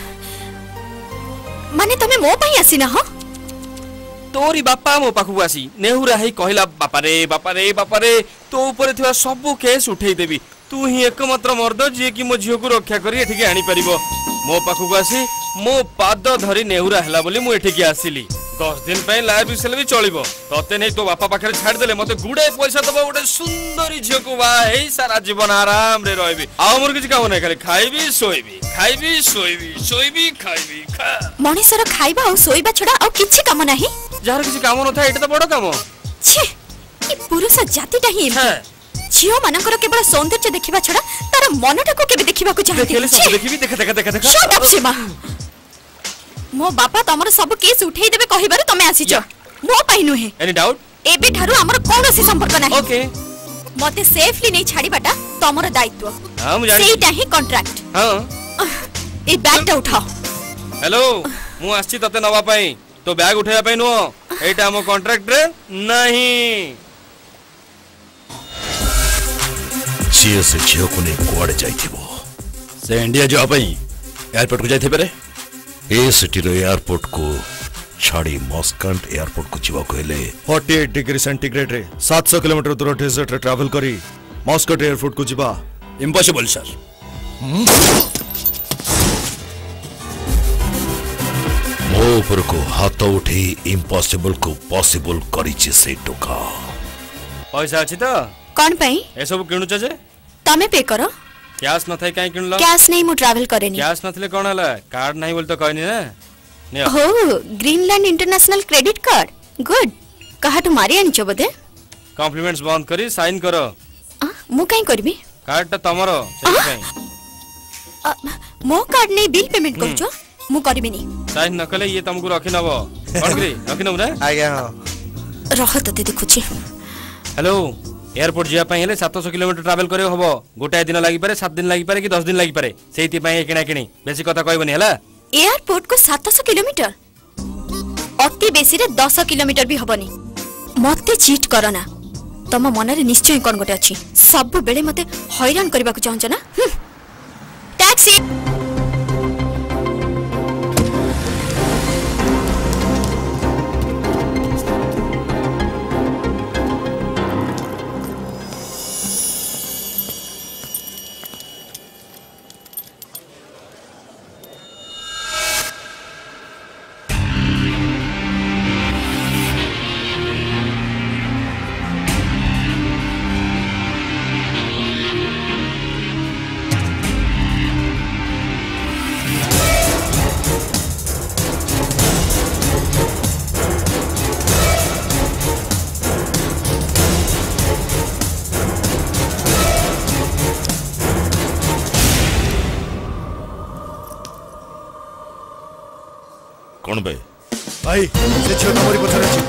[SPEAKER 10] माने तमे मो पई आसी ना हो
[SPEAKER 2] तोरी बापा मो पाखु आसी नेहुरा ही कहला बापा रे बापा रे बापा रे तो ऊपर थिवा सब केस उठेई देबी तू ही एकमात्र मर्द जे कि मो झियो को रक्षा करी एठी के आनी परिबो मो पाखु आसी मो पाद धरी नेहुरा हला बोली मु एठी के आसीली दस दिन पे लाइफ बिसल भी चलिबो तते नै तो बापा पाखरे छाड़ देले मते गुडे पैसा दबो गोटे सुंदरी झियो को बा हेई सारा जीवन आराम रे रहबी आ मोर किछ काम नै खाली खाइबी सोइबी खाइबी सोइबी सोइबी खाइबी खा
[SPEAKER 10] मनीषर खाइबा और सोइबा छडा और किछि काम नाही
[SPEAKER 2] जार किसी काम न था एटा तो बड़ काम
[SPEAKER 10] छे ई पुरुष जातिटा ही झियो मानकर केवल सौंदर्य देखिबा छडा तार मनटा को केबे देखिबा को चाहती
[SPEAKER 2] देखले सब देखिबी देख देख देख देख
[SPEAKER 10] शट अप सीमा मो बापा तमर सब केस उठेई देबे कहिबार तमे आसी छ मो पई नुहे
[SPEAKER 2] एनी डाउट
[SPEAKER 10] एबे थारु हमर कोनोसी संपर्क नाही
[SPEAKER 2] ओके
[SPEAKER 10] मते सेफली नै छाडीबाटा तमर दायित्व
[SPEAKER 2] हां मु जानि
[SPEAKER 10] सेटा ही कॉन्ट्रैक्ट
[SPEAKER 2] हां
[SPEAKER 10] ए बैगटा उठाओ
[SPEAKER 2] हेलो मु आछि तते नवा पई तो बैग उठाया पे नो एटा हम कॉन्ट्रैक्ट रे नहीं
[SPEAKER 5] जियो से जियो को नहीं कोआडे जाइथिबो
[SPEAKER 4] से इंडिया जो पई एयरपोर्ट को जाइथे परे
[SPEAKER 5] ए सिटी रो एयरपोर्ट को छाड़ी मस्कट एयरपोर्ट को जीवा कहले
[SPEAKER 12] अड़तालीस डिग्री सेंटीग्रेड रे सात सौ किलोमीटर दूर डेजर्ट रे ट्रैवल करी मस्कट एयरपोर्ट को जीवा
[SPEAKER 4] इम्पॉसिबल सर
[SPEAKER 5] मो ऊपर को हाथ उठे इम्पॉसिबल को पॉसिबल करिछि से टोका
[SPEAKER 2] पैसा अछि त
[SPEAKER 10] कोन पई
[SPEAKER 2] ए सब किनु छ जे
[SPEAKER 10] तमे पे करो
[SPEAKER 2] कैश न थाई काई किनलो
[SPEAKER 10] कैश नहीं मु ट्रैवल करेनी
[SPEAKER 2] कैश नथले कोन हला कार्ड नहीं बोल तो कहनी ना ने
[SPEAKER 10] हो Greenland international credit card good कहा तुम्हारी आनी छ बदे
[SPEAKER 2] कॉम्प्लीमेंट्स बंद करी साइन करो
[SPEAKER 10] मु काई करबी
[SPEAKER 2] कार्ड त तमरो से काई
[SPEAKER 10] मो कार्ड नहीं बिल पेमेंट कर छ मु करबी नहीं
[SPEAKER 2] साइन न कले ये तुमको रखि नबो कोन करी रखि नबो रे
[SPEAKER 6] आज्ञा हां
[SPEAKER 2] रह त देखु छी हेलो एयरपोर्ट जिया पई हेले सात सौ किलोमीटर ट्रैवल करे होबो गोटाय दिन लागि पारे सात दिन लागि पारे कि दस दिन लागि पारे सेति पई किना किनी बेसी कथा कहबनी हला
[SPEAKER 10] एयरपोर्ट को सात सौ किलोमीटर अति बेसी रे दस किलोमीटर भी हबनी मते चीट करना तम मन रे निश्चय कोन गोटे अछि सब बेले मते हैरान करबा को चाहछ ना टैक्सी
[SPEAKER 5] कौन बे
[SPEAKER 12] भाई से झियो तमरी पछरे अछि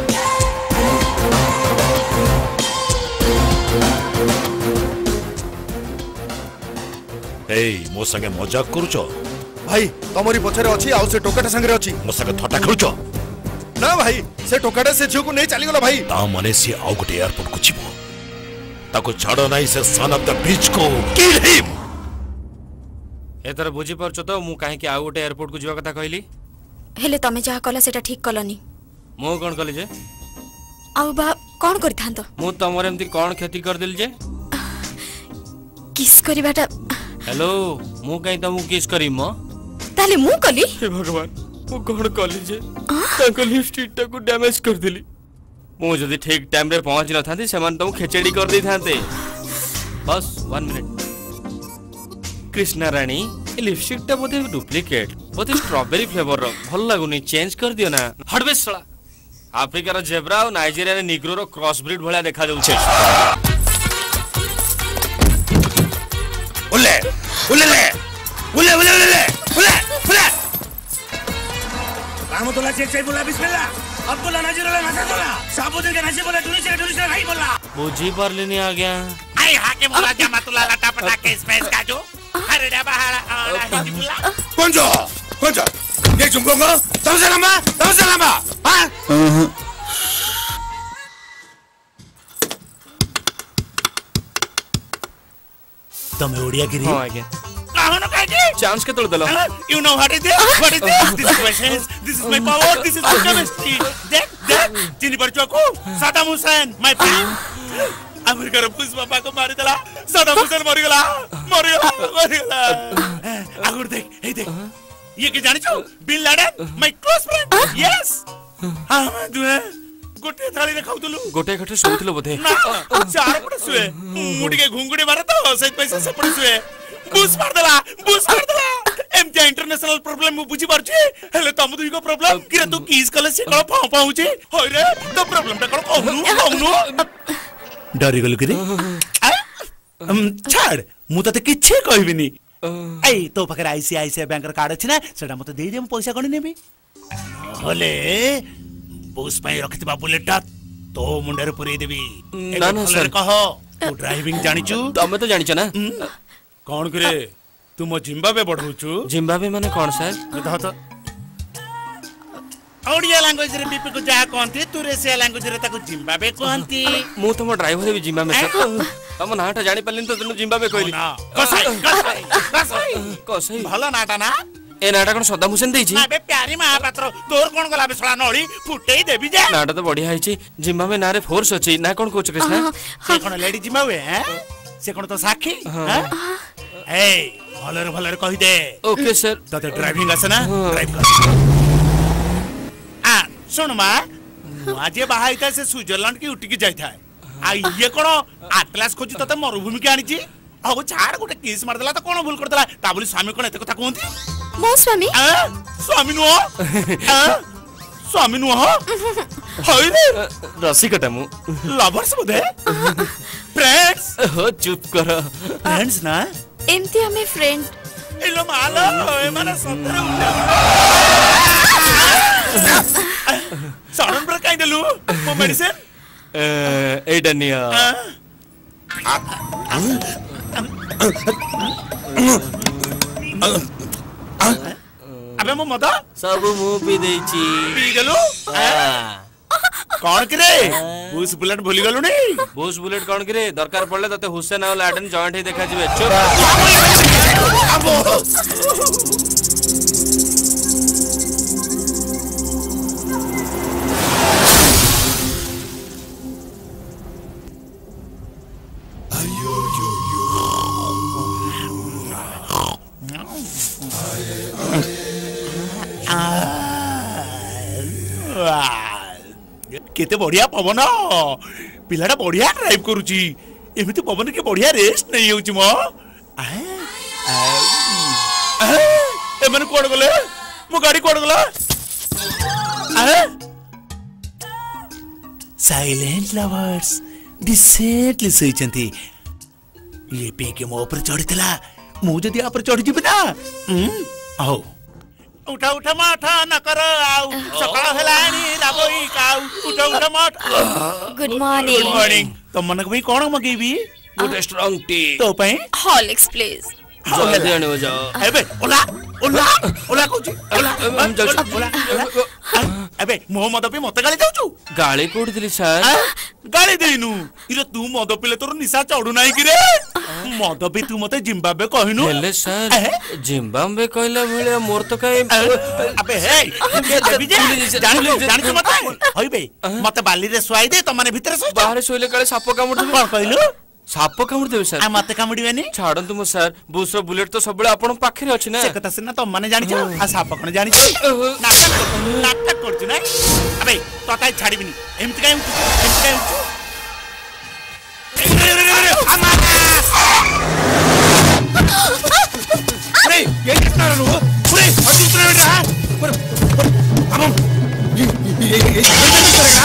[SPEAKER 5] ए मो संगे मजाक करूचो
[SPEAKER 12] भाई तमरी पछरे अछि आ से टोकाटा संगे अछि
[SPEAKER 5] मो संगे थटा खेलुचो
[SPEAKER 12] ना भाई से टोकाटा से झियो को नहीं चली गला भाई
[SPEAKER 5] ता माने से आउ गोटे एयरपोर्ट को छिबो ताको छाड़ो नहीं से सन ऑफ द बीच को किल हिम
[SPEAKER 2] एतर बुझी परछो तो मु काहे कि आउ गोटे एयरपोर्ट को जीवा कथा कहली
[SPEAKER 10] हेले तमे जहा कला सेटा ठीक कलनी
[SPEAKER 2] मो कोन कहली जे
[SPEAKER 10] आउ बा कोन करथांत
[SPEAKER 2] मु तमरे एमती कोन खेती कर दिल जे
[SPEAKER 10] किस करिबाटा
[SPEAKER 2] हेलो मु काहे तमु किस करी म
[SPEAKER 10] ताले मु कली
[SPEAKER 2] हे भगवान मु कोन कहली जे ताको लिपस्टिक को डैमेज कर दिली मु जदी ठीक टाइम रे पहुंच न थांती सेमान तमु खेचेडी कर दै थांते बस one minute Krishna Rani lipstick टा बोधे डुप्लीकेट बोधे स्ट्रॉबेरी फ्लेवर रो भल लागुनी चेंज कर दियो ना हडबे सला अफ्रीका रो जेब्रा और नाइजीरिया रे निग्रो रो क्रॉस ब्रीड भला देखा जाउ छे
[SPEAKER 5] उले उले ले उले उले उले उले उले
[SPEAKER 16] काम तोला चेक चेक बोला बिस्मिल्लाह अब बोला नाजीरोला नाचा बोला साबुदे के नाची बोला टुनिसे टुनिसे नहीं बोला
[SPEAKER 2] बुझी परलिनी आ गया
[SPEAKER 7] आई हाके बोला जमा तुला लटा पटा के स्पेस का जो अरे डा बाहर हिंदी बोला
[SPEAKER 16] कौन जो कौन जो ये जुंगोंगो तम सलामा तम सलामा हां तमे ओडिया गिरी
[SPEAKER 2] हां आगे
[SPEAKER 7] काहनो काहे
[SPEAKER 2] चांस के तोड़ दलो
[SPEAKER 7] you know what is this what is this this questions this is my power this is my chemistry देख देख चिनी परचो को Saddam Hussein my friend America रो पुष्प बाबा को मारी देला सदाम हुसैन मर गेला मर गेला मर गेला आगुर देख हे देख ये के जानि छो bin Laden my close friend yes हां मैं दुए गोटे थाली रे खाउतलु
[SPEAKER 2] गोटे घटे सोइतलो बोधे
[SPEAKER 7] चार पटे सुए मुडी के घुंगुडी मारे तो सही पैसे से पड़े सुए बुस मार देला बुस मार देला एमती इंटरनेशनल प्रॉब्लम मु बुझी पारछी हेले तम दुई को प्रॉब्लम कि तू किस कले से कळ पाऊ पाऊची होय रे तो प्रॉब्लम ता कळ कहनु कहनु डरी गलु कि रे हम छाड़ मु तते किछे कहबिनी ए तो पकड़ आईसीआईसीआई बैंक कार्ड अछि ना सेटा मते देई दे हम पैसा कोनी नेबी होले बुस पई रखितबा बुलेट तो मुंडे रे पुरई देबी
[SPEAKER 2] ना ना सर
[SPEAKER 7] कहो तू ड्राइविंग जानिचू
[SPEAKER 2] तमे तो जानिछ ना
[SPEAKER 7] कौन करे तू मो जिम्बाब्वे बढ़ुचू
[SPEAKER 2] जिम्बाब्वे माने कौन सर
[SPEAKER 7] कह तो ओडिया लैंग्वेज रे बीपी को जा कहंती तू रेसिया लैंग्वेज रे ताको जिम्बाब्वे कहंती
[SPEAKER 2] मु तो मो ड्राइवर भी जिम्बाब्वे सर हम नाटा जानि पल्लिन तो तनु जिम्बाब्वे कहली
[SPEAKER 7] कसई कसई कसई
[SPEAKER 2] कसई
[SPEAKER 7] भलो नाटा ना
[SPEAKER 2] ए नाटा कोन सदाम हुसैन देछि
[SPEAKER 7] ना बे प्यारी महापात्र तोर कोन गला बेसला नळी फुटेई देबी जे
[SPEAKER 2] नाटा तो बढ़िया हिची जिम्बाब्वे नारे फोर्स अछि ना कोन कोच कृष्णा
[SPEAKER 7] से कोन लेडी जिम्बाब्वे हैं से कोन तो साखी हैं ए भलर भलर कहि दे
[SPEAKER 2] ओके सर
[SPEAKER 7] तते ड्राइविंग आसे ना ड्राइव कर आ सुन मा मुआजे बाहाइता से स्विट्जरलैंड की उठी की जाई था आ ये कोन आटलास खोजी तते मरुभूमि के आनी छी आ वो झाड़ गोटे किस मार देला त कोन भूल कर देला ता बोली स्वामी कोन एते कथा कहंती
[SPEAKER 10] मो स्वामी
[SPEAKER 7] स्वामी नो स्वामी नो हाय रे
[SPEAKER 2] रसिकटा मु
[SPEAKER 7] लवर्स बोधे फ्रेंड्स
[SPEAKER 2] हो चुप कर
[SPEAKER 7] फ्रेंड्स ना
[SPEAKER 10] एमती हमें फ्रेंड
[SPEAKER 7] एलो मालो ए माने सतरे उठे सडन ब्रेक काई देलु मो मेडिसिन
[SPEAKER 2] ए डनिया
[SPEAKER 7] अबे मो मदा
[SPEAKER 2] सब मु पी देछि
[SPEAKER 7] पी गेलु कौन करे बुस बुलेट भूली गलु नहीं
[SPEAKER 2] बुस बुलेट कौन करे दरकार पड़ले तते हुसैन और लाडेन जॉइंट ही देखा जिवे चुप
[SPEAKER 7] केते बढ़िया पवन पिलाटा बढ़िया ड्राइव करूची एमिति पवन के बढ़िया रेस्ट नहीं होउची मो ए मन कोड गले मो गाड़ी कोड गला साइलेंट लवर्स डिसेंटली सहीचंती ये पी के मो ऊपर चढ़ितला मु जदी ऊपर चढ़ जिबे ना आओ उठा उठा मठ न कर आउ सकाळ हेलानी राबोई काउ उठा उठा मठ
[SPEAKER 10] गुड मॉर्निंग
[SPEAKER 7] गुड मॉर्निंग तुम मन भी कोन मगेबी
[SPEAKER 2] गुड स्ट्रांग टी
[SPEAKER 7] तो पई
[SPEAKER 10] हॉर्लिक्स प्लीज
[SPEAKER 2] जल्दी आने जाओ
[SPEAKER 7] एबे ओला ओला ओला कोची ओला
[SPEAKER 2] हम जाऊ
[SPEAKER 7] ओला एबे मो मद पे मत गाली जाउछु
[SPEAKER 2] गाली कोडी दिली सर
[SPEAKER 7] गाली देनु इरे तू मद पिले तोर निशा चढ़ू नाही कि रे मद पे तू मते जिम्बाब्वे कहिनु
[SPEAKER 2] हेले सर जिम्बाब्वे कहला भले मोर तो काई
[SPEAKER 7] अबे हे देबी जे जानि जानि तू मते होई बे मते बाली रे सुआई दे त माने भीतर सो
[SPEAKER 2] बाहर सोइले काले साप कामुड़ दे
[SPEAKER 7] कोन कहलु
[SPEAKER 2] साप कामुड़ देबे सर
[SPEAKER 7] आ मते कामुड़ीबेनी
[SPEAKER 2] छाडंतु मो सर बुसरो बुलेट तो सबले आपण पाखरे अछि ना
[SPEAKER 7] से कथा सिना तो माने जानि छ आ साप कोन जानि छ नाटक नाटक करछु ना अबे तो काई छाडीबिनी एमति काई एमति काई अरे ये कितना रो अरे अजू उतना बेटा पर अब ये ये ये करेगा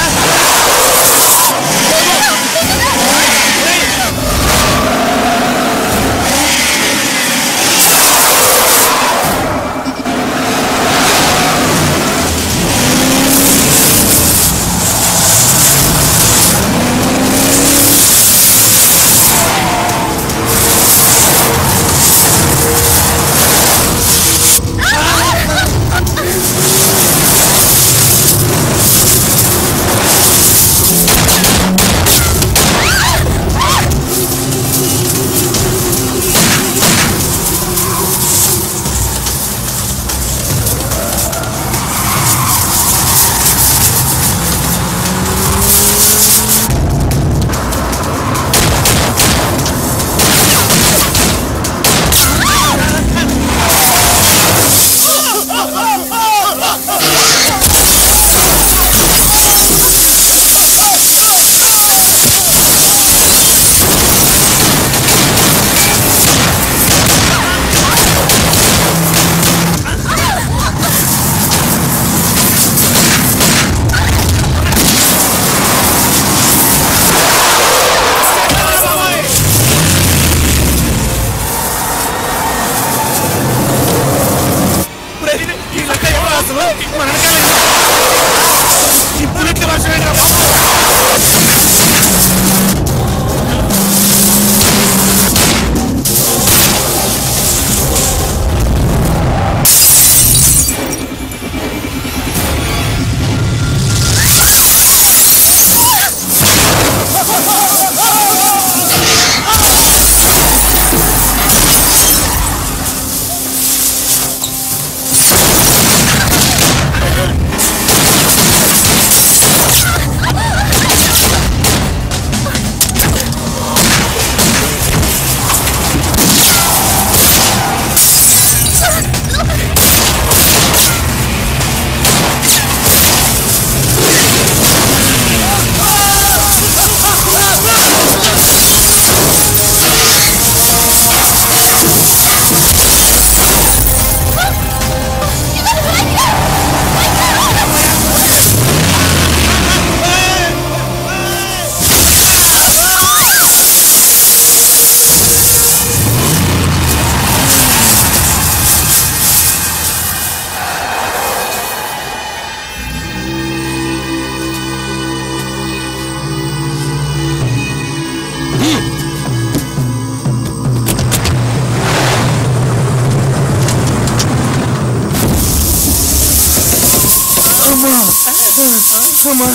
[SPEAKER 11] Mama.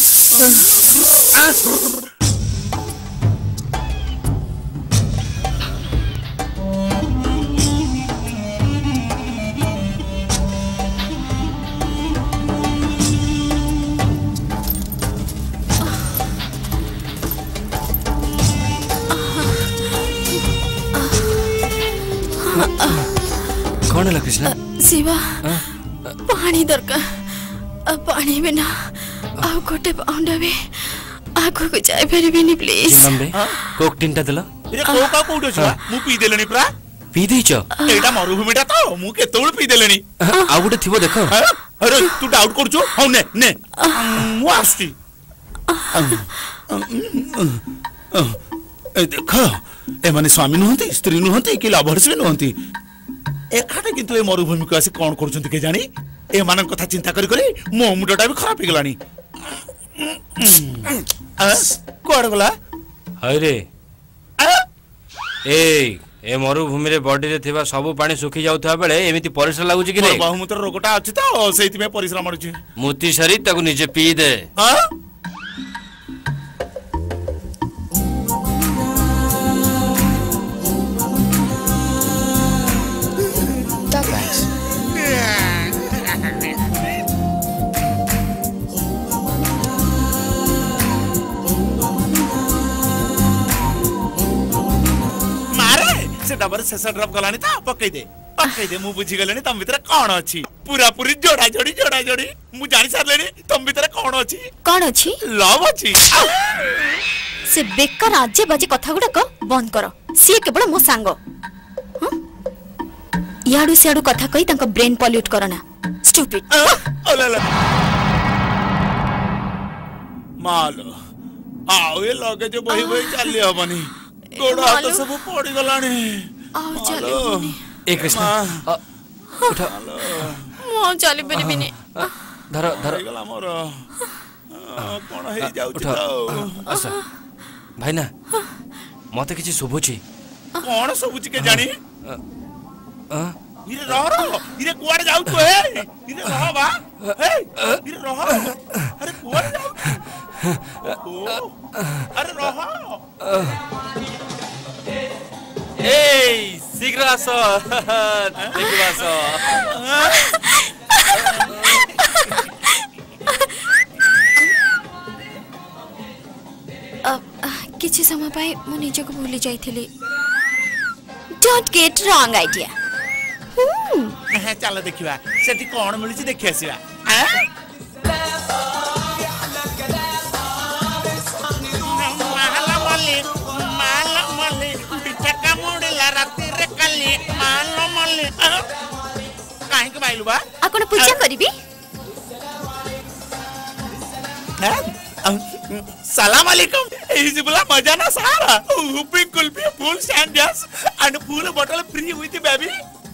[SPEAKER 2] कौन है कृष्णा?
[SPEAKER 10] शिवा पानी दरकार पानी बिना आ गोटे पाउंड भी आगो को जाय परिबिनी प्लीज
[SPEAKER 2] जिम्बे कोक तीनटा देला
[SPEAKER 7] रे कोका कोडो छ मु पी देलनी प्रा
[SPEAKER 2] पी देछ
[SPEAKER 7] एटा मरुभूमिटा तो मु केतोळ पी देलनी
[SPEAKER 2] आ गुटे थिबो देखो
[SPEAKER 7] अरे तू डाउट करछु हौ ने ने मु आस्ती ए देखो ए माने स्वामी नहंती स्त्री नहंती कि लवर्स भी नहंती एखाटे किंतु ए मरुभूमि को आसी कोन करूछंती के जानी ए मानन कथा चिंता करी करी मो मुंडटा भी खराब हो गलानी आ कोड गला
[SPEAKER 2] हाय रे ए ए मरुभूमि रे बॉडी रे थिबा सब पानी सुखी जाउथबा बेले एमिति परिश्रम लागुची कि नै
[SPEAKER 7] बहुमूत्र रोगटा अछि त सेति में परिश्रम मरुची
[SPEAKER 2] मुती शरी ताकू निजे पी दे
[SPEAKER 7] हां डबर सेसा ड्रॉप गलानी था पकई दे पकई दे मु बुझी गलेनी तम भीतर कोन अछि पूरा पूरी जोड़ा जोड़ी जोड़ा जोड़ी मु जानि सार लेनी तम भीतर कोन अछि
[SPEAKER 10] कोन अछि
[SPEAKER 7] लव अछि
[SPEAKER 10] से बेकार आजे बाजे कथा गुडा को बंद करो सी केवल मो सांग याडू सियाडू कथा कई तंको ब्रेन पॉल्यूट करना स्टूपिड
[SPEAKER 7] ओला मालो आओ ये लगे जो बही बही चली हबनी गोड़ा तो सब पड़ी गलानी
[SPEAKER 10] आओ चले बनी
[SPEAKER 2] ए कृष्ण उठा
[SPEAKER 10] मो चली बनी बिनी
[SPEAKER 2] धर धर
[SPEAKER 7] गला मोर कोन हे जाउ छी
[SPEAKER 2] अच्छा भाई ना मते किछि सुबुची
[SPEAKER 7] कोन सुबुची के जानी इरे रह रह इरे कुआड़ जाउ तो हे इरे रह बा हे इरे रह अरे कुआड़ जाउ अरे रह ए शीघ्र आसो शीघ्र आसो
[SPEAKER 10] किछि समय पाए मो निज को भूली जाइथिली don't get wrong idea
[SPEAKER 7] hmm चलो देखिबा सेठी कोन मिलि छी देखि आसीबा काहे के बाइलु बा
[SPEAKER 10] आपण पूजा करबी
[SPEAKER 7] सलाम अलैकुम एही जिबला मजा ना सारा ऊपी kulfi full sandwich and full bottle free with baby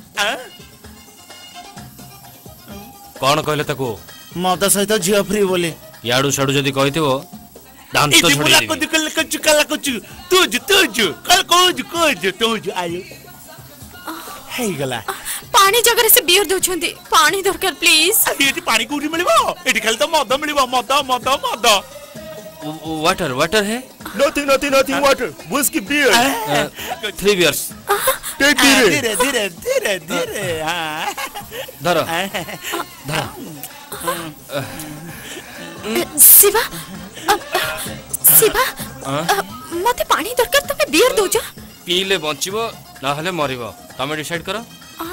[SPEAKER 2] कोन कहले तको
[SPEAKER 7] मद सहित झियो फ्री बोले
[SPEAKER 2] याडू साडू जदी कहितबो दांत तो छोड़ी देबी
[SPEAKER 7] इदी कल कच कल कच तुज तुज कल कोज कोज तुज आयो हे गला
[SPEAKER 10] पानी जगह से बियर दोछंती पानी दरकार प्लीज
[SPEAKER 7] एटी पानी कोठी मिलबो एटी खाली तो मद मिलबो मद मद मद
[SPEAKER 2] वाटर वाटर है
[SPEAKER 12] nothing nothing nothing water whisky beer
[SPEAKER 2] three beers
[SPEAKER 12] take धीरे
[SPEAKER 7] धीरे धीरे धीरे धीरे हां
[SPEAKER 2] धरो धरो
[SPEAKER 10] शिवा शिवा मते पानी दरकार तमे बियर दोछ
[SPEAKER 2] पीले बंचिबो ना हले मरिबो तमे डिसाइड करो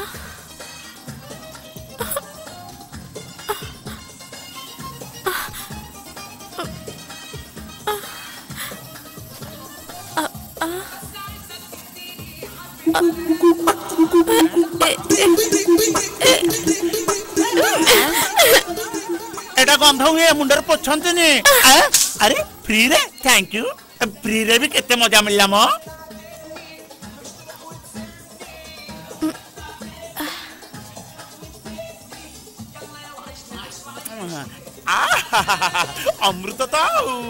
[SPEAKER 7] एटा गंध हुए मुंडर पोछंती नी अरे फ्री रे थैंक यू फ्री रे भी केते मजा मिलला मो अमृत तो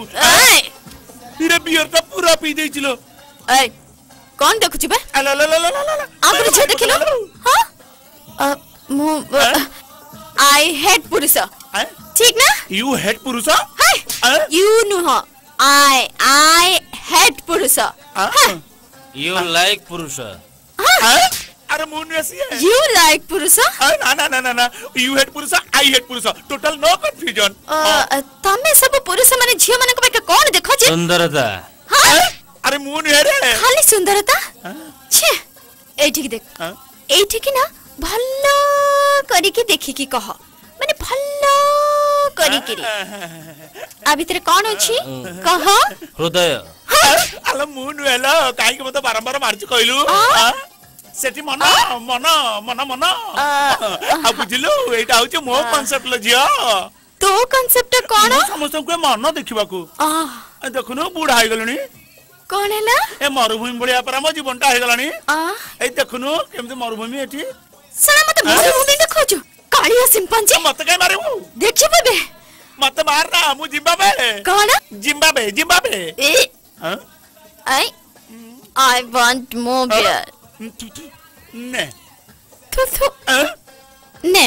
[SPEAKER 7] इरे बियर तो पूरा पी देइछलो
[SPEAKER 10] ए कौन देखु छिबे
[SPEAKER 7] अला ला ला ला ला
[SPEAKER 10] आप जे देखिलो हां मु आई हेट पुरुष ठीक ना
[SPEAKER 7] यू हेट पुरुष
[SPEAKER 10] यू नु हो आई आई हेट पुरुष
[SPEAKER 2] यू लाइक पुरुष
[SPEAKER 7] अरे मुन ऐसी है
[SPEAKER 10] यू लाइक पुरुष
[SPEAKER 7] ना ना ना ना ना यू हेट पुरुष आई हेट पुरुष टोटल नो कंफ्यूजन
[SPEAKER 10] तमे सब पुरुष माने झियो माने को बेका कोन देखो जे
[SPEAKER 2] सुंदरता
[SPEAKER 7] अरे मुन है रे
[SPEAKER 10] खाली सुंदरता छे एठी की देख एठी की ना भल्लो करी के देखि की कह माने भल्लो करी के आ भीतर कोन अछि कह
[SPEAKER 2] हृदय
[SPEAKER 7] अला मुन वेला काई के मत बारंबार मारछ कइलु सेठी मन मन मन मन आ बुझिलु एटा होचे मो कांसेप्ट ल जिया
[SPEAKER 10] तो कांसेप्ट कोन
[SPEAKER 7] समस्त को मन देखिबा को आ देखुनो बूढ़ा हो गलनी
[SPEAKER 10] कोन हैला
[SPEAKER 7] ए मरुभूमि बढिया पर हम जीवनटा हो गलनी ए देखुनो केमते मरुभूमि एठी
[SPEAKER 10] साला मते मुंडी मुंडी देखौछु कालिया सिंपांजी
[SPEAKER 7] मत काय मारे हूं
[SPEAKER 10] देखि बेबे
[SPEAKER 7] मत मारना मु जिम्बाब्वे
[SPEAKER 10] कौन
[SPEAKER 7] जिम्बाब्वे जिम्बाब्वे
[SPEAKER 10] ए
[SPEAKER 7] हां
[SPEAKER 10] आई आई वांट मोर बियर
[SPEAKER 7] ने
[SPEAKER 10] थु थु ने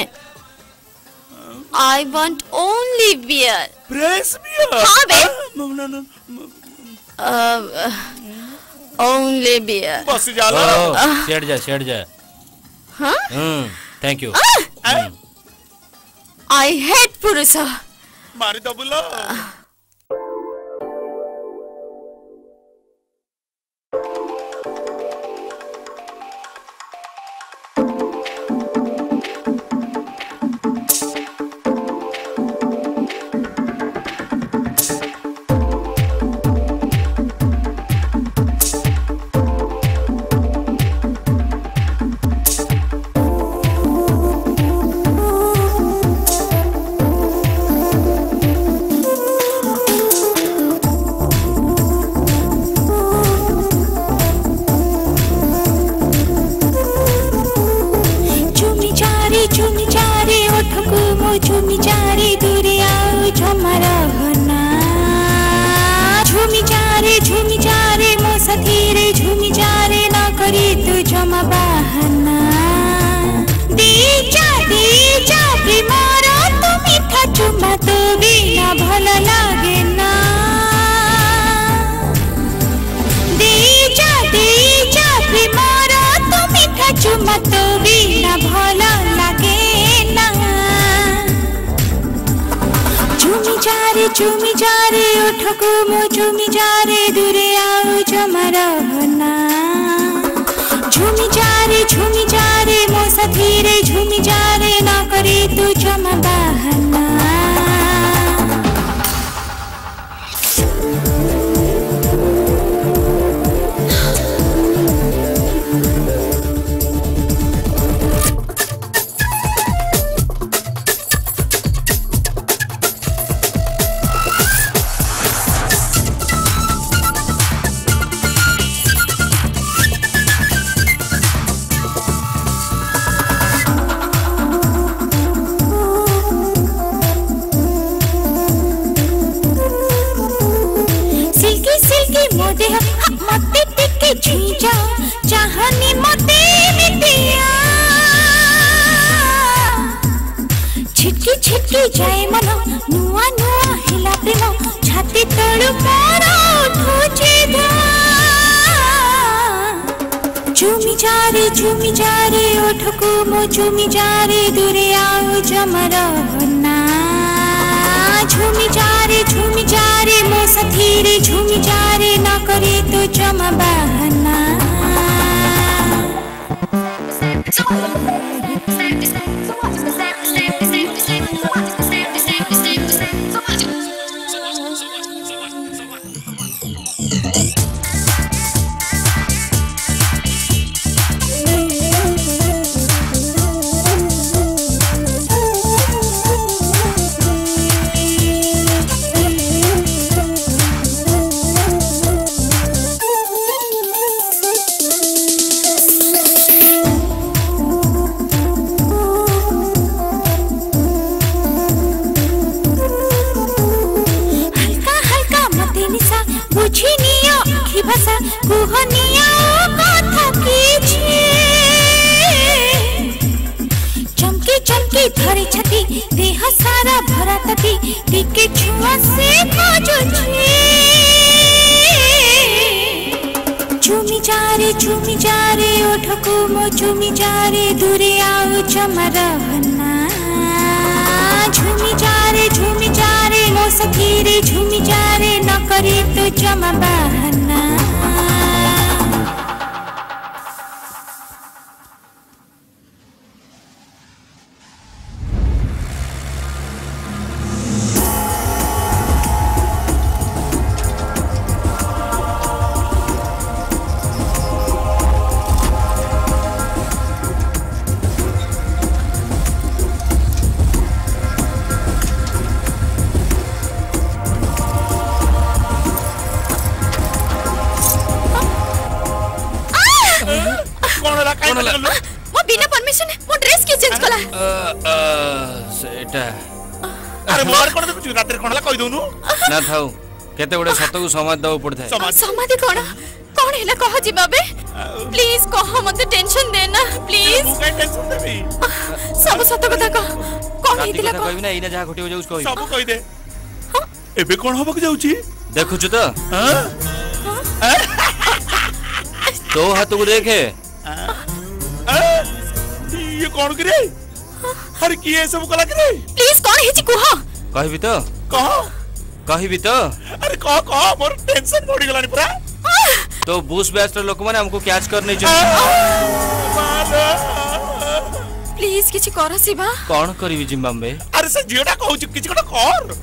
[SPEAKER 10] I want only beer
[SPEAKER 7] fresh beer
[SPEAKER 10] हां बे
[SPEAKER 7] नो नो
[SPEAKER 10] ओनली बियर
[SPEAKER 7] बस जा लो
[SPEAKER 2] शेड जा शेड जा
[SPEAKER 10] हां
[SPEAKER 2] हम्म थैंक यू
[SPEAKER 10] आई हेट पुरुष
[SPEAKER 7] मारी दबुलो
[SPEAKER 15] झूमी जा रे उठको मो झूमी जा रे दूरे आओ जमा रहना झूमी जा रे झूमी जा रे मो साथी रे झूमी जा रे ना करे तू जमा बहाना चाहनी मते मिटिया छिटकी छिटकी जाए मन नुआ नुआ हिला प्रेम छाती तळु मोर उठुचे धा झूमी जा रे झूमी जा रे उठको मो झूमी जा रे दूरे आओ जमा रहना झूमी जा रे झूमी जा रे मो साथी रे झूमी जा रे ना करे तो जमा बहाना भाषा कुहनिया कथा किछि चमकी चमकी धरे छती देह सारा भरा तती टिके छुआ से खोजुछि झूमी जा रे झूमी जा रे उठको मो झूमी जा रे दूरे आओ जमा रहना झूमी जा रे झूमी जा रे मो सखी रे झूमी जा रे न करे तो जमा बहाना
[SPEAKER 10] मो बिना परमिशन मो ड्रेस के चेंज कला
[SPEAKER 2] सेटा
[SPEAKER 7] अरे मोर कोन देखु रात रे कोनला कहि दोनु
[SPEAKER 2] ना थाउ केते गुडे सत को समाज दउ पड़थाय
[SPEAKER 10] समाधि कोन कोन हेला कह जिबाबे प्लीज कह मते टेंशन देना प्लीज
[SPEAKER 7] मु काई टेंशन देबी
[SPEAKER 10] सब सत कथा कह कोन हेतिला
[SPEAKER 2] कहबी ना इना जहा घटियो जाउस कहबी
[SPEAKER 7] सब कहि दे एबे कोन होबक जाउची
[SPEAKER 2] देखुछु त तो हाथ को देखे
[SPEAKER 7] ये कौन करे अरे की ये सब कला करे
[SPEAKER 10] प्लीज कौन हिची कुह
[SPEAKER 2] कहबी तो
[SPEAKER 7] कह
[SPEAKER 2] कहबी तो
[SPEAKER 7] अरे कह कह मोर टेंशन बढ़ी गलानी पूरा
[SPEAKER 2] तो बूस बैस्टर लोक माने हमको कैच करने छ
[SPEAKER 10] प्लीज किछि कर सिबा
[SPEAKER 2] कौन करबी जिम्बाब्वे
[SPEAKER 7] अरे से जियोटा कहू किछि कोटा कर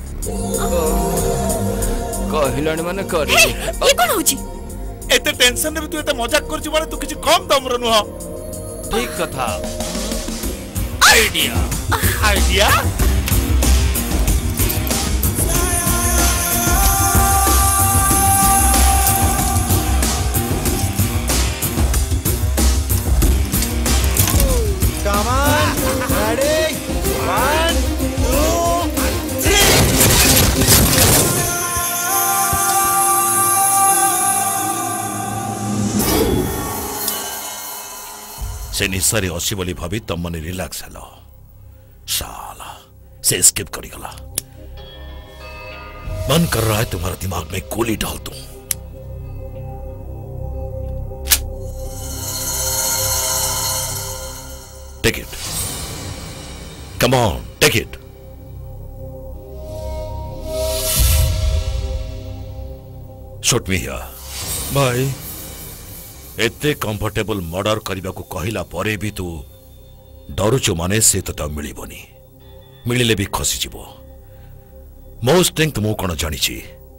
[SPEAKER 2] कहलानी माने कर
[SPEAKER 10] ये कोन होची
[SPEAKER 7] एते टेंशन ने तू एते मजाक करछि माने तू किछि कम दम र नुह
[SPEAKER 2] ठीक कथा idea
[SPEAKER 7] idea
[SPEAKER 11] Come on, ready? One, two, three.
[SPEAKER 5] से निस्सारे असी बोली भाभी तम मने रिलैक्स हेलो साला से स्किप करी गला मन कर रहा है तुम्हारा दिमाग में गोली डाल दूं take it come on take it shoot me here
[SPEAKER 12] भाई
[SPEAKER 5] एते कंफर्टेबल मर्डर करने को कहला परे भी तू डरुचु माने से तो मिलबनी मिलिले भी खसी जीवो मो स्ट्रेंथ मु कौन जानी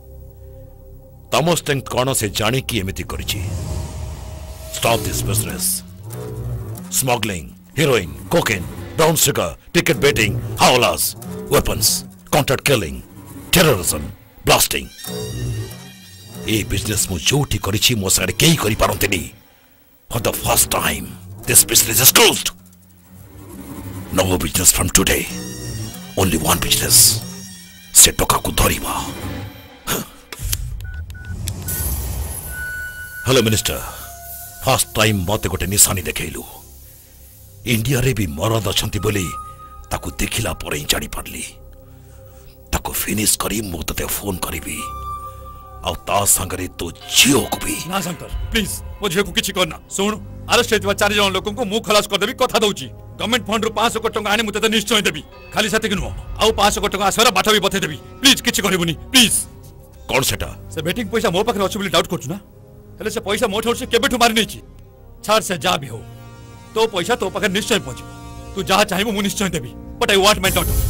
[SPEAKER 5] तम स्ट्रेंथ कौन से जानी कि एमिति करिछि stop this business smuggling heroin cocaine brown sugar ticket betting हावलास weapons contract killing terrorism blasting ए बिजनेस मु जोटी करिछि मो सारे केही करि पारंतेनी for the first time this business is closed no business from today only one business से टका को धरिबा हेलो मिनिस्टर फर्स्ट टाइम मते गोटे निशानी देखैलु इंडिया रे भी मरद अछंती बोली ताकू देखिला परे ही जानि पारली ताकू फिनिश करी मु तते फोन करबी और ता संगरे तो जियो को भी
[SPEAKER 8] ना शंकर प्लीज मो झियो को किछि करना सुन अरेस्ट हेतबा चार जन लोकन को मुंह खलास कर देबी कथा दउची गवर्नमेंट फंड रो पाँच सौ टका आनी मुते निश्चय देबी खाली साथे कि नुह आउ पाँच सौ टका आसरा बाटा भी बथे देबी प्लीज किछि करबुनी प्लीज
[SPEAKER 5] कौन सेटा
[SPEAKER 8] से बेटिंग पैसा मो पाखरे अछि बोली डाउट करछु ना हेले से पैसा मो ठोर से केबेठु मारि नै छी छाड़ से जा भी हो तो पैसा तो पाखरे निश्चय पहुंचबो तू जहा चाहिबो मु निश्चय देबी but I want my daughter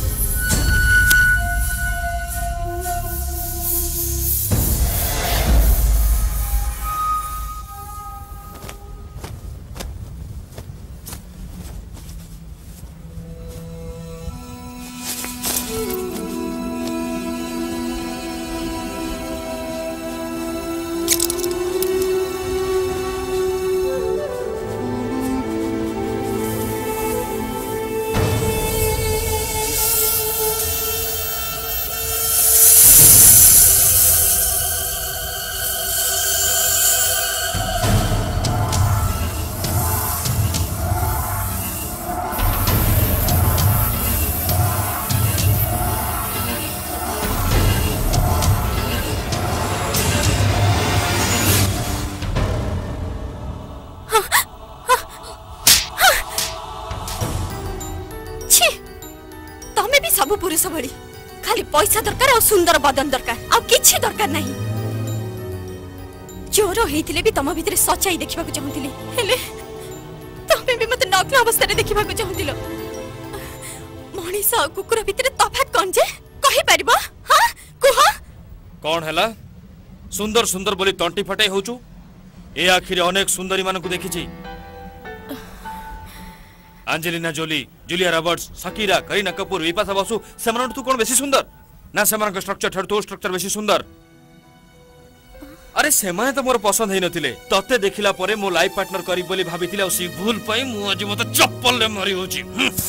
[SPEAKER 10] पुरुष भली खाली पैसा दरकार और सुंदर बदन दरकार आ किछि दरकार नहीं चोर हेतिले भी तम भितरे सच्चाई देखिबा को चाहूतिली हेले तमे भी मते नग्न अवस्था रे देखिबा को चाहूतिलो मनीष आ कुकुर भितरे तफात कोन जे कहि परबो हां कुह
[SPEAKER 2] कौन हैला सुंदर सुंदर बोली तंटी फटाई होचू ए आखिर अनेक सुंदरी मानकु देखिछि Angelina Jolie Julia Roberts Shakira Kareena Kapoor Bipasha Basu सेमन तू कोन बेसी सुंदर ना सेमन स्ट्रक्चर ठर तो स्ट्रक्चर बेसी सुंदर अरे सेमाने तो मोर पसंद हेई नथिले तते देखिला परे मो लाइफ पार्टनर करी बोली भाबिथिले ओसी भूल पई मु आज मते चप्पल ले मरी होची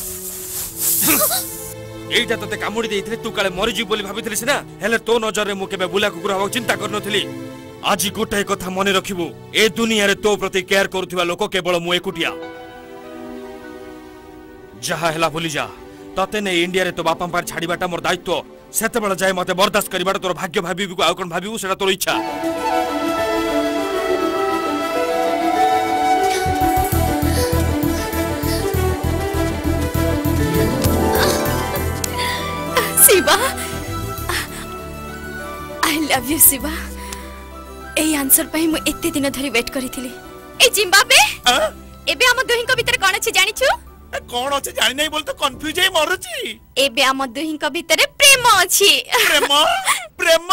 [SPEAKER 2] एइटा तते कामुडी देइथिले तू काले मरी जी बोली भाबिथिले सिना हेले तो नजर रे मु केबे बुला कुकुर हवा चिंता कर नथिली आज गोटे कथा मने रखिबू ए दुनिया रे तो प्रति केयर करथुवा लोक केवल मु एकुटिया जहा हेला भूली जा तते ने इंडिया रे तो बापा पार छाड़ीबाटा मोर दायित्व सेते बेला जाय मते बर्दाश्त करिबाटा तोर भाग्य भाबिबी को आ कोन भाबिबू सेटा तोर इच्छा
[SPEAKER 10] Shiva I love you Shiva ए आंसर पई मु एते दिन धरि वेट करिथिली ए जिम्बाब्वे एबे हम दोहिं को भीतर कोन अछि जानि छु
[SPEAKER 7] कौन अच्छे जानी नहीं बोल तो कंफ्यूज है मरुची
[SPEAKER 10] एबे हम दोहिं को भीतर प्रेम अछि
[SPEAKER 7] प्रेम प्रेम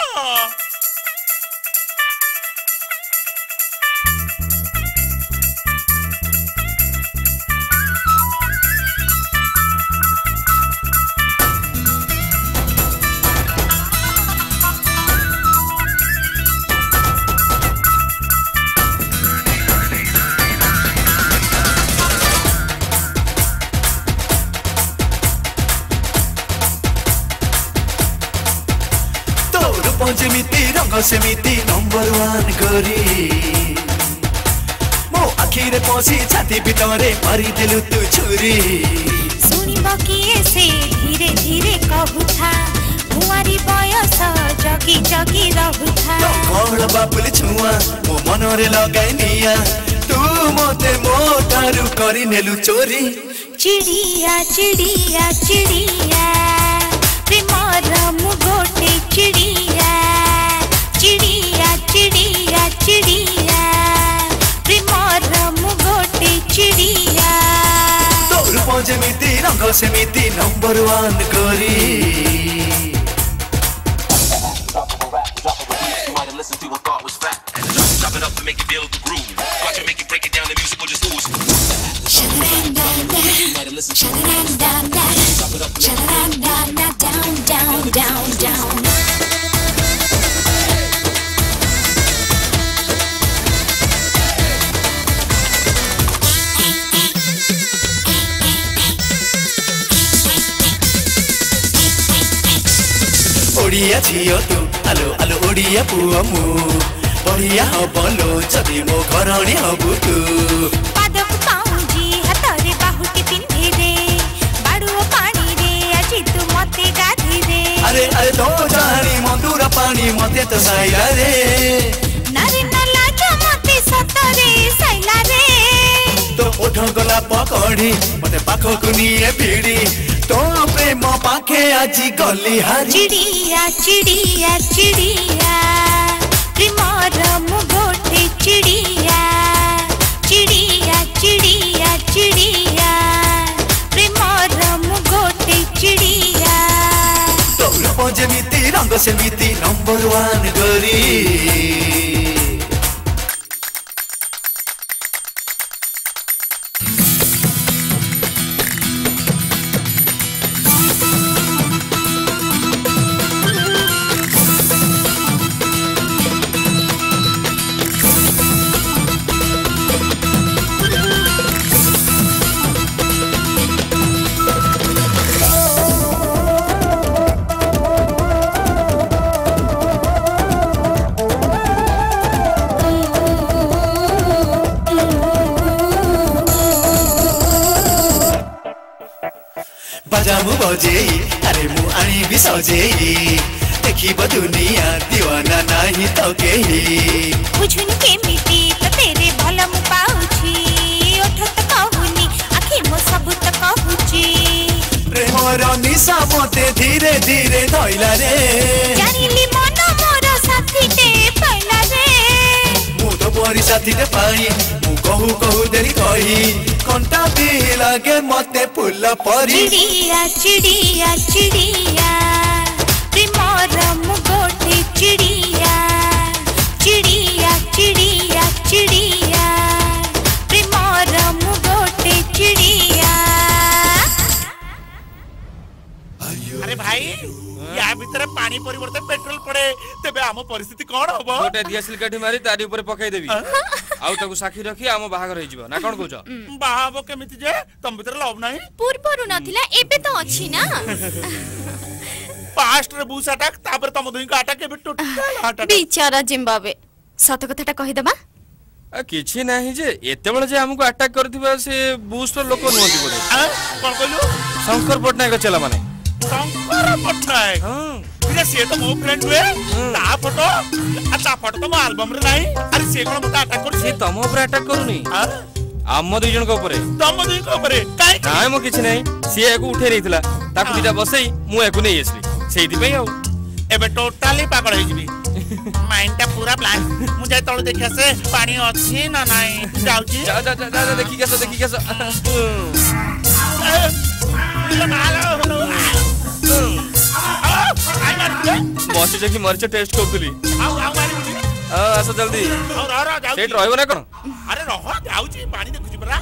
[SPEAKER 11] जेमिति रंग सेमिति नंबर वन करी मो आखिरे पसी छाती भितरे मारी देलु तू छुरी
[SPEAKER 15] सुनिब किए से धीरे धीरे कहूथा मुआरी बयस जगी जगी रहूथा
[SPEAKER 11] कौन बापुल छुआ मो मनरे लगाई निया तू मोते मोटारू करी नेलु चोरी
[SPEAKER 15] चिड़िया चिड़िया चिड़िया प्रेमर मु गोटे चिड़िया चिड़िया चिड़िया चिड़िया प्रेमर मु गोटे चिड़िया
[SPEAKER 11] तोर पजेमिति रंग सेमिति नंबर वन करी
[SPEAKER 15] down down down
[SPEAKER 11] ओडिया झियो तू आलो आलो ओडिया पुआ मु बढ़िया हबलो जदि मो घरणी हबु तू
[SPEAKER 15] पादक पाउजी हातरे बाहुटी पिंधे दे बाडुओ पानी रे आजि तू मते गाधी दे
[SPEAKER 11] अरे अरे तो जानी मधुर पानी मते तो साइला रे
[SPEAKER 15] नारे न लाज मते सतरे साइला रे
[SPEAKER 11] तो ओठ गला पकड़ी मते पाखो कुनिए भिड़ी तो प्रेम पाखे आजी गली हारी
[SPEAKER 15] चिड़िया चिड़िया चिड़िया प्रेमर मु गोटे चिड़िया चिड़िया चिड़िया चिड़िया प्रेमर मु गोटे चिड़िया
[SPEAKER 11] तोर पजेमिति रंग सेमिति नंबर वन करी बाजामु बजेई अरे मु आनी भी सजेई देखिब दुनिया दीवाना नाही तो केही
[SPEAKER 15] बुझुन केमिति तो तेरे भल मु पाउछि ओठ त कहूनी आखि मो सब त कहूछि
[SPEAKER 11] प्रेमर निशा मते धीरे धीरे धइला रे
[SPEAKER 15] जानिली मन मोर साथी ते पाइला रे
[SPEAKER 11] मु तो परी साथी ते पाई मु कहू कहू देरी कही कंटा भी लागे मते फूल परी
[SPEAKER 15] चिड़िया चिड़िया चिड़िया प्रेमर मु गोटे चिड़िया चिड़िया चिड़िया चिड़िया प्रेमर मु गोटे चिड़िया
[SPEAKER 7] अरे भाई या हाथ पानी परिवर्ते पेट्रोल पड़े तेबे आम परिस्थिति कौन हबो
[SPEAKER 2] गोटे दियासिल काठी मारी तारी ऊपर पकाई देबी आउ ताकू साखी रखी आम बाहागर होई जिवो ना कोन कहजो
[SPEAKER 7] बाहाबो केमिति जे तम भीतर लव नाही
[SPEAKER 10] पूर्वरु नथिला एबे तो अछि ना
[SPEAKER 7] पास्ट रे बूस अटैक तापर तम दुई का अटैक एबे टोटल अटैक
[SPEAKER 10] बेचारा जिम्बाब्वे सत कथाटा कहि दमा
[SPEAKER 2] किछि नाही जे एते बेले जे हमको अटैक करथिबा से बूस्ट लोक नोंती बोले
[SPEAKER 7] कोन कहलु
[SPEAKER 2] शंकर पटनायक चला माने
[SPEAKER 7] शंकर पटनायक हां इने से तो मो फ्रेंड हुए ता फोटो अच्छा फोटो तो मो एल्बम रे नाही अरे से कोन मते अटैक कर से
[SPEAKER 2] तम ऊपर अटैक करूनी आम दुई जन को ऊपर
[SPEAKER 7] तम दुई को ऊपर काई
[SPEAKER 2] नाही मो किछि नाही से एको उठे रहितला ताकू दिटा बसई मु एको नै आसली सेइति पई आउ
[SPEAKER 7] एबे टोटली पागल होई जिबी माइंड ता पूरा प्लान मु जाय तळ देखिया से पानी अछि ना नाही जाउची
[SPEAKER 2] जा जा जा जा देखि केसो देखि केसो बस जे कि मरच टेस्ट करतली
[SPEAKER 7] आउ आउ मारी
[SPEAKER 2] आ आसो जल्दी
[SPEAKER 7] और आ रहा जाउची
[SPEAKER 2] सेट रहबो ना कोन
[SPEAKER 7] अरे रह जाउची पानी देखुची बरा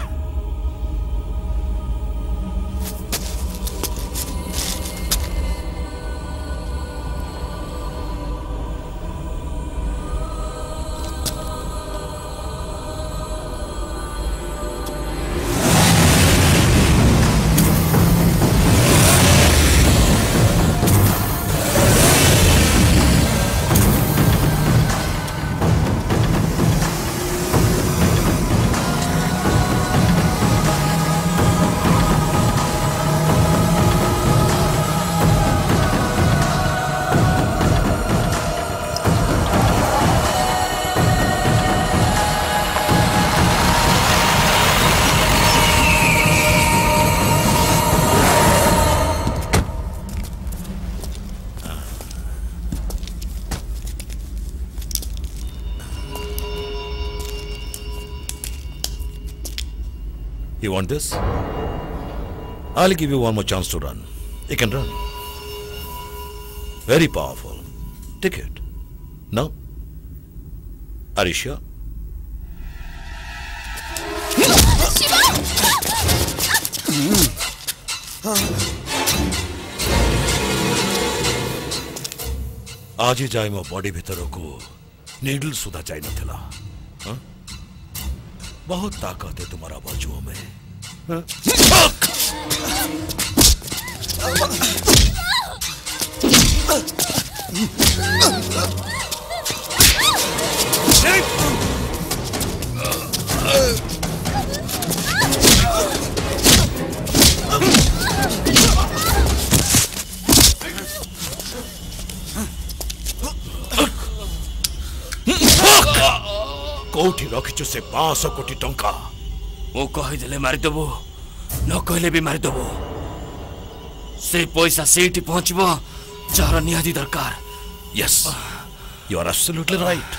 [SPEAKER 5] You want this? I'll give you one more chance to run. You can run. Very powerful. Take it. No? Are you sure? आज ही जाए मो बॉडी भीतर को नीडल सुधा जाए नथिला हाँ? बहुत ताकत है तुम्हारा बाजुओं में हाँ? कोठी रखिछु से पाँच सौ कोटी टंका
[SPEAKER 2] वो कहि देले मारि देबो न कहले भी मारि देबो से पैसा सेठी पहुंचबो जहर निहादी दरकार
[SPEAKER 5] yes you are absolutely right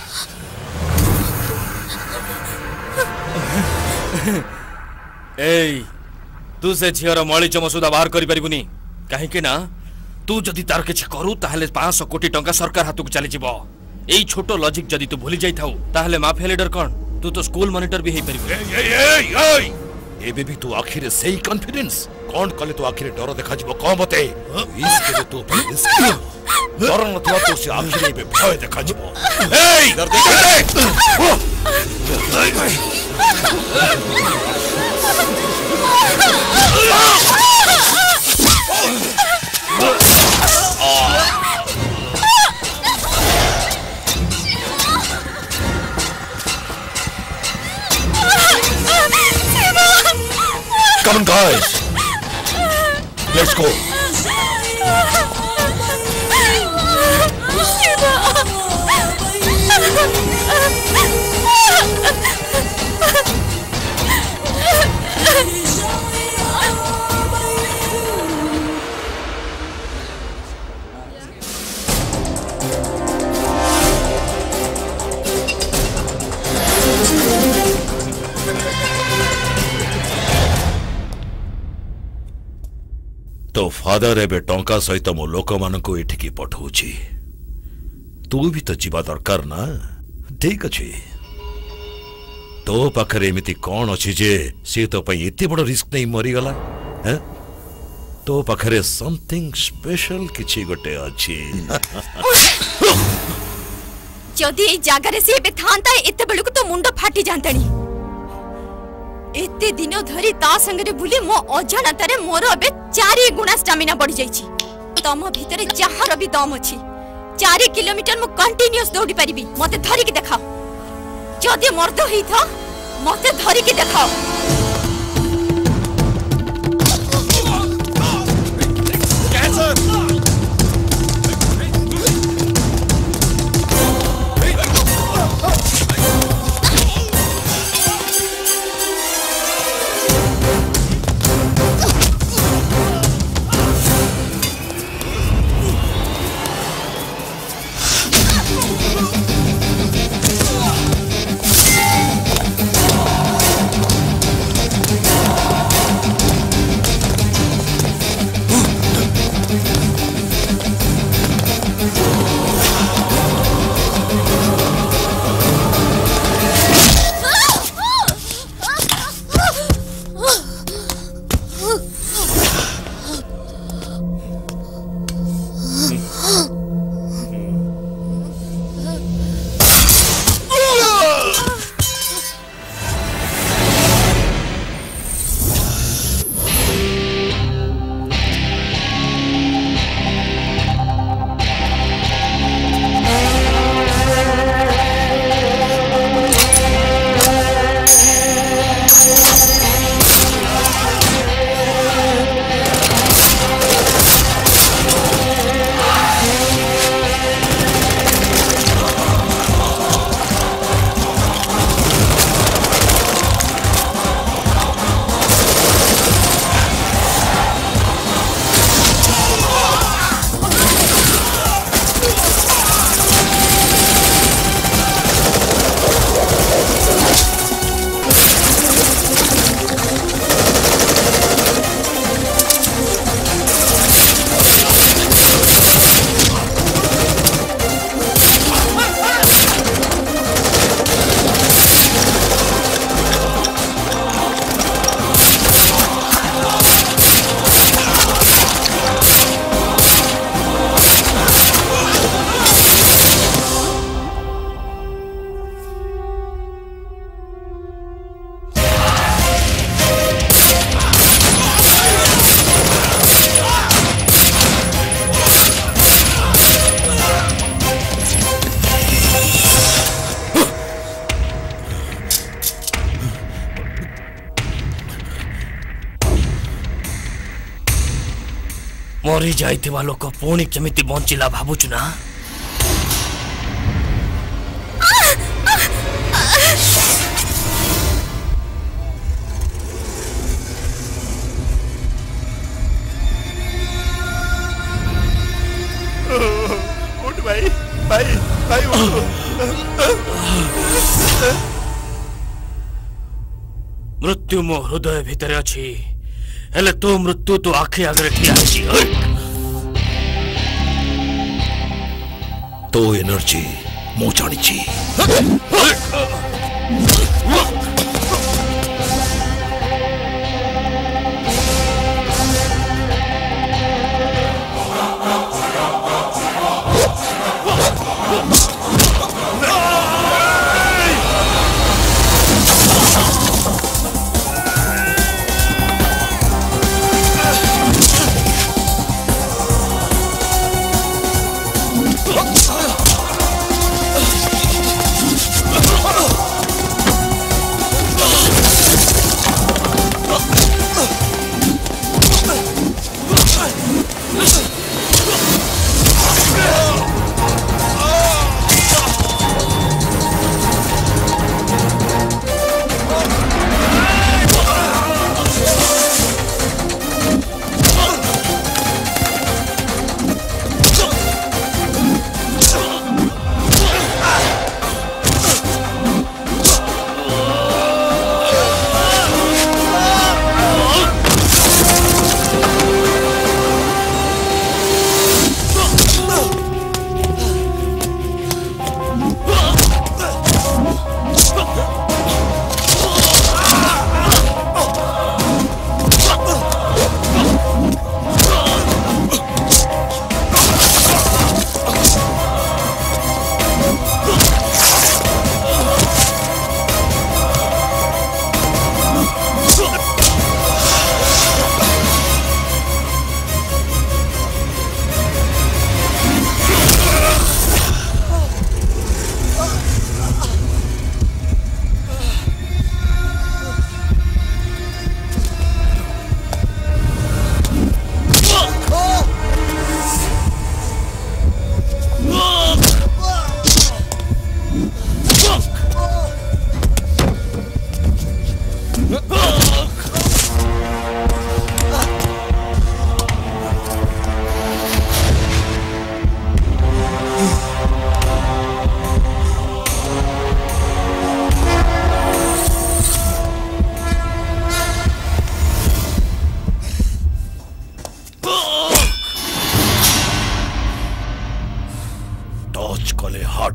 [SPEAKER 2] ए तू से झियर मळी चमसुदा बाहर करि परिबुनी काहे के ना तू जदी तार किछ करू ताहले पाँच सौ कोटी टंका सरकार हाथ को चली जिवो एई छोटो लॉजिक जदी तू भूली जाई थाउ ताहले माफिया लीडर कोन तू तो स्कूल मॉनिटर भी हेई परिबो
[SPEAKER 5] ए ए ए एबे भी तू आखिर सही कॉन्फिडेंस कौन कले तू आखिर डर देखा जिवो को मते इसके तू रिस्क डर न तो तो से आखिर बे भय देखा जिवो ए डर देख Come on, guys. Let's go. तो फादर एबे टंका सहित मो लोक मान को एठिकी पठाउछि तू भी तो जीवा दरकार ना ठीक अछि तो पाखरे एमिति कोन अछि जे से तो पई एते बड़ रिस्क नै मरि गला हैं तो पाखरे समथिंग स्पेशल किछि गोटे अछि
[SPEAKER 10] जदि ए जागारे से बे थांता एते बेलु तो मुंडो फाटी जानतनी एते दिन धरी ता संगरे बुली मो अजानता रे मोर अबे चारि गुणा स्टामिना बढ़ी जाईची तम भीतरे जहार भी दम अछि चार किलोमीटर मु कंटीन्यूअस दौड़ी परिबी मते धरी के देखाओ जदि मर्द हेई था मते धरी के देखाओ
[SPEAKER 2] मरी जाइथिबा लोक पुणी केमिति बंचिला भाबुछु ना
[SPEAKER 14] उठ भाई भाई भाई
[SPEAKER 2] मृत्यु मो हृदय भितरे अछि हेले तो मृत्यु तो आखे आगरे ठिया अछि
[SPEAKER 5] तो एनर्जी मो जानी छी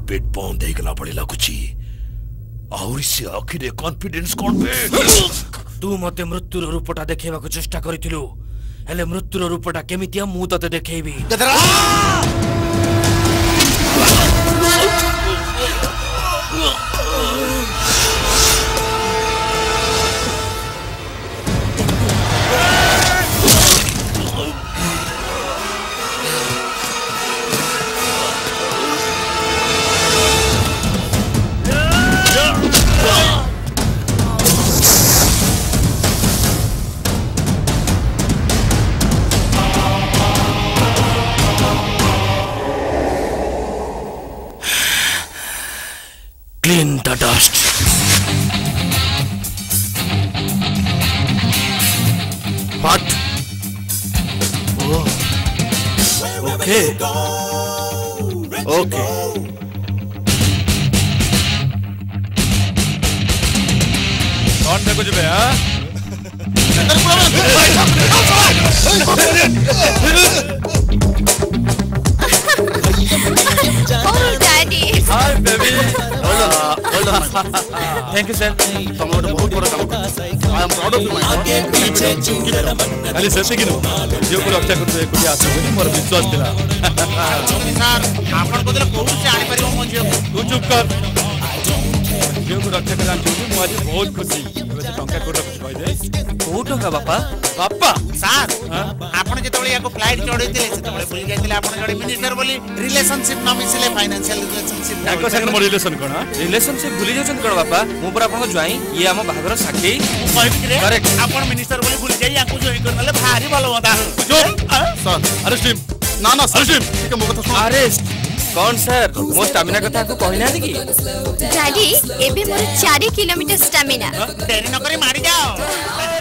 [SPEAKER 5] बिट बंद ହେଇଗଲା ଭଳି ଲାଗୁଛି ଆହୁରି ସେ ଆଖିରେ କନଫିଡେନ୍ସ କଣ ବେ
[SPEAKER 2] ତୁ ମତେ ମୃତ୍ୟୁର ରୂପଟା ଦେଖେଇବାକୁ ଚେଷ୍ଟା କରିଥିଲୁ ହେଲେ ମୃତ୍ୟୁର ରୂପଟା କେମିତିଆ ମୁଁ ତତେ ଦେଖେଇବି Clean the dust. What? Oh. Okay. Okay.
[SPEAKER 8] कौन देखो जी भैया
[SPEAKER 10] Oh, Daddy.
[SPEAKER 8] Hi, baby.
[SPEAKER 6] Hold on. Hold on. Thank you, sir. तुम लोग बहुत बड़ा काम करते। I am proud of you, my son.
[SPEAKER 8] खाली सत्य की नो जो को रक्षा करते कुछ आसो बोली मोर विश्वास दिला
[SPEAKER 7] सर आपन को दिला कोउ से आनी परिबो मोझियो
[SPEAKER 8] तू चुप कर जो को रक्षा करन छी मो आज बहुत खुशी एबे टंका कोटा कुछ कहि दे
[SPEAKER 2] को टंका बापा
[SPEAKER 7] बापा सर आपन जेतबळे याको फ्लाइट चढैतिले सेतबळे भूल जायतिले आपन जडे मिनिस्टर बोली रिलेशनशिप न मिसिले फाइनेंशियल रिलेशनशिप
[SPEAKER 8] याको संग मोर रिलेशन कोन
[SPEAKER 2] रिलेशनशिप भूली जाउछन कोन बापा मु पर आपन ज्वाई ये हम बाहागर साखी
[SPEAKER 7] कहबी रे करेक्ट आपन मिनिस्टर बोली भूल जाई याको जोई करनले भारी भलो होता
[SPEAKER 6] चुप सर अरेस्ट हिम ना ना अरेस्ट हिम ठीक है मो कथा सुन
[SPEAKER 2] अरेस्ट कौन सर मो स्टैमिना कथा को कहना कि
[SPEAKER 10] डैडी एबे मोर चार किलोमीटर स्टैमिना
[SPEAKER 7] देरी न करे मारी जाओ